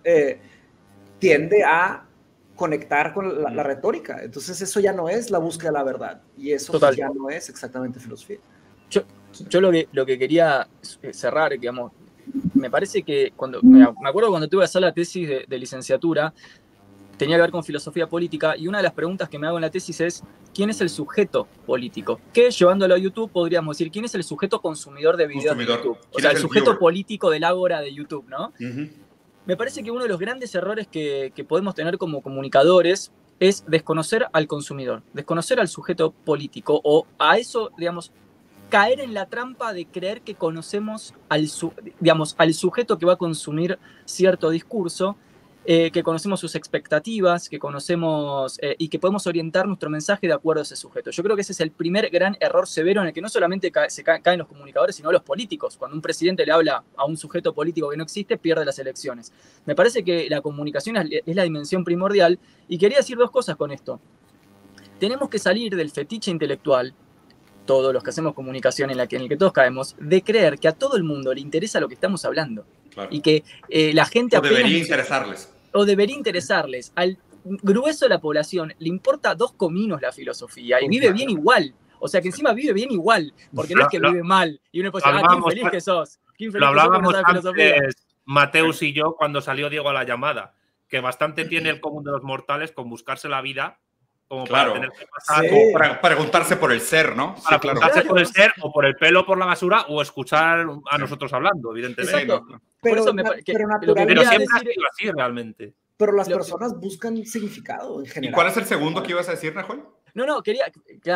tiende a conectar con la retórica. Entonces eso ya no es la búsqueda de la verdad y eso pues ya no es exactamente filosofía. Yo lo que quería cerrar, digamos, me parece que me acuerdo cuando tuve que hacer la tesis de licenciatura, tenía que ver con filosofía política y una de las preguntas que me hago en la tesis es ¿quién es el sujeto político? Que llevándolo a YouTube podríamos decir ¿quién es el sujeto consumidor de videos de YouTube? O sea, el sujeto político del ágora de YouTube, ¿no? Me parece que uno de los grandes errores que podemos tener como comunicadores es desconocer al consumidor, desconocer al sujeto político o a eso, digamos, caer en la trampa de creer que conocemos al sujeto que va a consumir cierto discurso, que conocemos sus expectativas, que conocemos y que podemos orientar nuestro mensaje de acuerdo a ese sujeto. Yo creo que ese es el primer gran error severo en el que no solamente caen los comunicadores, sino los políticos. Cuando un presidente le habla a un sujeto político que no existe, pierde las elecciones. Me parece que la comunicación es la dimensión primordial y quería decir dos cosas con esto. Tenemos que salir del fetiche intelectual, todos los que hacemos comunicación en el que todos caemos, de creer que a todo el mundo le interesa lo que estamos hablando. Claro. Y que la gente... debería interesarles. Al grueso de la población le importa 2 cominos la filosofía y vive bien igual. O sea, que encima vive bien igual, porque no es que vive mal. Y uno puede decir, qué infeliz que sos. Qué infeliz lo hablábamos que sos con esa filosofía. Mateus y yo cuando salió Diego a la llamada, que bastante tiene el común de los mortales con buscarse la vida como para tener que pasar, para preguntarse por el ser, ¿no? Para preguntarse por el ser o por el pelo por la basura o escuchar a nosotros hablando, evidentemente. Exacto. Pero, por eso pero lo que Pero naturalmente, siempre ha decir, sido así realmente. pero las lo- personas buscan significado en ¿Y general. cuál es el segundo que ibas a decir, Nahuel? No, quería,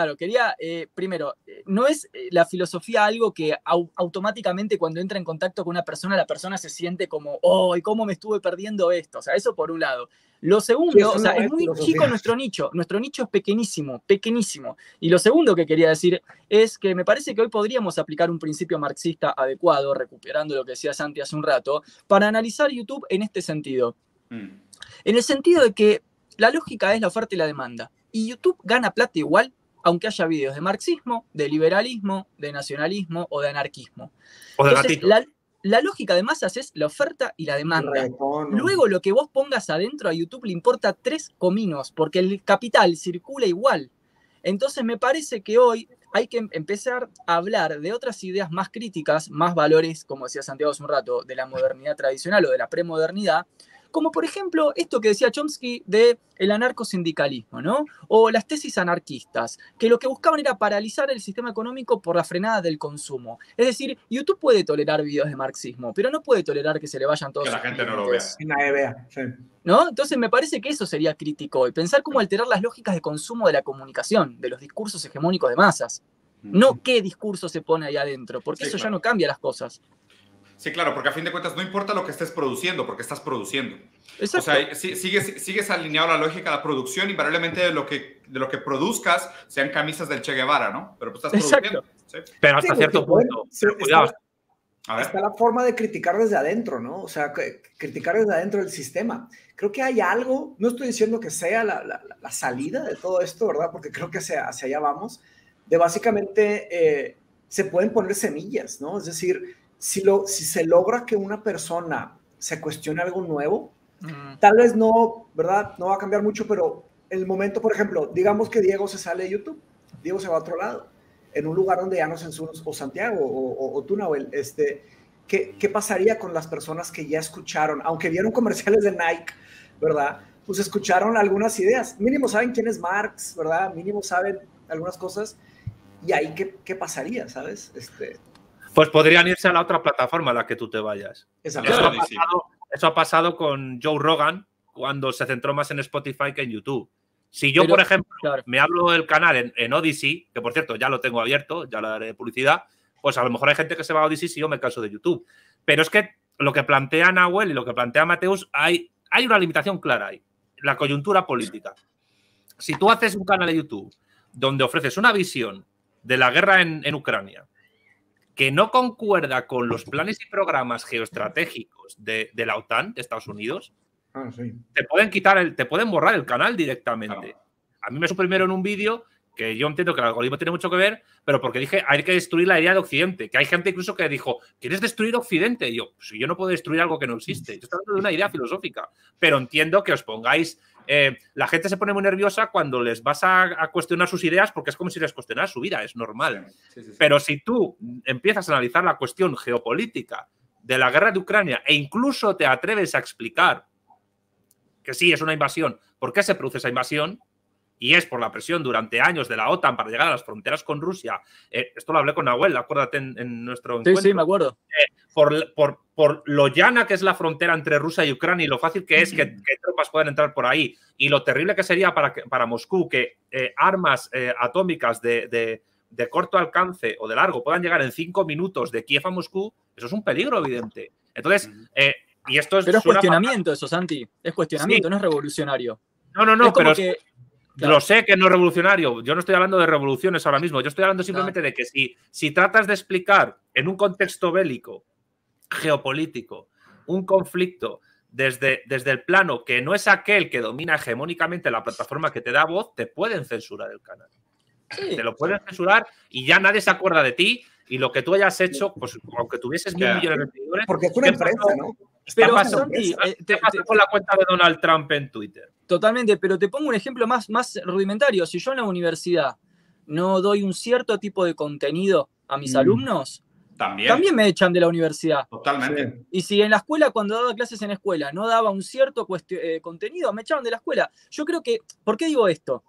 primero, no es la filosofía algo que automáticamente cuando entra en contacto con una persona, la persona se siente como, oh, ¿y cómo me estuve perdiendo esto? O sea, eso por un lado. Lo Sí, segundo, eso o sea, no es es muy filosofía. chico nuestro nicho es pequeñísimo, pequeñísimo. Y lo segundo que quería decir es que me parece que hoy podríamos aplicar un principio marxista adecuado, recuperando lo que decía Santi hace un rato, para analizar YouTube en este sentido. En el sentido de que la lógica es la oferta y la demanda. Y YouTube gana plata igual, aunque haya videos de marxismo, de liberalismo, de nacionalismo o de anarquismo. O de Entonces, gatito. la lógica de masas es la oferta y la demanda. Reggaetón, ¿no? Luego, lo que vos pongas adentro a YouTube le importa 3 cominos, porque el capital circula igual. Entonces, me parece que hoy hay que empezar a hablar de otras ideas más críticas, más valores, como decía Santiago hace un rato, de la modernidad tradicional o de la premodernidad, como por ejemplo esto que decía Chomsky de el anarcosindicalismo, ¿no? O las tesis anarquistas, que lo que buscaban era paralizar el sistema económico por la frenada del consumo. Es decir, YouTube puede tolerar videos de marxismo, pero no puede tolerar que se le vayan todos Que la sus gente no lo clientes, En la EBA, sí. ¿no? Entonces me parece que eso sería crítico hoy, pensar cómo alterar las lógicas de consumo de la comunicación, de los discursos hegemónicos de masas. No qué discurso se pone ahí adentro, porque Sí, eso ya claro. no cambia las cosas. Sí, claro, porque a fin de cuentas no importa lo que estés produciendo, porque estás produciendo. Exacto. O sea, sigues alineado a la lógica de la producción, invariablemente de lo que produzcas sean camisas del Che Guevara, ¿no? Pero pues estás Exacto. produciendo. ¿Sí? Pero hasta Sí, cierto porque punto. sí, Pero cuidado. A ver. está la forma de criticar desde adentro, ¿no? O sea, criticar desde adentro del sistema. Creo que hay algo, no estoy diciendo que sea la salida de todo esto, ¿verdad? Porque creo que hacia allá vamos, de básicamente se pueden poner semillas, ¿no? Es decir, si se logra que una persona se cuestione algo nuevo, tal vez no, ¿verdad? No va a cambiar mucho, pero el momento, por ejemplo, digamos que Diego se sale de YouTube, Diego se va a otro lado, en un lugar donde ya no censuran, o Santiago, o tú, Nahuel, ¿qué pasaría con las personas que ya escucharon, aunque vieron comerciales de Nike, ¿verdad? Pues escucharon algunas ideas, mínimo saben quién es Marx, ¿verdad? Mínimo saben algunas cosas, y ahí, ¿qué pasaría, sabes? Pues podrían irse a la otra plataforma a la que tú te vayas. Exacto. Eso ha pasado con Joe Rogan cuando se centró más en Spotify que en YouTube. Si yo, Pero, por ejemplo, claro, me abro el canal en Odyssey, que por cierto ya lo tengo abierto, ya le daré publicidad, pues a lo mejor hay gente que se va a Odyssey si yo me canso de YouTube. Pero es que lo que plantea Nahuel y lo que plantea Mateus, hay una limitación clara ahí, la coyuntura política. Si tú haces un canal de YouTube donde ofreces una visión de la guerra en Ucrania que no concuerda con los planes y programas geoestratégicos de la OTAN, de Estados Unidos, Sí. te pueden borrar el canal directamente. Claro. A mí me suprimieron un vídeo que yo entiendo que el algoritmo tiene mucho que ver, pero porque dije hay que destruir la idea de Occidente, que hay gente incluso que dijo, ¿quieres destruir Occidente? Y yo, pues yo no puedo destruir algo que no existe. Yo estoy hablando de una idea filosófica, pero entiendo que os pongáis... la gente se pone muy nerviosa cuando les vas a cuestionar sus ideas porque es como si les cuestionaras su vida, es normal. Sí. Pero si tú empiezas a analizar la cuestión geopolítica de la guerra de Ucrania e incluso te atreves a explicar que sí, es una invasión, ¿por qué se produce esa invasión? Y es por la presión durante años de la OTAN para llegar a las fronteras con Rusia. Esto lo hablé con Nahuel, acuérdate en nuestro encuentro. Sí, me acuerdo. Por lo llana que es la frontera entre Rusia y Ucrania y lo fácil que es que tropas puedan entrar por ahí y lo terrible que sería para Moscú que armas atómicas de corto alcance o de largo puedan llegar en 5 minutos de Kiev a Moscú, eso es un peligro evidente. Entonces, y esto es... Pero es cuestionamiento eso, Santi. Es cuestionamiento, sí. No es revolucionario. No, pero que, claro. Lo sé que no es revolucionario. Yo no estoy hablando de revoluciones ahora mismo. Yo estoy hablando simplemente de que si tratas de explicar en un contexto bélico, geopolítico, un conflicto desde el plano que no es aquel que domina hegemónicamente la plataforma que te da voz, te pueden censurar el canal. Sí. Te lo pueden censurar y ya nadie se acuerda de ti y lo que tú hayas hecho, pues aunque tuvieses 1.000 millones de seguidores... Porque es una empresa, ¿no? Pero, Santi, ¿qué pasa con la cuenta de Donald Trump en Twitter? Totalmente, pero te pongo un ejemplo más rudimentario. Si yo en la universidad no doy un cierto tipo de contenido a mis alumnos, también me echan de la universidad. Totalmente. Y si en la escuela, cuando daba clases en escuela, no daba un cierto contenido, me echaban de la escuela. Yo creo que, ¿por qué digo esto?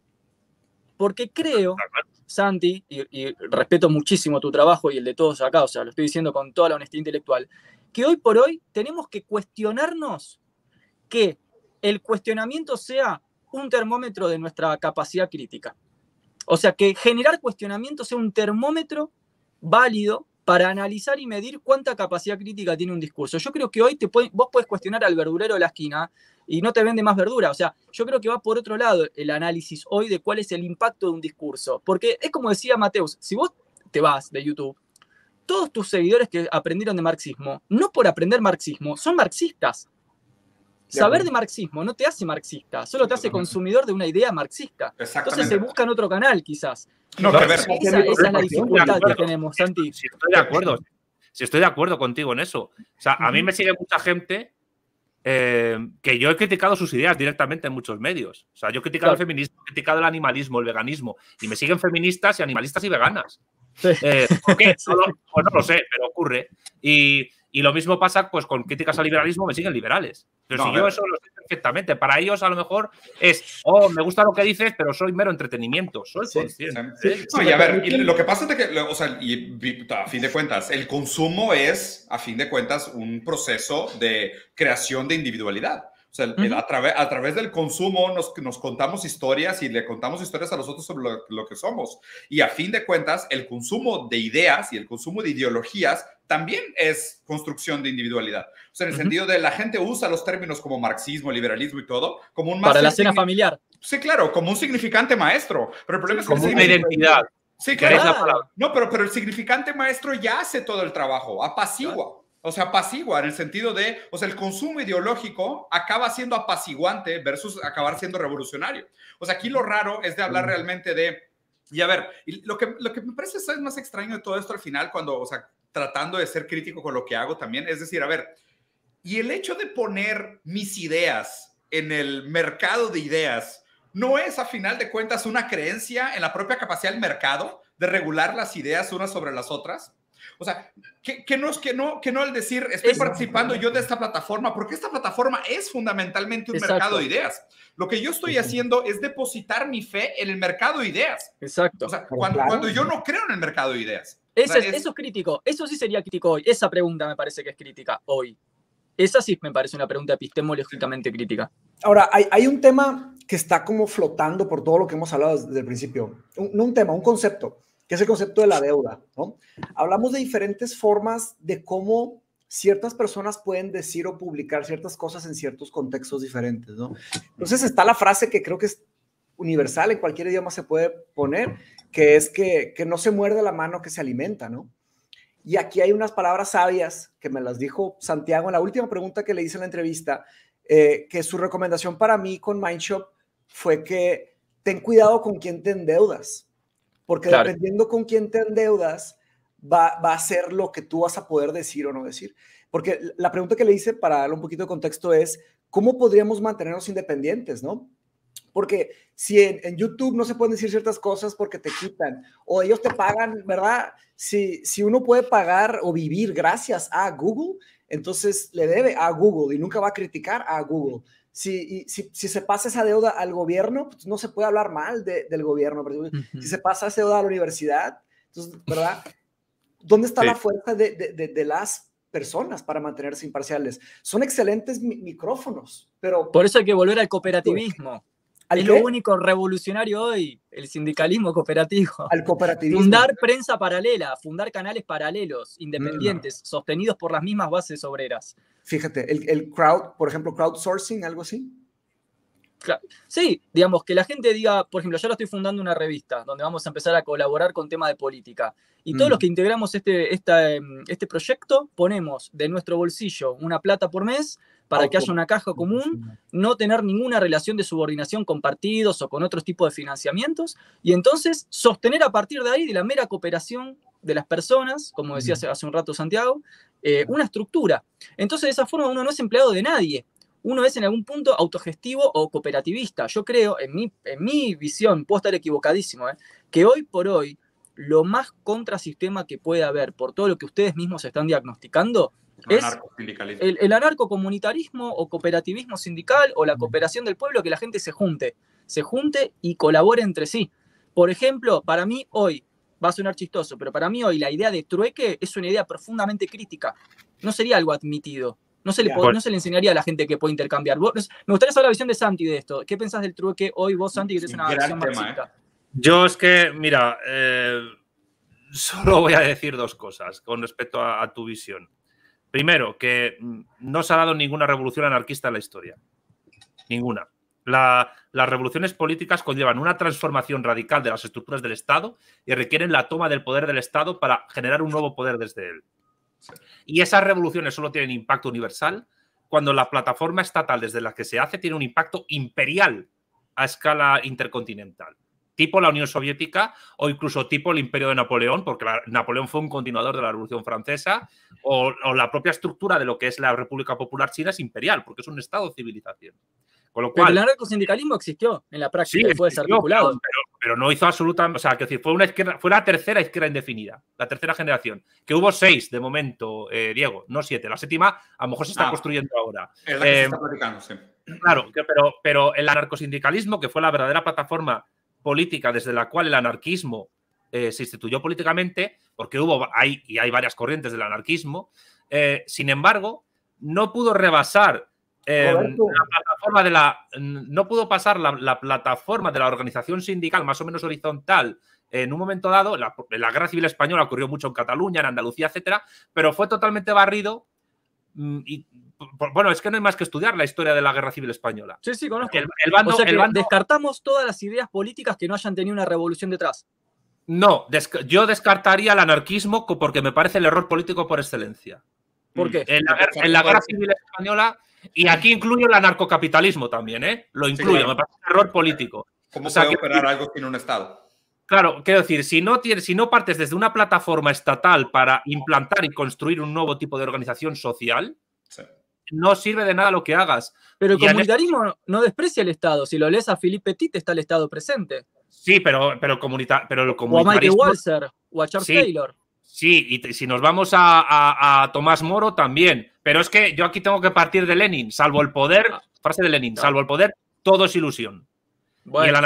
Porque creo, Santi, y respeto muchísimo tu trabajo y el de todos acá, o sea, lo estoy diciendo con toda la honestidad intelectual, que hoy por hoy tenemos que cuestionarnos que el cuestionamiento sea un termómetro de nuestra capacidad crítica. O sea, que generar cuestionamiento sea un termómetro válido para analizar y medir cuánta capacidad crítica tiene un discurso. Yo creo que hoy vos podés cuestionar al verdurero de la esquina y no te vende más verdura. O sea, yo creo que va por otro lado el análisis hoy de cuál es el impacto de un discurso. Porque es como decía Mateus, si vos te vas de YouTube, todos tus seguidores que aprendieron de marxismo, no por aprender marxismo, son marxistas. Saber de marxismo no te hace marxista, solo te hace consumidor de una idea marxista. Entonces se buscan otro canal, quizás. No, que ver. Esa es la dificultad que tenemos, Santi. Si estoy de acuerdo contigo en eso. O sea, a mí me sigue mucha gente que yo he criticado sus ideas directamente en muchos medios. O sea, yo he criticado el feminismo, he criticado el animalismo, el veganismo, y me siguen feministas y animalistas y veganas. Sí. ¿Por qué? Pues no lo sé, pero ocurre. Y lo mismo pasa pues con críticas al liberalismo, me siguen liberales. Pero si yo eso lo sé perfectamente. Para ellos a lo mejor es, me gusta lo que dices, pero soy mero entretenimiento. Soy consciente. No, y a ver, y lo que pasa es que, o sea, y a fin de cuentas, el consumo es, a fin de cuentas, un proceso de creación de individualidad. O sea, a través del consumo nos contamos historias y le contamos historias a los otros sobre lo que somos. Y a fin de cuentas, el consumo de ideas y el consumo de ideologías también es construcción de individualidad. O sea, en el sentido de la gente usa los términos como marxismo, liberalismo y todo como un para la cena familiar. Sí, claro, como un significante maestro. Pero el problema es que como una identidad. Sí, claro. No, pero el significante maestro ya hace todo el trabajo, apacigua. O sea, apacigua en el sentido de, o sea, el consumo ideológico acaba siendo apaciguante versus acabar siendo revolucionario. O sea, aquí lo raro es de hablar realmente de, y a ver, lo que me parece más extraño de todo esto al final, cuando, o sea, tratando de ser crítico con lo que hago también, es decir, a ver, y el hecho de poner mis ideas en el mercado de ideas, ¿no es a final de cuentas una creencia en la propia capacidad del mercado de regular las ideas unas sobre las otras? O sea, que no al decir estoy participando yo de esta plataforma, porque esta plataforma es fundamentalmente un mercado de ideas. Lo que yo estoy haciendo es depositar mi fe en el mercado de ideas. Exacto. O sea, cuando yo no creo en el mercado de ideas. Eso es crítico. Eso sí sería crítico hoy. Esa pregunta me parece que es crítica hoy. Esa sí me parece una pregunta epistemológicamente crítica. Ahora, hay un tema que está como flotando por todo lo que hemos hablado desde el principio. No un tema, un concepto, que es el concepto de la deuda, ¿no? Hablamos de diferentes formas de cómo ciertas personas pueden decir o publicar ciertas cosas en ciertos contextos diferentes, ¿no? Entonces está la frase que creo que es universal, en cualquier idioma se puede poner, que es que no se muerde la mano que se alimenta, ¿no? Y aquí hay unas palabras sabias que me las dijo Santiago en la última pregunta que le hice en la entrevista, que su recomendación para mí con Mindshop fue que ten cuidado con quién te endeudas. Porque dependiendo con quién te endeudas, va a ser lo que tú vas a poder decir o no decir. Porque la pregunta que le hice, para darle un poquito de contexto, es ¿cómo podríamos mantenernos independientes, no? Porque si en YouTube no se pueden decir ciertas cosas porque te quitan, o ellos te pagan, ¿verdad? Si uno puede pagar o vivir gracias a Google, entonces le debe a Google y nunca va a criticar a Google. Si se pasa esa deuda al gobierno, pues no se puede hablar mal del gobierno. Si se pasa esa deuda a la universidad, entonces, ¿verdad? ¿Dónde está la fuerza de las personas para mantenerse imparciales? Son excelentes micrófonos, pero... Por eso hay que volver al cooperativismo. Es lo único revolucionario hoy, el sindicalismo cooperativo. Al cooperativismo. Fundar prensa paralela, fundar canales paralelos, independientes, sostenidos por las mismas bases obreras. Fíjate, el crowd, por ejemplo, crowdsourcing, algo así. Claro. Sí, digamos, que la gente diga, por ejemplo, yo ahora estoy fundando una revista donde vamos a empezar a colaborar con temas de política. Y todos los que integramos este proyecto ponemos de nuestro bolsillo una plata por mes para que haya una caja común, no tener ninguna relación de subordinación con partidos o con otros tipos de financiamientos, y entonces sostener a partir de ahí, de la mera cooperación de las personas, como decía hace un rato Santiago, una estructura. Entonces, de esa forma uno no es empleado de nadie. Uno es en algún punto autogestivo o cooperativista. Yo creo, en mi visión, puedo estar equivocadísimo, que hoy por hoy lo más contrasistema que puede haber por todo lo que ustedes mismos están diagnosticando es el anarcocomunitarismo o cooperativismo sindical o la cooperación del pueblo, que la gente se junte y colabore entre sí. Por ejemplo, para mí hoy, va a sonar chistoso, pero para mí hoy la idea de trueque es una idea profundamente crítica. No sería algo admitido. No se le enseñaría a la gente que puede intercambiar. Me gustaría saber la visión de Santi de esto. ¿Qué pensás del trueque hoy vos, Santi, que tenés una visión marxista? Yo es que, mira, solo voy a decir dos cosas con respecto a tu visión. Primero, que no se ha dado ninguna revolución anarquista en la historia. Ninguna. Las revoluciones políticas conllevan una transformación radical de las estructuras del Estado y requieren la toma del poder del Estado para generar un nuevo poder desde él. Y esas revoluciones solo tienen impacto universal cuando la plataforma estatal desde la que se hace tiene un impacto imperial a escala intercontinental. Tipo la Unión Soviética o incluso tipo el Imperio de Napoleón, porque Napoleón fue un continuador de la Revolución Francesa, o la propia estructura de lo que es la República Popular China es imperial, porque es un estado de civilización. Con lo cual, pero el anarcosindicalismo existió en la práctica, sí, fue desarticulado. Pero no hizo absolutamente, o sea, que decir, fue la tercera izquierda indefinida, la tercera generación, que hubo 6 de momento, Diego, no 7. La séptima a lo mejor se está construyendo ahora. Es la que se está platicando, sí. Claro, pero el anarcosindicalismo, que fue la verdadera plataforma política desde la cual el anarquismo se instituyó políticamente, porque hay varias corrientes del anarquismo, sin embargo, no pudo rebasar no pudo pasar la plataforma de la organización sindical más o menos horizontal en un momento dado. La Guerra Civil Española ocurrió mucho en Cataluña, en Andalucía, etcétera, pero fue totalmente barrido. Y, bueno, es que no hay más que estudiar la historia de la Guerra Civil Española. Sí, sí, conozco. O sea que descartamos todas las ideas políticas que no hayan tenido una revolución detrás. No, yo descartaría el anarquismo porque me parece el error político por excelencia. ¿Por qué? En la Guerra Civil Española, y aquí incluyo el anarcocapitalismo también, Lo incluyo, sí, claro. Me parece un error político. ¿Cómo puede operar algo sin un Estado? Claro, quiero decir, si no partes desde una plataforma estatal para implantar y construir un nuevo tipo de organización social, sí, no sirve de nada lo que hagas. Pero el comunitarismo no desprecia el Estado. Si lo lees a Philippe Petit, está el Estado presente. Sí, pero el comunitarismo... O a Michael Walzer, o a Charles Taylor. Sí, y si nos vamos a Tomás Moro también. Pero es que yo aquí tengo que partir de Lenin. Salvo el poder, frase de Lenin, salvo el poder, todo es ilusión. Bueno,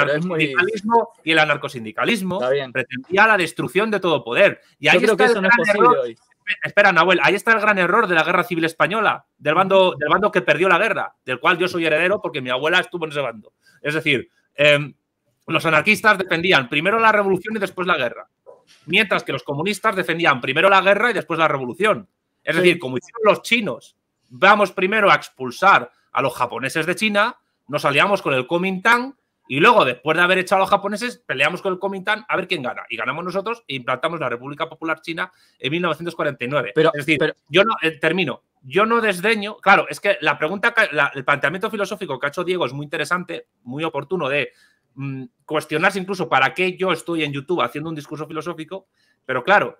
y el anarcosindicalismo pretendía la destrucción de todo poder. Y ahí está el gran error. Hoy. Espera, Nahuel, ahí está el gran error de la Guerra Civil Española, del bando que perdió la guerra, del cual yo soy heredero porque mi abuela estuvo en ese bando. Es decir, los anarquistas defendían primero la revolución y después la guerra. Mientras que los comunistas defendían primero la guerra y después la revolución. Es decir, como hicieron los chinos, vamos primero a expulsar a los japoneses de China, nos aliamos con el Kuomintang y luego, después de haber echado a los japoneses, peleamos con el Kuomintang a ver quién gana. Y ganamos nosotros e implantamos la República Popular China en 1949. Es decir, yo no termino. Yo no desdeño. Claro, es que la pregunta, el planteamiento filosófico que ha hecho Diego es muy interesante, muy oportuno de cuestionarse incluso para qué yo estoy en YouTube haciendo un discurso filosófico, pero claro,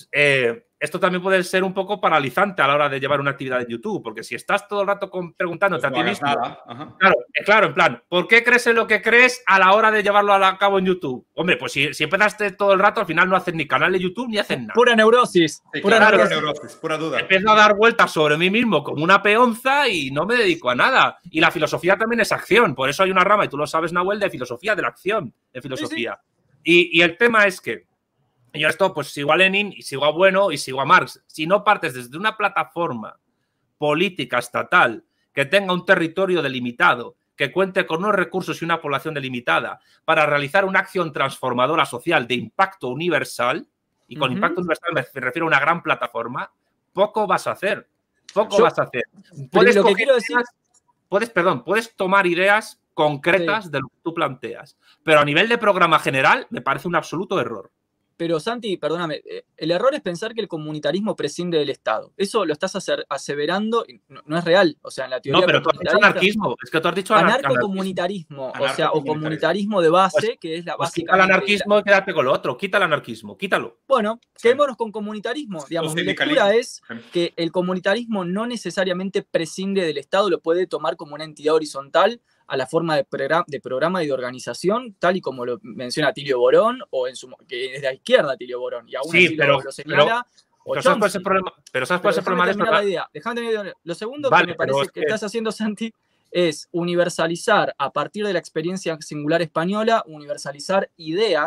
esto también puede ser un poco paralizante a la hora de llevar una actividad en YouTube, porque si estás todo el rato preguntándote a ti mismo, claro, en plan, ¿por qué crees en lo que crees a la hora de llevarlo a cabo en YouTube? Hombre, pues si empezaste todo el rato, al final no haces ni canal de YouTube ni haces nada. Pura neurosis. Sí, pura neurosis, pura duda. Empiezo a dar vueltas sobre mí mismo como una peonza y no me dedico a nada. Y la filosofía también es acción, por eso hay una rama, y tú lo sabes, Nahuel, de filosofía de la acción, de filosofía. Sí. Y el tema es que yo esto pues sigo a Lenin y sigo a Bueno y sigo a Marx. Si no partes desde una plataforma política estatal que tenga un territorio delimitado, que cuente con unos recursos y una población delimitada para realizar una acción transformadora social de impacto universal, y con impacto universal me refiero a una gran plataforma, poco vas a hacer. Vas a hacer. Puedes tomar ideas concretas de lo que tú planteas, pero a nivel de programa general me parece un absoluto error. Pero Santi, perdóname, el error es pensar que el comunitarismo prescinde del Estado. Eso lo estás aseverando, no es real. O sea, en la teoría. No, pero tú has dicho anarquismo. Es que tú has dicho anarcocomunitarismo. O sea, o comunitarismo de base, que es la básica. Quita el anarquismo y quédate con lo otro. Quita el anarquismo, quítalo. Bueno, quedémonos con comunitarismo. Digamos, mi lectura es que el comunitarismo no necesariamente prescinde del Estado, lo puede tomar como una entidad horizontal a la forma de programa y de organización, tal y como lo menciona Tilio Borón, o que es de la izquierda Tilio Borón, y aún así lo señala. Pero ¿sabes cuál es el problema? De esto? Déjame terminar. Lo segundo que me parece que estás haciendo, Santi, es universalizar, a partir de la experiencia singular española, universalizar ideas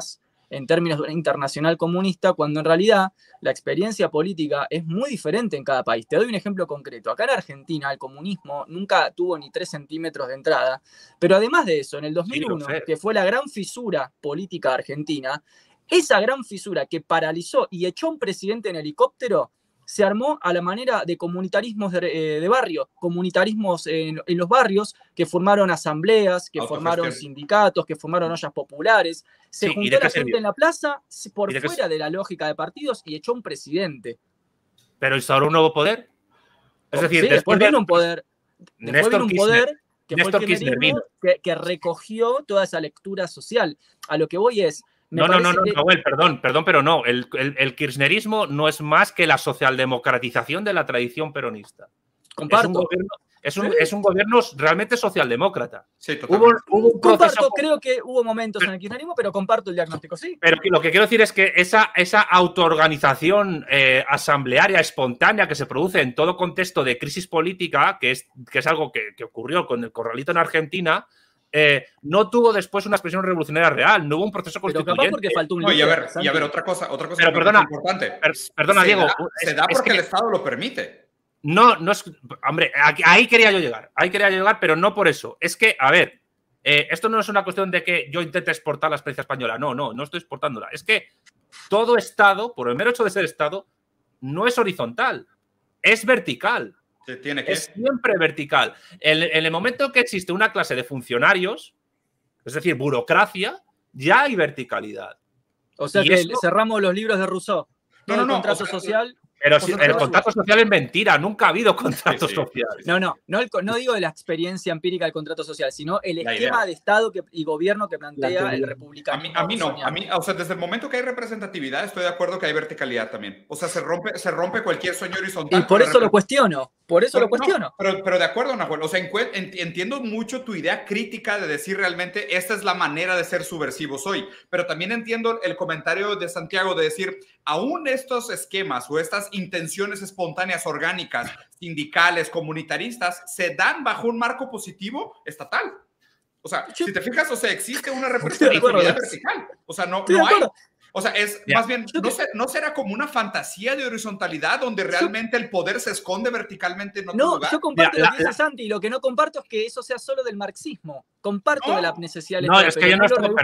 en términos de una internacional comunista, cuando en realidad la experiencia política es muy diferente en cada país. Te doy un ejemplo concreto. Acá en Argentina el comunismo nunca tuvo ni 3 centímetros de entrada, pero además de eso, en el 2001, que fue la gran fisura política argentina, esa gran fisura que paralizó y echó a un presidente en helicóptero, se armó a la manera de comunitarismos de barrio, comunitarismos en los barrios que formaron asambleas, que formaron sindicatos, que formaron ollas populares. Se juntó la gente en la plaza por fuera de la lógica de partidos y echó un presidente. ¿Pero instauró un nuevo poder? Es decir, sí, después vino un poder. Después vino un poder que fue el kirchnerismo, que recogió toda esa lectura social. A lo que voy es... No, Nahuel, perdón, pero no. El kirchnerismo no es más que la socialdemocratización de la tradición peronista. Comparto. Es un gobierno realmente socialdemócrata. Sí, totalmente. Hubo un proceso... creo que hubo momentos en el kirchnerismo, pero comparto el diagnóstico, sí. Pero lo que quiero decir es que esa autoorganización asamblearia espontánea que se produce en todo contexto de crisis política, que es algo que ocurrió con el Corralito en Argentina, no tuvo después una expresión revolucionaria real, no hubo un proceso constituyente. Pero capaz porque faltó un líder. Y a ver, otra cosa pero perdona, importante. Perdona, Diego. Se da porque el Estado lo permite. No es... Hombre, ahí quería yo llegar, pero no por eso. Es que, a ver, esto no es una cuestión de que yo intente exportar la experiencia española. No estoy exportándola. Es que todo Estado, por el mero hecho de ser Estado, no es horizontal, es vertical. Es siempre vertical. En el momento que existe una clase de funcionarios, es decir, burocracia, ya hay verticalidad. O sea que cerramos los libros de Rousseau. No, el contrato social. Pero si el contrato social es mentira, nunca ha habido contrato social. No digo de la experiencia empírica del contrato social, sino el esquema de Estado y gobierno que plantea el republicanismo. A mí no. O sea, desde el momento que hay representatividad, estoy de acuerdo que hay verticalidad también. O sea, se rompe cualquier sueño horizontal. Y por eso lo cuestiono. Pero de acuerdo, Nahuel. O sea, entiendo mucho tu idea crítica de decir realmente esta es la manera de ser subversivos hoy. Pero también entiendo el comentario de Santiago de decir, aún estos esquemas o estas intenciones espontáneas orgánicas, sindicales, comunitaristas, se dan bajo un marco positivo estatal. O sea, si te fijas, o sea, existe una representatividad vertical. O sea, no hay. O sea, es más bien, no será como una fantasía de horizontalidad donde realmente el poder se esconde verticalmente en otro lugar. Yo comparto lo que dice Santi, y lo que no comparto es que eso sea solo del marxismo. Comparto de la necesidad del Estado. Es que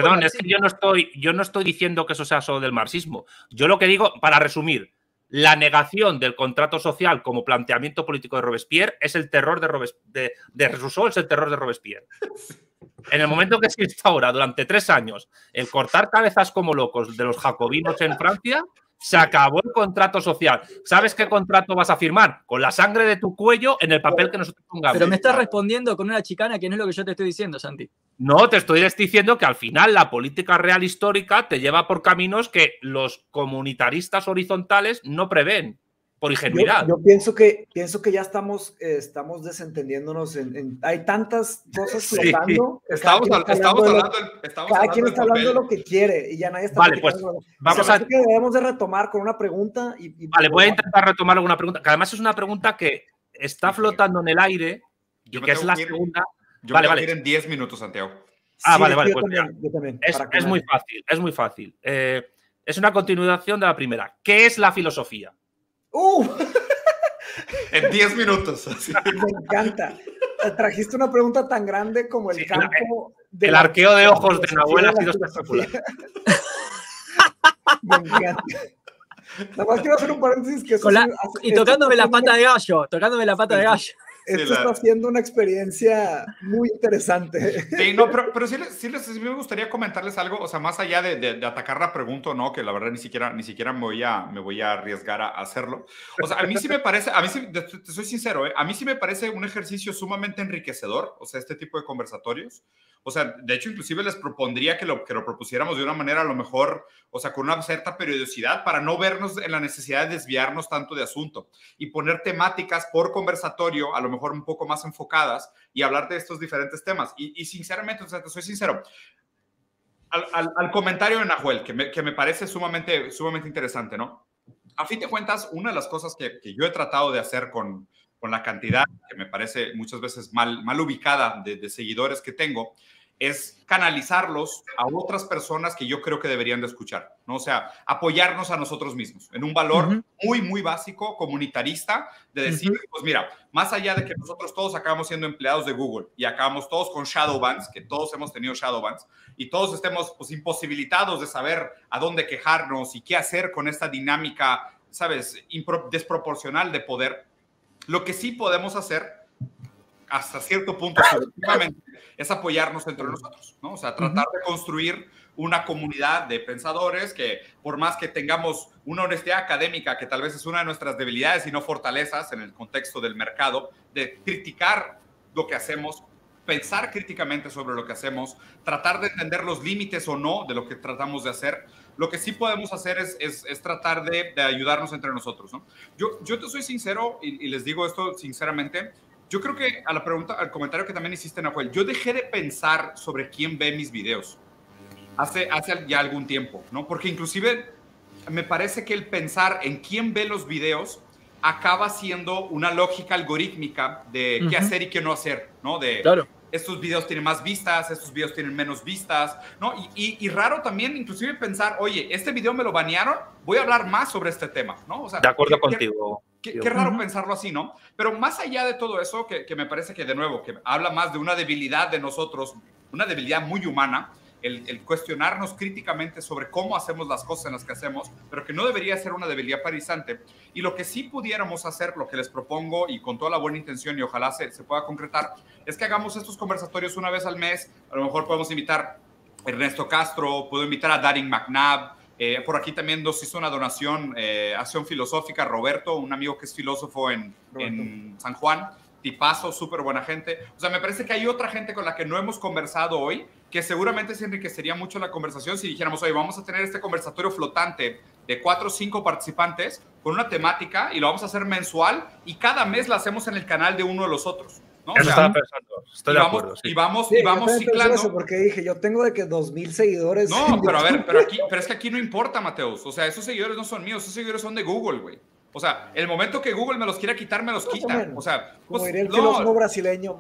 yo no estoy diciendo que eso sea solo del marxismo. Yo lo que digo, para resumir, la negación del contrato social como planteamiento político de Robespierre es el terror de Rousseau, es el terror de Robespierre. En el momento que se instaura durante 3 años el cortar cabezas como locos de los jacobinos en Francia, se acabó el contrato social. ¿Sabes qué contrato vas a firmar? Con la sangre de tu cuello en el papel que nosotros pongamos. Pero me estás respondiendo con una chicana que no es lo que yo te estoy diciendo, Santi. No, te estoy diciendo que al final la política real histórica te lleva por caminos que los comunitaristas horizontales no prevén. Por ingenuidad. Yo pienso que ya estamos desentendiendo,nos hay tantas cosas flotando. Cada quien está hablando de lo que quiere y ya nadie está. Vale, pues vamos a. Que debemos de retomar con una pregunta. Vale, voy a intentar retomar alguna pregunta, que además es una pregunta que está flotando en el aire y que es la segunda. Yo me voy a ir en 10 minutos, Santiago. Vale, pues yo también. Es muy fácil. Es una continuación de la primera. ¿Qué es la filosofía? En 10 minutos. Me encanta. Trajiste una pregunta tan grande como el campo. El arqueo de ojos de Nahuel ha sido espectacular. Me encanta. Nada más quiero hacer un paréntesis. Tocándome la pata de gallo. Esto está siendo una experiencia muy interesante. Sí, pero sí me gustaría comentarles algo, o sea, más allá de atacar la pregunta, ¿no? Que la verdad ni siquiera me voy a arriesgar a hacerlo. O sea, a mí sí me parece, te soy sincero, a mí sí me parece un ejercicio sumamente enriquecedor, o sea, este tipo de conversatorios. O sea, de hecho, inclusive les propondría que lo propusiéramos de una manera a lo mejor, o sea, con una cierta periodicidad para no vernos en la necesidad de desviarnos tanto de asunto y poner temáticas por conversatorio, a lo mejor un poco más enfocadas y hablar de estos diferentes temas. Y sinceramente, o sea, te soy sincero, al comentario de Nahuel, que me parece sumamente interesante, ¿no? A fin de cuentas, una de las cosas que yo he tratado de hacer con la cantidad que me parece muchas veces mal ubicada de seguidores que tengo, es canalizarlos a otras personas que yo creo que deberían de escuchar, ¿no? O sea, apoyarnos a nosotros mismos en un valor muy básico, comunitarista, de decir, pues mira, más allá de que nosotros todos acabamos siendo empleados de Google y acabamos todos con shadow bans, que todos hemos tenido shadow bans, y todos estemos pues imposibilitados de saber a dónde quejarnos y qué hacer con esta dinámica, ¿sabes?, desproporcional de poder. Lo que sí podemos hacer hasta cierto punto es apoyarnos entre nosotros, ¿no? O sea, tratar de construir una comunidad de pensadores que, por más que tengamos una honestidad académica, que tal vez es una de nuestras debilidades y no fortalezas en el contexto del mercado, de criticar lo que hacemos, pensar críticamente sobre lo que hacemos, tratar de entender los límites o no de lo que tratamos de hacer. Lo que sí podemos hacer es tratar de ayudarnos entre nosotros, ¿no? Yo te soy sincero y les digo esto sinceramente. Yo creo que a la pregunta, al comentario que también hiciste, Nahuel, yo dejé de pensar sobre quién ve mis videos hace ya algún tiempo, ¿no? Porque inclusive me parece que el pensar en quién ve los videos acaba siendo una lógica algorítmica de qué hacer y qué no hacer, ¿no? De claro. Estos videos tienen más vistas, estos videos tienen menos vistas, ¿no? Y raro también inclusive pensar, oye, este video me lo banearon, voy a hablar más sobre este tema, ¿no? O sea, de acuerdo contigo. Qué raro pensarlo así, ¿no? Pero más allá de todo eso, que me parece que, de nuevo, que habla más de una debilidad de nosotros, una debilidad muy humana, el cuestionarnos críticamente sobre cómo hacemos las cosas en las que hacemos, pero que no debería ser una debilidad paralizante. Y lo que sí pudiéramos hacer, lo que les propongo, y con toda la buena intención, y ojalá se pueda concretar, es que hagamos estos conversatorios una vez al mes. A lo mejor podemos invitar a Ernesto Castro, puedo invitar a Darin McNabb. Por aquí también nos hizo una donación, Acción Filosófica, Roberto, un amigo que es filósofo en San Juan, tipazo, súper buena gente. O sea, me parece que hay otra gente con la que no hemos conversado hoy, que seguramente se enriquecería mucho la conversación si dijéramos, oye, vamos a tener este conversatorio flotante de 4 o 5 participantes con una temática y lo vamos a hacer mensual y cada mes la hacemos en el canal de uno de los otros, ¿no? Eso estaba pensando, estoy de acuerdo. Sí. Y vamos ciclando. Eso porque dije, yo tengo de que 2,000 seguidores. No, pero a ver, pero es que aquí no importa, Mateus. O sea, esos seguidores no son míos, esos seguidores son de Google, güey. O sea, el momento que Google me los quiera quitar, me los quita. O sea, como diría el filósofo brasileño.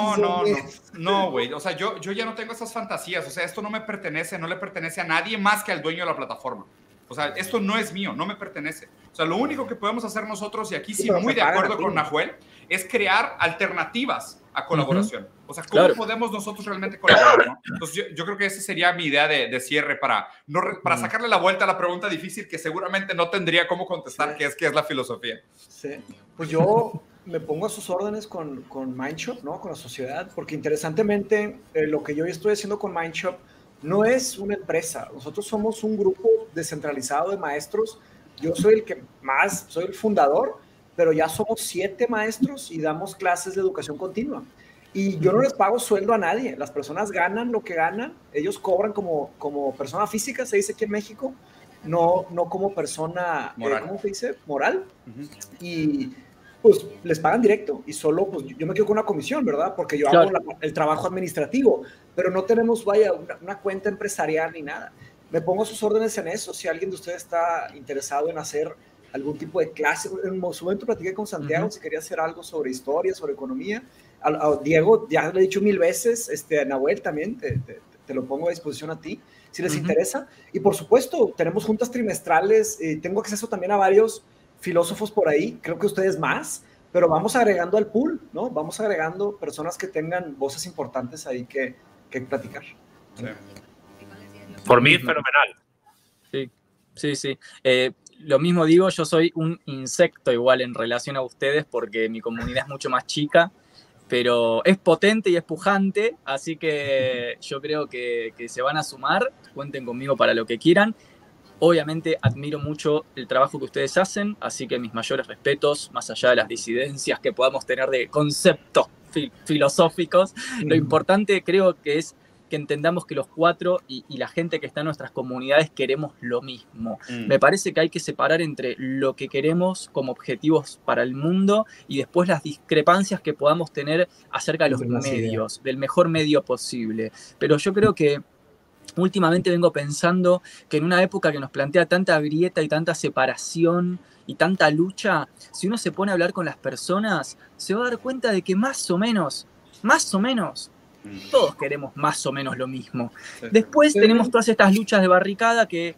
No, güey. O sea, yo ya no tengo esas fantasías. O sea, esto no me pertenece, no le pertenece a nadie más que al dueño de la plataforma. O sea, esto no es mío, no me pertenece. O sea, lo único que podemos hacer nosotros, y aquí sí muy de acuerdo con Nahuel, es crear alternativas a colaboración. O sea, ¿cómo podemos nosotros realmente colaborar, ¿no? Entonces, yo creo que esa sería mi idea de cierre para sacarle la vuelta a la pregunta difícil que seguramente no tendría cómo contestar, que es la filosofía. Sí, pues yo me pongo a sus órdenes con Mindshop, ¿no? Con la sociedad, porque interesantemente lo que yo estoy haciendo con Mindshop no es una empresa. Nosotros somos un grupo descentralizado de maestros. Yo soy soy el fundador, pero ya somos 7 maestros y damos clases de educación continua. Y yo no les pago sueldo a nadie. Las personas ganan lo que ganan. Ellos cobran como persona física, se dice aquí en México, no como persona, ¿cómo se dice? Moral. Y pues les pagan directo y solo pues yo me quedo con una comisión, ¿verdad? Porque yo hago el trabajo administrativo, pero no tenemos, una cuenta empresarial ni nada. Me pongo a sus órdenes en eso. Si alguien de ustedes está interesado en hacer algún tipo de clase, en su momento platiqué con Santiago si quería hacer algo sobre historia, sobre economía. A Diego, ya le he dicho 1000 veces, a Nahuel también, te lo pongo a disposición a ti, si les interesa. Y por supuesto, tenemos juntas trimestrales, tengo acceso también a varios filósofos por ahí, creo que ustedes más, pero vamos agregando al pool, ¿no? Vamos agregando personas que tengan voces importantes ahí que platicar. Sí. Por mí, fenomenal. Sí. Lo mismo digo, yo soy un insecto igual en relación a ustedes porque mi comunidad es mucho más chica, pero es potente y es pujante, así que yo creo que se van a sumar, cuenten conmigo para lo que quieran. Obviamente admiro mucho el trabajo que ustedes hacen, así que mis mayores respetos, más allá de las disidencias que podamos tener de conceptos filosóficos, lo importante creo que es que entendamos que los 4 y la gente que está en nuestras comunidades queremos lo mismo. Me parece que hay que separar entre lo que queremos como objetivos para el mundo y después las discrepancias que podamos tener acerca de los medios, del mejor medio posible. Pero yo creo que últimamente vengo pensando que en una época que nos plantea tanta grieta y tanta separación y tanta lucha, si uno se pone a hablar con las personas, se va a dar cuenta de que más o menos, Todos queremos más o menos lo mismo. Después tenemos todas estas luchas de barricada que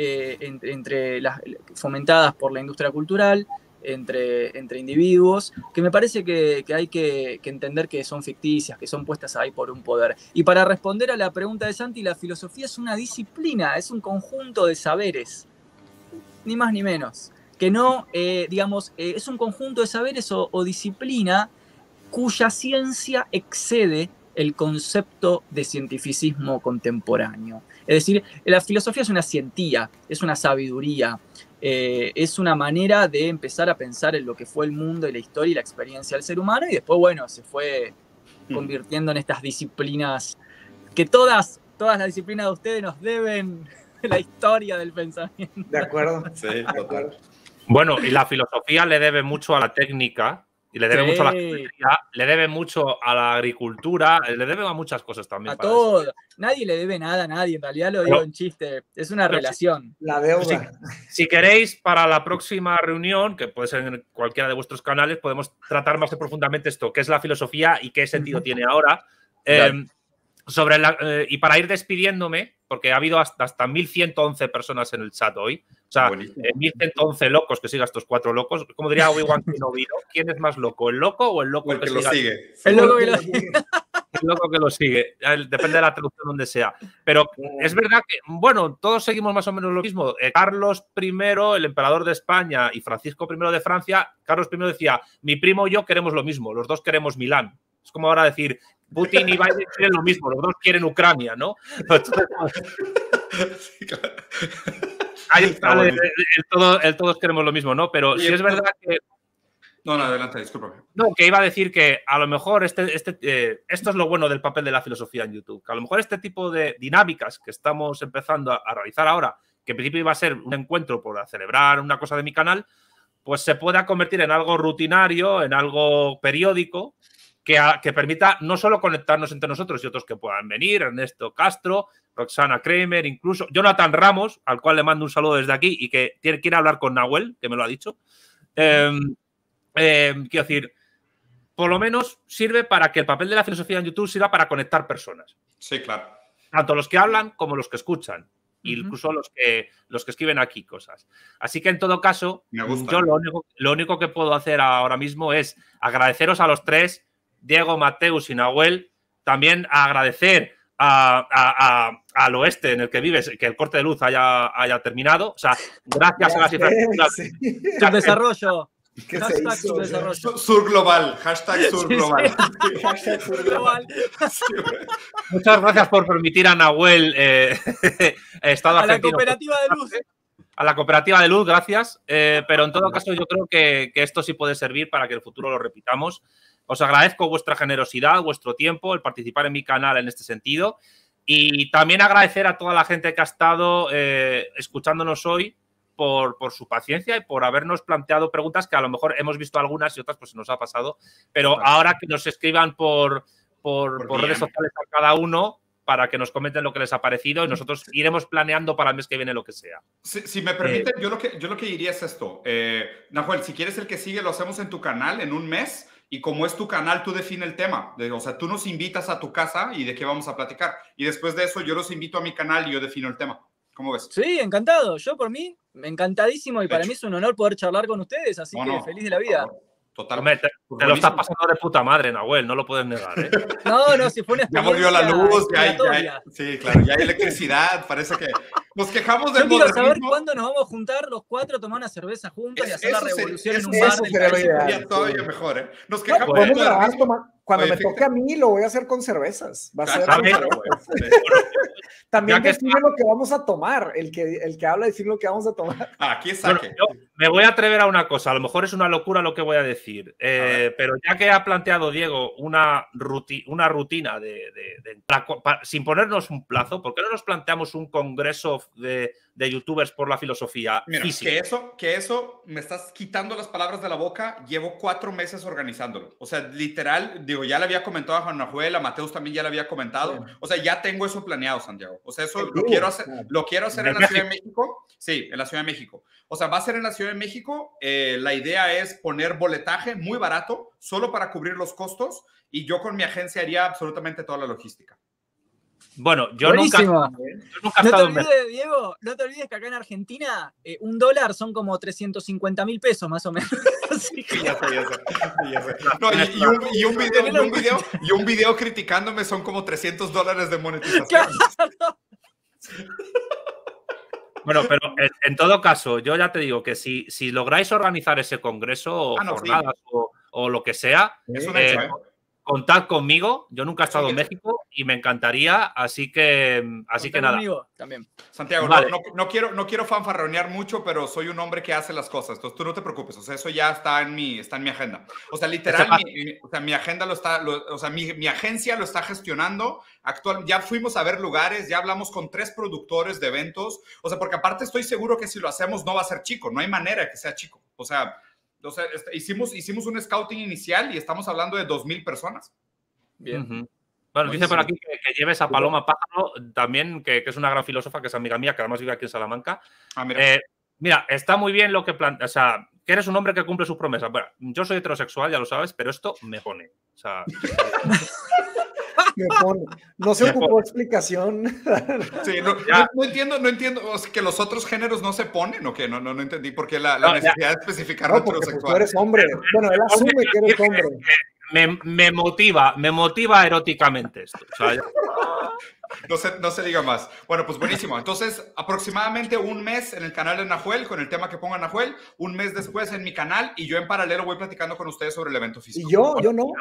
fomentadas por la industria cultural, entre individuos, que me parece que hay que entender que son ficticias, que son puestas ahí por un poder. Y para responder a la pregunta de Santi, la filosofía es una disciplina, es un conjunto de saberes, ni más ni menos. Que no, es un conjunto de saberes o disciplina cuya ciencia excede el concepto de cientificismo contemporáneo. Es decir, la filosofía es una cientía, es una sabiduría, es una manera de empezar a pensar en lo que fue el mundo y la historia y la experiencia del ser humano, y después, bueno, se fue convirtiendo en estas disciplinas que todas las disciplinas de ustedes nos deben la historia del pensamiento. De acuerdo. Sí, total. Bueno, y la filosofía le debe mucho a la técnica, y le debe mucho a la geometría, le debe mucho a la agricultura, le debe a muchas cosas también. A todo. Nadie le debe nada a nadie, en realidad lo digo en chiste. Es una relación. La deuda. Si queréis, para la próxima reunión, que puede ser en cualquiera de vuestros canales, podemos tratar más profundamente esto, qué es la filosofía y qué sentido tiene ahora. Y para ir despidiéndome, porque ha habido hasta 1.111 personas en el chat hoy. O sea, 1.111 locos que siga estos 4 locos. Como diría Obi-Wan Kenobi, ¿quién es más loco? ¿El loco o el loco que lo sigue? El loco que lo sigue. El loco que lo sigue. Depende de la traducción donde sea. Pero es verdad que, bueno, todos seguimos más o menos lo mismo. Carlos I, el emperador de España, y Francisco I de Francia, Carlos I decía, mi primo y yo queremos lo mismo, los dos queremos Milán. Es como ahora decir, Putin y Biden quieren lo mismo, los dos quieren Ucrania, ¿no? Sí, claro. Ahí está, el todos queremos lo mismo, ¿no? Pero sí es verdad que... No, adelante, discúlpame. No, que iba a decir que a lo mejor esto es lo bueno del papel de la filosofía en YouTube, que a lo mejor este tipo de dinámicas que estamos empezando a realizar ahora, que en principio iba a ser un encuentro por celebrar una cosa de mi canal, pues se pueda convertir en algo rutinario, en algo periódico, que permita no solo conectarnos entre nosotros y otros que puedan venir, Ernesto Castro, Roxana Kramer, incluso Jonathan Ramos, al cual le mando un saludo desde aquí y que quiere hablar con Nahuel, que me lo ha dicho. Quiero decir, por lo menos sirve para que el papel de la filosofía en YouTube sirva para conectar personas. Sí, claro. Tanto los que hablan como los que escuchan. Incluso los que escriben aquí cosas. Así que, en todo caso, yo lo único que puedo hacer ahora mismo es agradeceros a los 3, Diego, Mateus y Nahuel. También agradecer al oeste en el que vives, que el corte de luz haya terminado. O sea, gracias a las infraestructuras. Desarrollo. ¿Qué se hizo? Desarrollo. Sur global, hashtag Sur global. Hashtag Sur global. Muchas gracias por permitir a Nahuel Estado argentino. A la cooperativa de luz. A la cooperativa de luz, gracias. Pero en todo caso yo creo que esto sí puede servir para que en el futuro lo repitamos. Os agradezco vuestra generosidad, vuestro tiempo, el participar en mi canal en este sentido. Y también agradecer a toda la gente que ha estado escuchándonos hoy por su paciencia y por habernos planteado preguntas que a lo mejor hemos visto algunas y otras pues se nos ha pasado. Pero ahora que nos escriban por redes sociales a cada uno para que nos comenten lo que les ha parecido y nosotros iremos planeando para el mes que viene lo que sea. Si me permiten, yo lo que diría es esto. Nahuel, si quieres el que sigue, lo hacemos en tu canal en un mes. Y como es tu canal, tú define el tema. O sea, tú nos invitas a tu casa y de qué vamos a platicar. Y después de eso, yo los invito a mi canal y yo defino el tema. ¿Cómo ves? Sí, encantado. Yo por mí, encantadísimo. Y para mí es un honor poder charlar con ustedes. Así que feliz de la vida. Totalmente. Te lo estás pasando de puta madre, Nahuel. No lo puedes negar, ¿eh? No, si fue una experiencia. Ya volvió la luz. Sí, claro. Ya hay electricidad. Parece que nos quejamos del modernismo. Yo quiero saber cuándo nos vamos a juntar los 4 a tomar una cerveza juntos y hacer la revolución en un bar del país. Sería todavía mejor, ¿eh? Nos quejamos podemos grabar cuando me toque a mí, lo voy a hacer con cervezas. Va a ser También define lo que vamos a tomar. El que habla define lo que vamos a tomar. Aquí es saque. Yo me voy a atrever a una cosa. A lo mejor es una locura lo que voy a decir. Pero ya que ha planteado Diego una rutina sin ponernos un plazo, ¿por qué no nos planteamos un congreso de youtubers por la filosofía? Mira, que eso me estás quitando las palabras de la boca. Llevo 4 meses organizándolo. O sea, literal, digo, ya le había comentado a Juan Nahuel, a Mateus también ya le había comentado. O sea, ya tengo eso planeado, Santiago. O sea, eso lo quiero hacer en la Ciudad de México. Sí, en la Ciudad de México. O sea, va a ser en la Ciudad de México. La idea es poner boletaje muy barato, solo para cubrir los costos. y yo con mi agencia haría absolutamente toda la logística. Bueno, yo nunca he estado en México. Diego, no te olvides que acá en Argentina $1 son como 350.000 pesos más o menos. Sí, ya sé. No, y un video criticándome son como $300 de monetización. Claro. Bueno, pero en todo caso, yo ya te digo que si lográis organizar ese congreso o jornadas o lo que sea, contad conmigo. Yo nunca he estado en México y me encantaría, así que nada. Conmigo también. Santiago, vale. no quiero fanfarronear mucho, pero soy un hombre que hace las cosas. Entonces tú no te preocupes. O sea, eso ya está en mi agenda. O sea, literal, mi agenda mi agencia lo está gestionando. Ya fuimos a ver lugares, ya hablamos con 3 productores de eventos. O sea, porque aparte estoy seguro que si lo hacemos no va a ser chico. No hay manera de que sea chico. O sea, hicimos un scouting inicial y estamos hablando de 2,000 personas. Bien. Bueno, dice por aquí que lleves a Paloma Pájaro, también, que es una gran filósofa, que es amiga mía, que además vive aquí en Salamanca. Mira, está muy bien lo que plantea. O sea, que eres un hombre que cumple sus promesas. Bueno, yo soy heterosexual, ya lo sabes, pero esto me pone. O sea. Me pone. No se ocupó explicación. Sí, no entiendo que los otros géneros no se ponen, ¿o qué? No entendí por qué la necesidad de especificar heterosexual. Pues tú eres hombre. Bueno, él asume que eres hombre. Me motiva eróticamente esto. O sea, no se diga más. Bueno, pues buenísimo. Entonces, aproximadamente un mes en el canal de Nahuel, con el tema que ponga Nahuel, un mes después en mi canal, y yo en paralelo voy platicando con ustedes sobre el evento físico. Y yo no.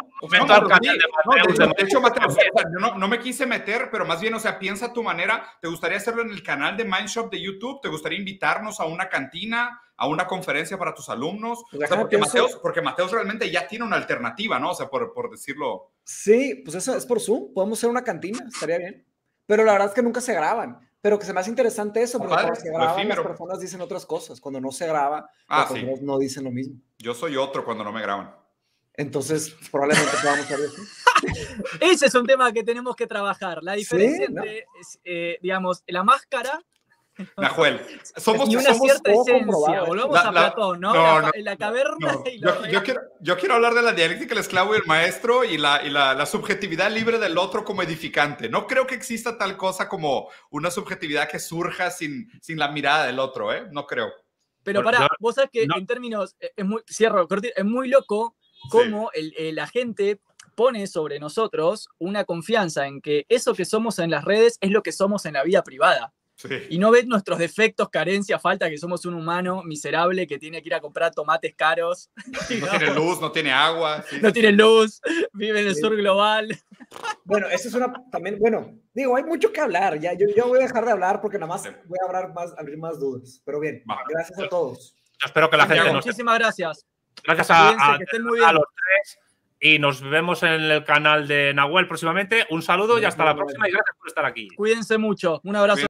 De hecho, Mateus, no me quise meter, pero más bien, o sea, piensa a tu manera. ¿Te gustaría hacerlo en el canal de Mindshop de YouTube? ¿Te gustaría invitarnos a una cantina, a una conferencia para tus alumnos? O sea, porque Mateus realmente ya tiene una alternativa, ¿no? O sea, por decirlo. Sí, pues eso es por Zoom. Podemos hacer una cantina, estaría bien. Pero la verdad es que nunca se graban. Pero que se me hace interesante eso, porque cuando se graban las personas dicen otras cosas. Cuando no se graba, las personas no dicen lo mismo. Yo soy otro cuando no me graban. Entonces, probablemente podamos hacer eso. Ese es un tema que tenemos que trabajar. La diferencia entre, digamos, la máscara Nahuel, y una cierta esencia. Volvamos a Platón, ¿no? La caverna y yo quiero hablar de la dialéctica del esclavo y el maestro y la subjetividad libre del otro como edificante. No creo que exista tal cosa como una subjetividad que surja sin la mirada del otro, ¿eh? No creo. Pero vos sabés que en términos, es muy loco cómo la gente pone sobre nosotros una confianza en que eso que somos en las redes es lo que somos en la vida privada. Sí. Y no ven nuestros defectos, carencias, falta, que somos un humano miserable que tiene que ir a comprar tomates caros. No tiene luz, no tiene agua. No tiene luz, vive en el sur global. Bueno, eso es también, bueno, digo, hay mucho que hablar. Ya, yo voy a dejar de hablar porque nada más voy a abrir más dudas. Pero bien, gracias a todos. Yo espero que la gente Muchísimas gracias. Gracias a los 3 y nos vemos en el canal de Nahuel próximamente. Un saludo y hasta la próxima y gracias por estar aquí. Cuídense mucho. Un abrazo.